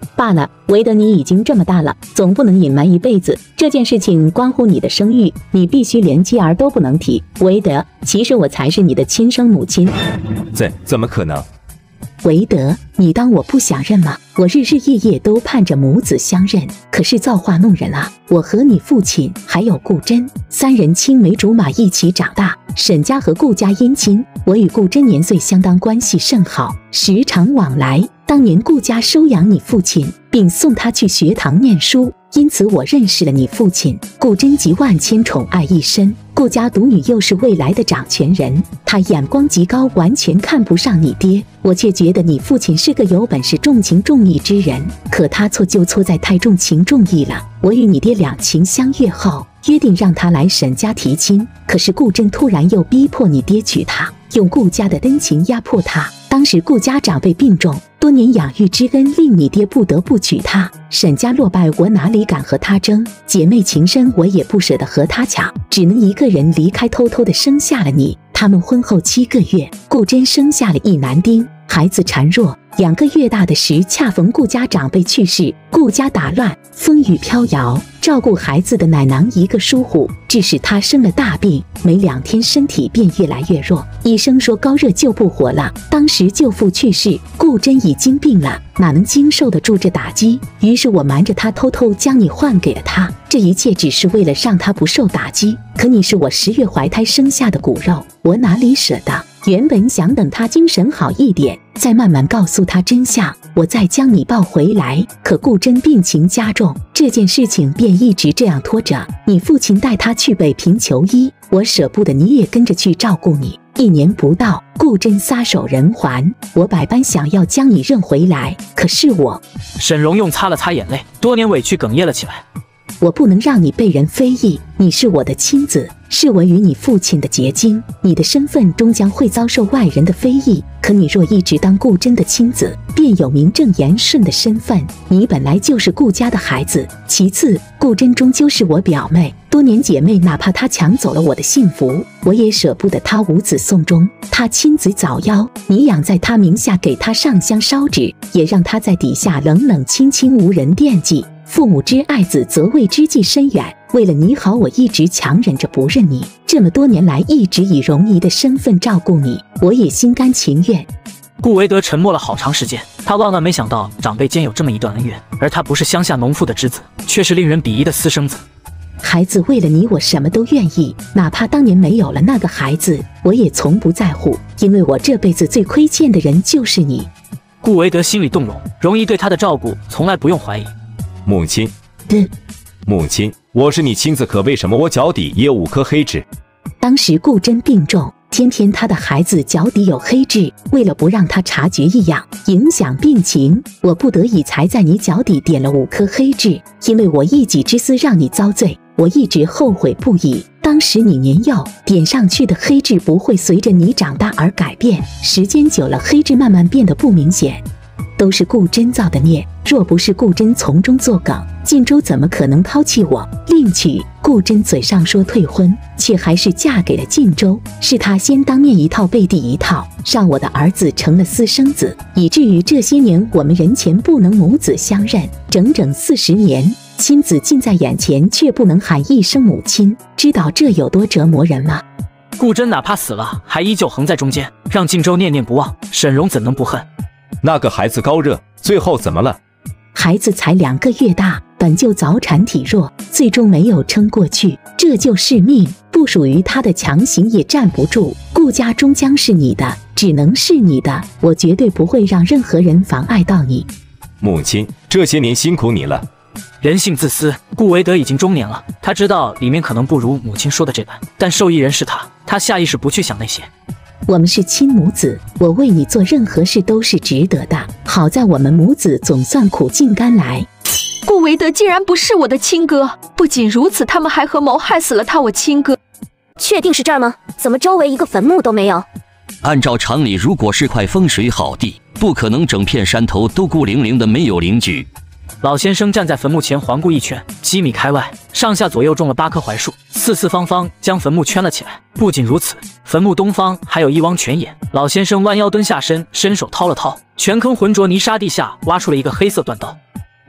罢了，韦德，你已经这么大了，总不能隐瞒一辈子。这件事情关乎你的声誉，你必须连妻儿都不能提。韦德，其实我才是你的亲生母亲。 怎怎么可能？ 韦德，你当我不想认吗？我日日夜夜都盼着母子相认，可是造化弄人啊！我和你父亲还有顾真三人青梅竹马一起长大，沈家和顾家姻亲，我与顾真年岁相当，关系甚好，时常往来。当年顾家收养你父亲，并送他去学堂念书，因此我认识了你父亲。顾真集万千宠爱一身，顾家独女又是未来的掌权人，他眼光极高，完全看不上你爹。我却觉得你父亲是个有本事、重情重义之人，可他错就错在太重情重义了。我与你爹两情相悦后，约定让他来沈家提亲，可是顾真突然又逼迫你爹娶她，用顾家的恩情压迫他。当时顾家长辈病重，多年养育之恩令你爹不得不娶她。沈家落败，我哪里敢和他争？姐妹情深，我也不舍得和他抢，只能一个人离开，偷偷的生下了你。他们婚后七个月，顾真生下了一男丁，孩子孱弱，两个月大的时，恰逢顾家长辈去世，顾家打乱，风雨飘摇，照顾孩子的奶娘一个疏忽，致使他生了大病，没两天身体便越来越弱，医生说高热就不活了。当时舅父去世，顾真已经病了，哪能经受得住这打击？于是我瞒着他，偷偷将你换给了他，这一切只是为了让他不受打击。可你是我十月怀胎生下的骨肉，我哪里舍得？原本想等他精神好一点，再慢慢告诉他真相，我再将你抱回来。可顾真病情加重，这件事情便一直这样拖着。你父亲带他去北平求医，我舍不得你也跟着去照顾你。一年不到，顾真撒手人寰，我百般想要将你认回来，可是我…… 沈荣用擦了擦眼泪，多年委屈哽咽了起来。 我不能让你被人非议，你是我的亲子，是我与你父亲的结晶，你的身份终将会遭受外人的非议。可你若一直当顾真的亲子，便有名正言顺的身份，你本来就是顾家的孩子。其次，顾真终究是我表妹，多年姐妹，哪怕她抢走了我的幸福，我也舍不得她无子送终。她亲子早夭，你养在她名下，给她上香烧纸，也让她在底下冷冷清清，无人惦记。父母之爱子，则为之计深远。为了你好，我一直强忍着不认你，这么多年来一直以荣姨的身份照顾你，我也心甘情愿。 顾维德沉默了好长时间，他万万没想到长辈间有这么一段恩怨，而他不是乡下农妇的之子，却是令人鄙夷的私生子。 孩子为了你，我什么都愿意，哪怕当年没有了那个孩子，我也从不在乎，因为我这辈子最亏欠的人就是你。 顾维德心里动容，荣姨对他的照顾从来不用怀疑。 母亲， 对， 母亲，我是你亲子，可为什么我脚底也有五颗黑痣？ 当时顾真病重，偏偏他的孩子脚底有黑痣，为了不让他察觉异样，影响病情，我不得已才在你脚底点了五颗黑痣。因为我一己之私让你遭罪，我一直后悔不已。当时你年幼，点上去的黑痣不会随着你长大而改变，时间久了，黑痣慢慢变得不明显。都是顾真造的孽，若不是顾真从中作梗，晋州怎么可能抛弃我另娶？顾真嘴上说退婚，却还是嫁给了晋州，是他先当面一套背地一套，让我的儿子成了私生子，以至于这些年我们人前不能母子相认，整整四十年，亲子近在眼前，却不能喊一声母亲，知道这有多折磨人吗？ 顾真哪怕死了，还依旧横在中间，让晋州念念不忘，沈荣怎能不恨？ 那个孩子高热，最后怎么了？ 孩子才两个月大，本就早产体弱，最终没有撑过去，这就是命，不属于他的强行也站不住。顾家终将是你的，只能是你的，我绝对不会让任何人妨碍到你。 母亲，这些年辛苦你了。 人性自私，顾维德已经中年了，他知道里面可能不如母亲说的这般，但受益人是他，他下意识不去想那些。 我们是亲母子，我为你做任何事都是值得的。好在我们母子总算苦尽甘来。 顾维德竟然不是我的亲哥，不仅如此，他们还合谋害死了他我亲哥。 确定是这儿吗？怎么周围一个坟墓都没有？ 按照常理，如果是块风水好地，不可能整片山头都孤零零的没有邻居。 老先生站在坟墓前环顾一圈，几米开外，上下左右种了八棵槐树，四四方方将坟墓圈了起来。不仅如此，坟墓东方还有一汪泉眼。老先生弯腰蹲下身，伸手掏了掏，全坑浑浊泥沙地下挖出了一个黑色断刀。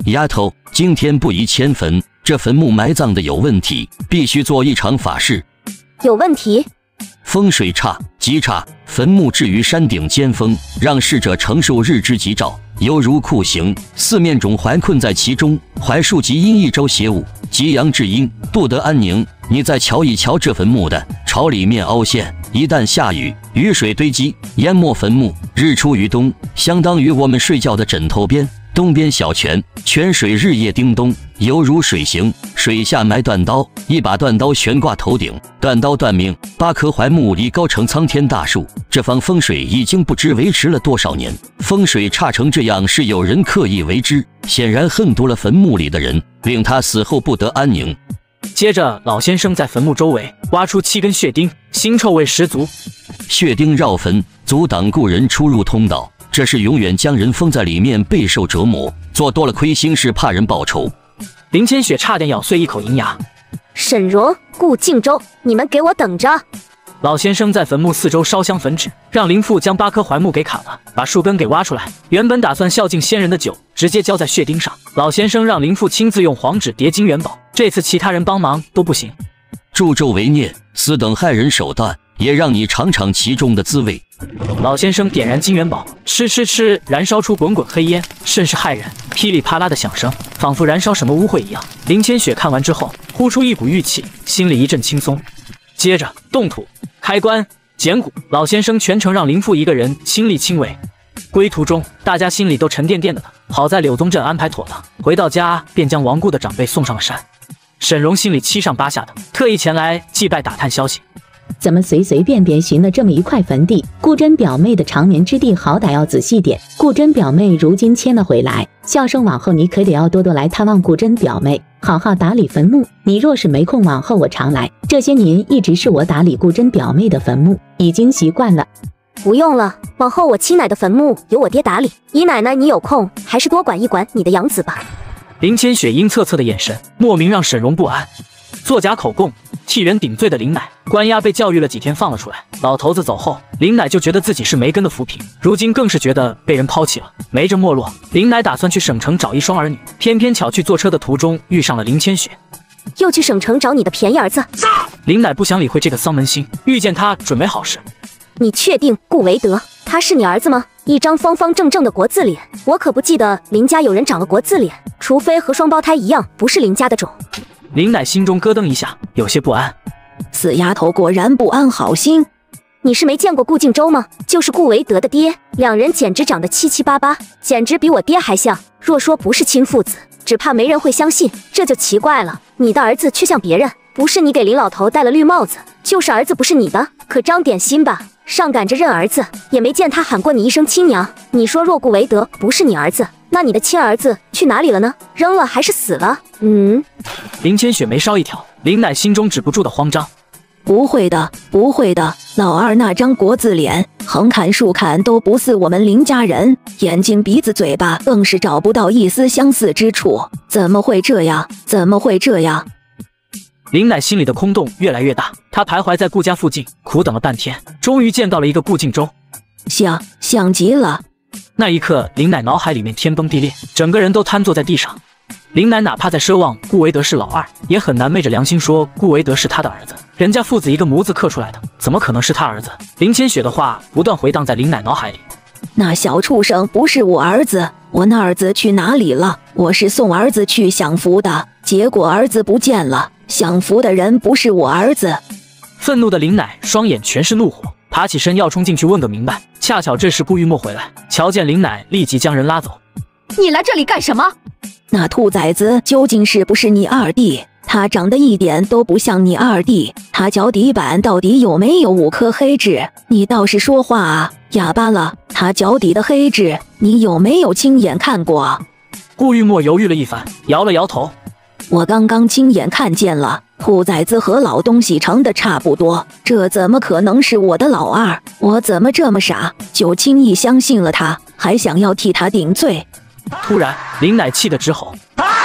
丫头，今天不宜迁坟，这坟墓埋葬的有问题，必须做一场法事。 有问题？ 风水差，极差。坟墓置于山顶尖峰，让逝者承受日之吉兆，犹如酷刑，四面种怀困在其中，槐树即因一朝邪物，极阳至阴，不得安宁。你再瞧一瞧这坟墓的，朝里面凹陷，一旦下雨，雨水堆积，淹没坟墓，日出于东，相当于我们睡觉的枕头边。东边小泉，泉水日夜叮咚，犹如水行。水下埋断刀，一把断刀悬挂头顶，断刀断命。八棵槐木已高成苍天大树，这方风水已经不知维持了多少年。风水差成这样，是有人刻意为之，显然恨毒了坟墓里的人，令他死后不得安宁。 接着，老先生在坟墓周围挖出七根血钉，腥臭味十足。 血钉绕坟，阻挡故人出入通道。这是永远将人封在里面，备受折磨。做多了亏心事，怕人报仇。 林千雪差点咬碎一口银牙。 沈荣、顾敬周，你们给我等着！ 老先生在坟墓四周烧香焚纸，让林父将八棵槐木给砍了，把树根给挖出来。原本打算孝敬先人的酒，直接浇在血钉上。老先生让林父亲自用黄纸叠金元宝，这次其他人帮忙都不行。 助纣为虐，此等害人手段，也让你尝尝其中的滋味。 老先生点燃金元宝，吃吃吃，燃烧出滚滚黑烟，甚是骇人，噼里啪啦的响声，仿佛燃烧什么污秽一样。林千雪看完之后，呼出一股玉气，心里一阵轻松。接着动土、开棺、捡骨，老先生全程让林父一个人亲力亲为。归途中，大家心里都沉甸甸的了。好在柳宗镇安排妥当，回到家便将亡故的长辈送上了山。沈荣心里七上八下的，特意前来祭拜打探消息。 怎么随随便便寻了这么一块坟地？顾真表妹的长眠之地，好歹要仔细点。顾真表妹如今迁了回来，孝生往后你可得要多多来探望顾真表妹，好好打理坟墓。你若是没空，往后我常来。这些年一直是我打理顾真表妹的坟墓，已经习惯了。 不用了，往后我亲奶的坟墓由我爹打理。姨奶奶，你有空还是多管一管你的养子吧。 林千雪阴恻恻的眼神，莫名让沈荣不安。作假口供，替人顶罪的林乃，关押被教育了几天放了出来。老头子走后，林乃就觉得自己是没根的浮萍，如今更是觉得被人抛弃了，没着没落。林乃打算去省城找一双儿女，偏偏巧去坐车的途中遇上了林千雪。 又去省城找你的便宜儿子？ 林乃不想理会这个丧门星，遇见他准没好事。 你确定顾维德他是你儿子吗？一张方方正正的国字脸，我可不记得林家有人长了国字脸，除非和双胞胎一样，不是林家的种。 林乃心中咯噔一下，有些不安。 死丫头果然不安好心。 你是没见过顾敬周吗？就是顾维德的爹，两人简直长得七七八八，简直比我爹还像。若说不是亲父子，只怕没人会相信，这就奇怪了。你的儿子却像别人，不是你给林老头戴了绿帽子，就是儿子不是你的，可长点心吧，上赶着认儿子，也没见他喊过你一声亲娘。你说若顾维德不是你儿子，那你的亲儿子去哪里了呢？扔了还是死了？嗯。 林千雪眉梢一挑，林乃心中止不住的慌张。 不会的，不会的，老二那张国字脸，横看竖看都不似我们林家人，眼睛鼻子嘴巴更是找不到一丝相似之处，怎么会这样？怎么会这样？ 林乃心里的空洞越来越大，他徘徊在顾家附近，苦等了半天，终于见到了一个顾敬周。 像像极了。 那一刻，林乃脑海里面天崩地裂，整个人都瘫坐在地上。林乃哪怕在奢望顾维德是老二，也很难昧着良心说顾维德是他的儿子。人家父子一个模子刻出来的，怎么可能是他儿子？林千雪的话不断回荡在林乃脑海里。 那小畜生不是我儿子，我那儿子去哪里了？我是送儿子去享福的，结果儿子不见了，享福的人不是我儿子。 愤怒的林乃双眼全是怒火，爬起身要冲进去问个明白。恰巧这时顾玉墨回来，瞧见林乃，立即将人拉走。 你来这里干什么？ 那兔崽子究竟是不是你二弟？他长得一点都不像你二弟，他脚底板到底有没有五颗黑痣？你倒是说话啊！哑巴了，他脚底的黑痣，你有没有亲眼看过？ 顾玉墨犹豫了一番，摇了摇头。 我刚刚亲眼看见了，兔崽子和老东西成的差不多，这怎么可能是我的老二？我怎么这么傻，就轻易相信了他，还想要替他顶罪？ 突然，林乃气得直吼。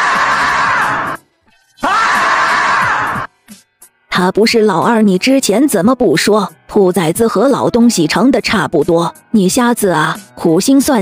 他不是老二，你之前怎么不说？兔崽子和老东西成的差不多，你瞎子啊！苦心算计，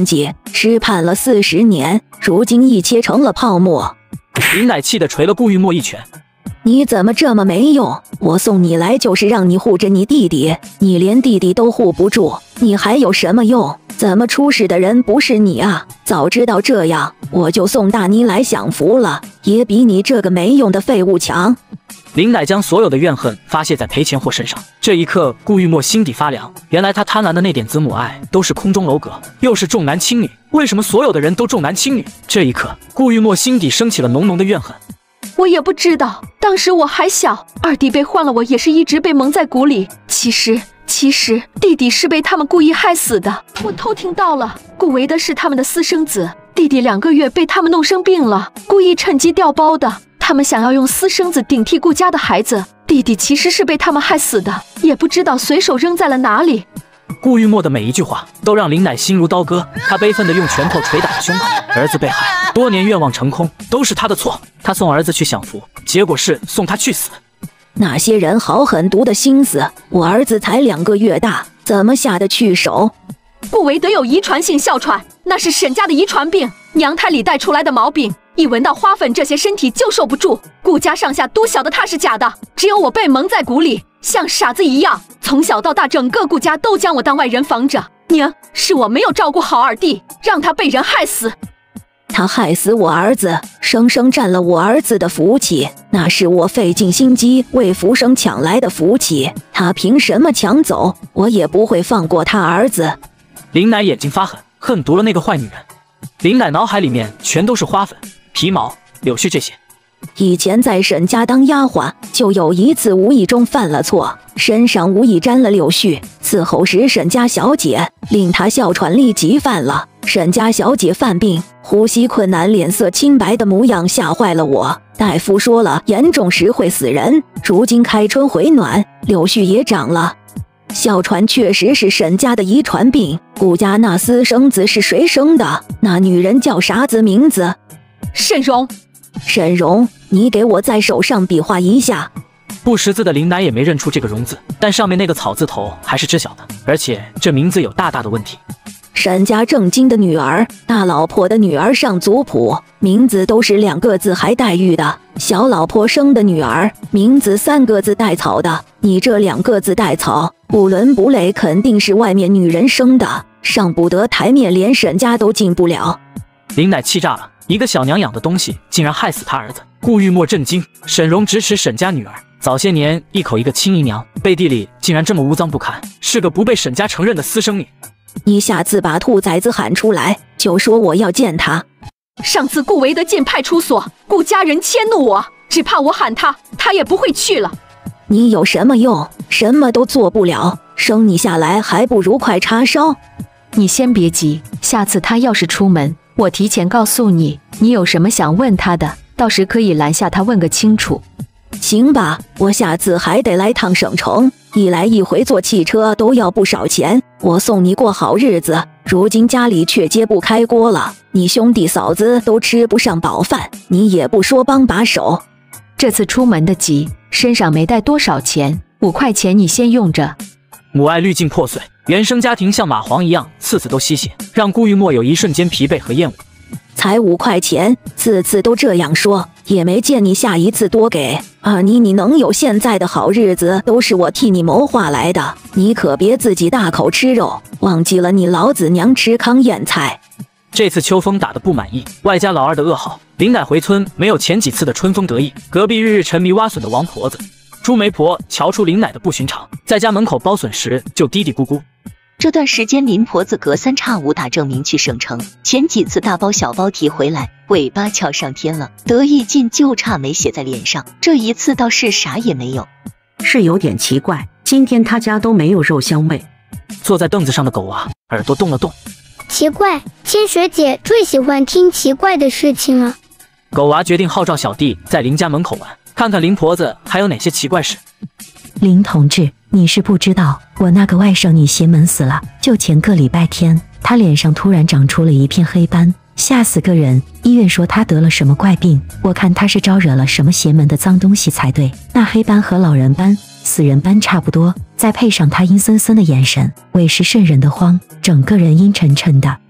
失盼了四十年，如今一切成了泡沫。 林乃气得捶了顾玉墨一拳。 你怎么这么没用？我送你来就是让你护着你弟弟，你连弟弟都护不住，你还有什么用？怎么出事的人不是你啊？早知道这样，我就送大妮来享福了，也比你这个没用的废物强。 林乃将所有的怨恨发泄在裴前货身上，这一刻顾玉墨心底发凉。原来他贪婪的那点子母爱都是空中楼阁，又是重男轻女，为什么所有的人都重男轻女？这一刻顾玉墨心底升起了浓浓的怨恨。 我也不知道，当时我还小，二弟被换了，我也是一直被蒙在鼓里。其实其实弟弟是被他们故意害死的，我偷听到了，顾维的是他们的私生子，弟弟两个月被他们弄生病了，故意趁机调包的。他们想要用私生子顶替顾家的孩子，弟弟其实是被他们害死的，也不知道随手扔在了哪里。 顾玉墨的每一句话都让林乃心如刀割，他悲愤地用拳头捶打着胸口。儿子被害，多年愿望成空，都是他的错。他送儿子去享福，结果是送他去死。 那些人好狠毒的心思，我儿子才两个月大，怎么下得去手？ 顾维德有遗传性哮喘，那是沈家的遗传病，娘胎里带出来的毛病。一闻到花粉，这些身体就受不住。顾家上下都晓得他是假的，只有我被蒙在鼓里，像傻子一样。从小到大，整个顾家都将我当外人防着。娘，是我没有照顾好二弟，让他被人害死。 他害死我儿子，生生占了我儿子的福气，那是我费尽心机为福生抢来的福气，他凭什么抢走？我也不会放过他儿子。 林乃眼睛发狠，恨毒了那个坏女人。林乃脑海里面全都是花粉、皮毛、柳絮这些。 以前在沈家当丫鬟，就有一次无意中犯了错，身上无意沾了柳絮，伺候时沈家小姐，令她哮喘立即犯了。沈家小姐犯病，呼吸困难，脸色青白的模样吓坏了我。大夫说了，严重时会死人。如今开春回暖，柳絮也长了。哮喘确实是沈家的遗传病。顾家那私生子是谁生的？那女人叫啥子名字？ 沈荣。 沈荣，你给我在手上比划一下。 不识字的林乃也没认出这个荣字，但上面那个草字头还是知晓的，而且这名字有大大的问题。 沈家正经的女儿，大老婆的女儿上族谱，名字都是两个字还带玉的。小老婆生的女儿，名字三个字带草的。你这两个字带草，不伦不类，肯定是外面女人生的，上不得台面，连沈家都进不了。 林乃气炸了，一个小娘养的东西竟然害死他儿子。顾玉墨震惊，沈荣指使沈家女儿，早些年一口一个亲姨娘，背地里竟然这么污脏不堪，是个不被沈家承认的私生女。 你下次把兔崽子喊出来，就说我要见他。 上次顾维德进派出所，顾家人迁怒我，只怕我喊他，他也不会去了。 你有什么用？什么都做不了，生你下来还不如快叉烧。 你先别急，下次他要是出门，我提前告诉你，你有什么想问他的，到时可以拦下他问个清楚。 行吧，我下次还得来趟省城，一来一回坐汽车都要不少钱，我送你过好日子。如今家里却揭不开锅了，你兄弟嫂子都吃不上饱饭，你也不说帮把手。 这次出门的急，身上没带多少钱，五块钱你先用着。 母爱滤镜破碎，原生家庭像蚂蟥一样，次次都吸血，让顾玉墨有一瞬间疲惫和厌恶。 才五块钱，次次都这样说，也没见你下一次多给。二妮，你能有现在的好日子，都是我替你谋划来的，你可别自己大口吃肉，忘记了你老子娘吃糠咽菜。 这次秋风打得不满意，外加老二的噩耗，林乃回村没有前几次的春风得意。隔壁日日沉迷挖笋的王婆子朱媒婆瞧出林乃的不寻常，在家门口包笋时就嘀嘀咕咕。 这段时间林婆子隔三差五打证明去省城，前几次大包小包提回来，尾巴翘上天了，得意劲就差没写在脸上，这一次倒是啥也没有。 是有点奇怪，今天他家都没有肉香味。 坐在凳子上的狗娃耳朵动了动， 奇怪，千雪姐最喜欢听奇怪的事情了。 狗娃决定号召小弟在林家门口玩，看看林婆子还有哪些奇怪事。 林同志，你是不知道，我那个外甥女邪门死了。就前个礼拜天，她脸上突然长出了一片黑斑，吓死个人。医院说她得了什么怪病，我看她是招惹了什么邪门的脏东西才对。那黑斑和老人斑、死人斑差不多，再配上她阴森森的眼神，委实瘆人的慌，整个人阴沉沉的。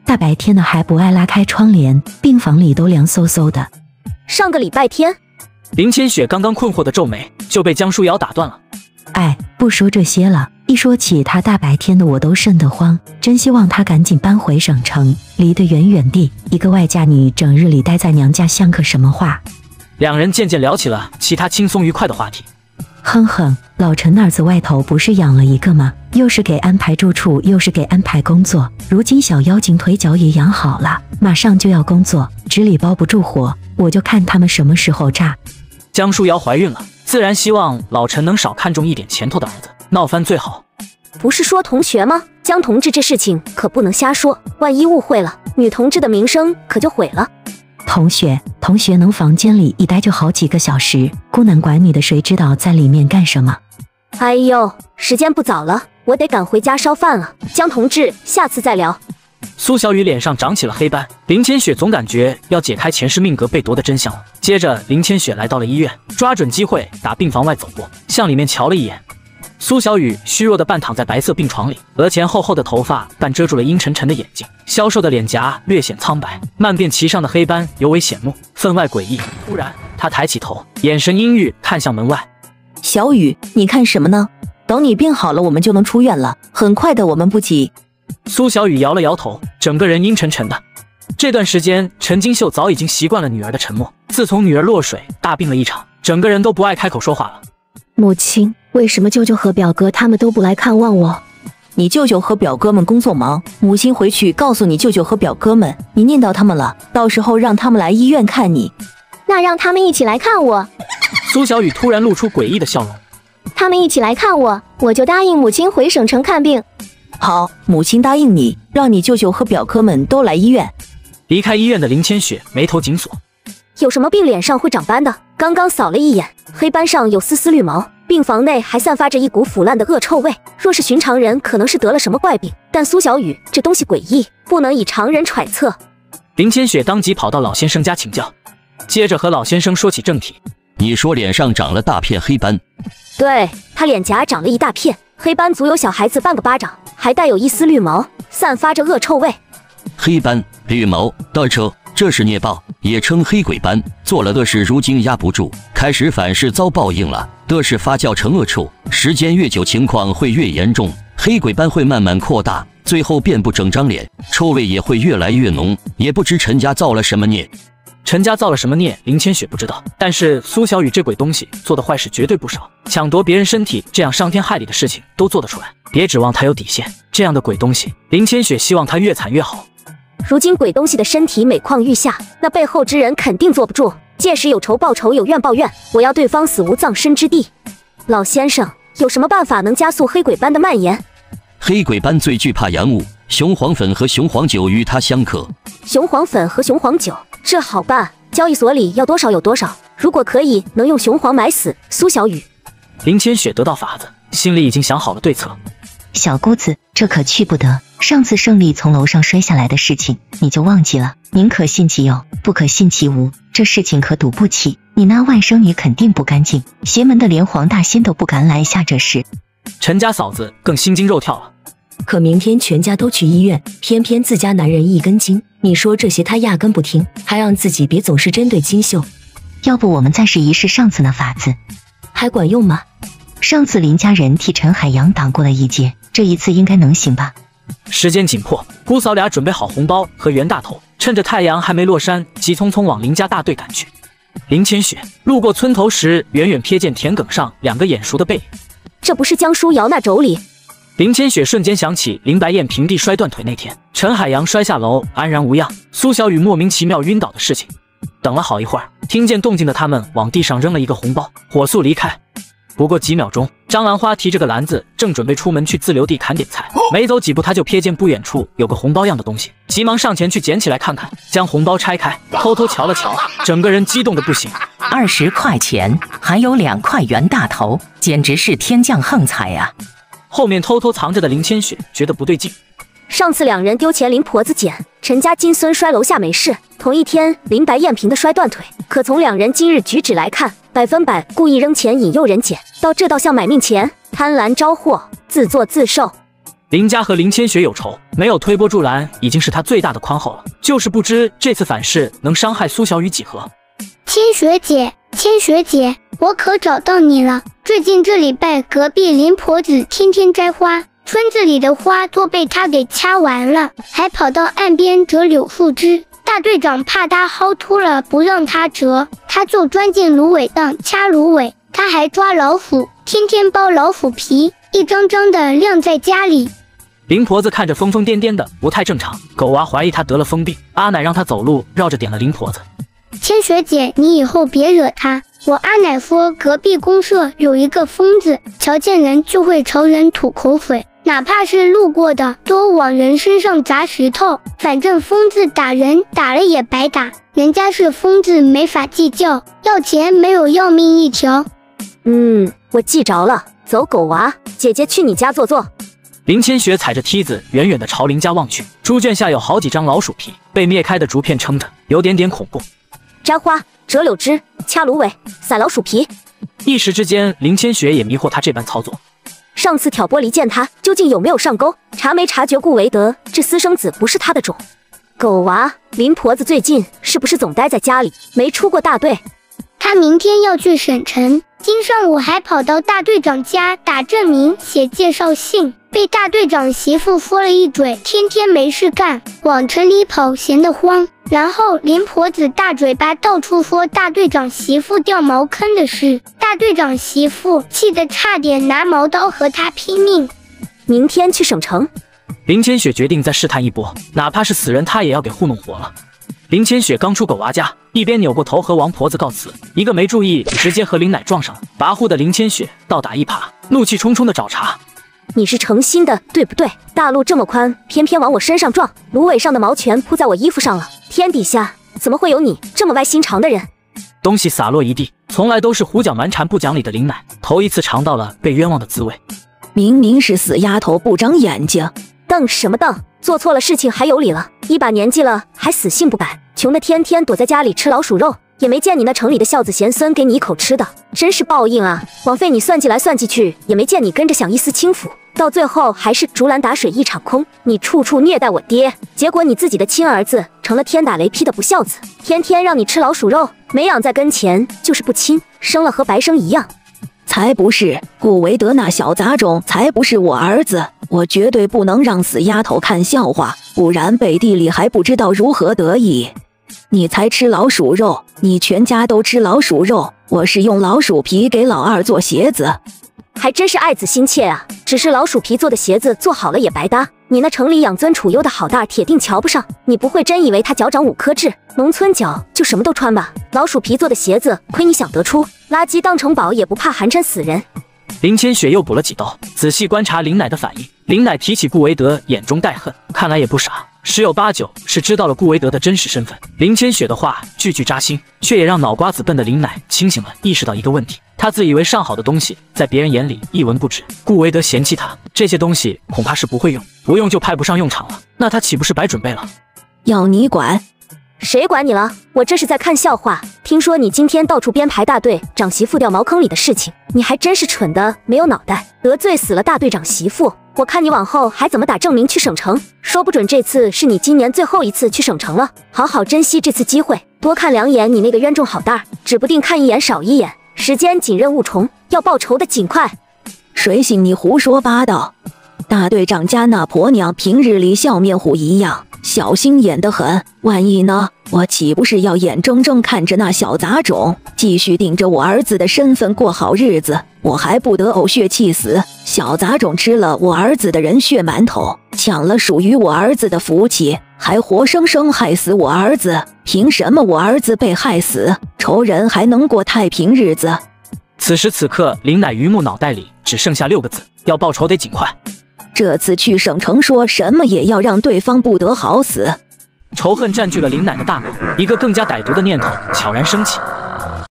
大白天的还不爱拉开窗帘，病房里都凉飕飕的。 上个礼拜天， 林千雪刚刚困惑的皱眉就被江疏瑶打断了。 哎，不说这些了，一说起他大白天的我都瘆得慌，真希望他赶紧搬回省城，离得远远地。一个外嫁女整日里待在娘家像个什么话？ 两人渐渐聊起了其他轻松愉快的话题。 哼哼，老陈儿子外头不是养了一个吗？又是给安排住处，又是给安排工作，如今小妖精腿脚也养好了，马上就要工作，纸里包不住火，我就看他们什么时候炸。 江疏瑶怀孕了，自然希望老陈能少看重一点前头的儿子，闹翻最好。 不是说同学吗？江同志这事情可不能瞎说，万一误会了，女同志的名声可就毁了。 同学，同学能房间里一待就好几个小时，孤男寡女的，谁知道在里面干什么？ 哎呦，时间不早了，我得赶回家烧饭了。江同志，下次再聊。 苏小雨脸上长起了黑斑，林千雪总感觉要解开前世命格被夺的真相了。接着，林千雪来到了医院，抓准机会打病房外走过，向里面瞧了一眼。苏小雨虚弱的半躺在白色病床里，额前厚厚的头发半遮住了阴沉沉的眼睛，消瘦的脸颊略显苍白，慢便旗上的黑斑尤为显目，分外诡异。突然，他抬起头，眼神阴郁，看向门外。 小雨，你看什么呢？等你病好了，我们就能出院了，很快的，我们不急。 苏小雨摇了摇头，整个人阴沉沉的。这段时间，陈金秀早已经习惯了女儿的沉默，自从女儿落水大病了一场，整个人都不爱开口说话了。 母亲，为什么舅舅和表哥他们都不来看望我？你舅舅和表哥们工作忙，母亲回去告诉你舅舅和表哥们，你念叨他们了，到时候让他们来医院看你。 那让他们一起来看我。 苏小雨突然露出诡异的笑容。 他们一起来看我，我就答应母亲回省城看病。 好，母亲答应你，让你舅舅和表哥们都来医院。 离开医院的林千雪眉头紧锁。 有什么病脸上会长斑的？刚刚扫了一眼，黑斑上有丝丝绿毛，病房内还散发着一股腐烂的恶臭味。若是寻常人，可能是得了什么怪病，但苏小雨这东西诡异，不能以常人揣测。 林千雪当即跑到老先生家请教，接着和老先生说起正题。 你说脸上长了大片黑斑？ 对，他脸颊长了一大片黑斑，足有小孩子半个巴掌，还带有一丝绿毛，散发着恶臭味。 黑斑、绿毛、倒车，这是孽报，也称黑鬼斑。做了的事如今压不住，开始反噬遭报应了。的事发酵成恶臭，时间越久，情况会越严重，黑鬼斑会慢慢扩大，最后遍布整张脸，臭味也会越来越浓。也不知陈家造了什么孽。 陈家造了什么孽，林千雪不知道，但是苏小雨这鬼东西做的坏事绝对不少，抢夺别人身体这样伤天害理的事情都做得出来，别指望他有底线。这样的鬼东西，林千雪希望他越惨越好。 如今鬼东西的身体每况愈下，那背后之人肯定坐不住，届时有仇报仇，有怨报怨，我要对方死无葬身之地。老先生，有什么办法能加速黑鬼斑的蔓延？ 黑鬼斑最惧怕阳物，雄黄粉和雄黄酒与它相克。 雄黄粉和雄黄酒，这好办，交易所里要多少有多少。如果可以，能用雄黄买死苏小雨。 林千雪得到法子，心里已经想好了对策。 小姑子，这可去不得。上次胜利从楼上摔下来的事情，你就忘记了？宁可信其有，不可信其无。这事情可赌不起。你那外甥女肯定不干净，邪门的连黄大仙都不敢来下这事。 陈家嫂子更心惊肉跳了。 可明天全家都去医院，偏偏自家男人一根筋。你说这些他压根不听，还让自己别总是针对金秀。 要不我们再试一试上次那法子， 还管用吗？ 上次林家人替陈海洋挡过了一劫，这一次应该能行吧？ 时间紧迫，姑嫂俩准备好红包和袁大头，趁着太阳还没落山，急匆匆往林家大队赶去。林千雪路过村头时，远远瞥见田埂上两个眼熟的背影， 这不是江疏瑶那妯娌？ 林千雪瞬间想起林白燕平地摔断腿那天，陈海洋摔下楼安然无恙，苏小雨莫名其妙晕倒的事情。等了好一会儿，听见动静的他们往地上扔了一个红包，火速离开。不过几秒钟，张兰花提着个篮子，正准备出门去自留地砍点菜，没走几步，他就瞥见不远处有个红包样的东西，急忙上前去捡起来看看，将红包拆开，偷偷瞧了瞧，整个人激动的不行。 二十块钱，还有两块袁大头，简直是天降横财呀！ 后面偷偷藏着的林千雪觉得不对劲。 上次两人丢钱林婆子捡，陈家金孙摔楼下没事，同一天林白燕平的摔断腿，可从两人今日举止来看，百分百故意扔钱引诱人捡，到这倒像买命钱，贪婪招祸，自作自受。 林家和林千雪有仇，没有推波助澜已经是他最大的宽厚了，就是不知这次反噬能伤害苏小雨几何。 千雪姐，千雪姐，我可找到你了。最近这礼拜隔壁林婆子天天摘花，村子里的花都被她给掐完了，还跑到岸边折柳树枝。大队长怕她薅秃了不让她折，他就钻进芦苇荡掐芦苇。他还抓老虎，天天剥老虎皮，一张张的晾在家里。 林婆子看着疯疯癫癫的，不太正常。狗娃怀疑她得了疯病，阿奶让她走路绕着点了林婆子。 千雪姐，你以后别惹他。我阿奶说隔壁公社有一个疯子，瞧见人就会朝人吐口水，哪怕是路过的都往人身上砸石头。反正疯子打人打了也白打，人家是疯子没法计较，要钱没有要命一条。 嗯，我记着了。走，狗娃，姐姐去你家坐坐。 林千雪踩着梯子远远地朝林家望去，猪圈下有好几张老鼠皮，被灭开的竹片撑着，有点点恐怖。 摘花、折柳枝、掐芦苇、撒老鼠皮， 一时之间，林千雪也迷惑他这般操作。 上次挑拨离间他，究竟有没有上钩？察没察觉顾维德这私生子不是他的种？狗娃，林婆子最近是不是总待在家里，没出过大队？ 他明天要去省城，今上午还跑到大队长家打证明、写介绍信，被大队长媳妇说了一嘴，天天没事干，往城里跑，闲得慌。然后林婆子大嘴巴到处说大队长媳妇掉茅坑的事，大队长媳妇气得差点拿矛刀和他拼命。 明天去省城， 林千雪决定再试探一波，哪怕是死人，她也要给糊弄活了。林千雪刚出狗娃家，一边扭过头和王婆子告辞，一个没注意，直接和林奶撞上了。跋扈的林千雪倒打一耙，怒气冲冲的找茬：“ 你是诚心的，对不对？大路这么宽，偏偏往我身上撞，芦苇上的毛全扑在我衣服上了。天底下怎么会有你这么歪心肠的人？” 东西洒落一地，从来都是胡搅蛮缠、不讲理的林奶，头一次尝到了被冤枉的滋味。 明明是死丫头不长眼睛， 瞪什么瞪？做错了事情还有理了？一把年纪了还死性不改，穷的天天躲在家里吃老鼠肉，也没见你那城里的孝子贤孙给你一口吃的，真是报应啊！枉费你算计来算计去，也没见你跟着享一丝清福，到最后还是竹篮打水一场空。你处处虐待我爹，结果你自己的亲儿子成了天打雷劈的不孝子，天天让你吃老鼠肉，没养在跟前就是不亲，生了和白生一样。 才不是，顾维德那小杂种才不是我儿子，我绝对不能让死丫头看笑话，不然背地里还不知道如何得意。你才吃老鼠肉，你全家都吃老鼠肉，我是用老鼠皮给老二做鞋子。 还真是爱子心切啊，只是老鼠皮做的鞋子做好了也白搭，你那城里养尊处优的好大铁定瞧不上，你不会真以为他脚长五颗痣，农村脚就什么都穿吧？老鼠皮做的鞋子亏你想得出，垃圾当成宝也不怕寒碜死人。 林千雪又补了几刀，仔细观察林奶的反应。林奶提起顾维德，眼中带恨，看来也不傻，十有八九是知道了顾维德的真实身份。林千雪的话句句扎心，却也让脑瓜子笨的林奶清醒了，意识到一个问题：他自以为上好的东西，在别人眼里一文不值。顾维德嫌弃他，这些东西恐怕是不会用，不用就派不上用场了，那他岂不是白准备了？ 要你管？ 谁管你了？我这是在看笑话。听说你今天到处编排大队长媳妇掉茅坑里的事情，你还真是蠢的没有脑袋，得罪死了大队长媳妇。我看你往后还怎么打证明去省城，说不准这次是你今年最后一次去省城了。好好珍惜这次机会，多看两眼你那个冤种好蛋，指不定看一眼少一眼。时间紧任务重，要报仇的尽快。 谁信你胡说八道？大队长家那婆娘平日里笑面虎一样，小心眼得很，万一呢？我岂不是要眼睁睁看着那小杂种继续顶着我儿子的身份过好日子？我还不得呕血气死？小杂种吃了我儿子的人血馒头，抢了属于我儿子的福气，还活生生害死我儿子！凭什么我儿子被害死，仇人还能过太平日子？ 此时此刻，林乃榆木脑袋里只剩下六个字：要报仇得尽快。 这次去省城，说什么也要让对方不得好死。 仇恨占据了林乃的大脑，一个更加歹毒的念头悄然升起。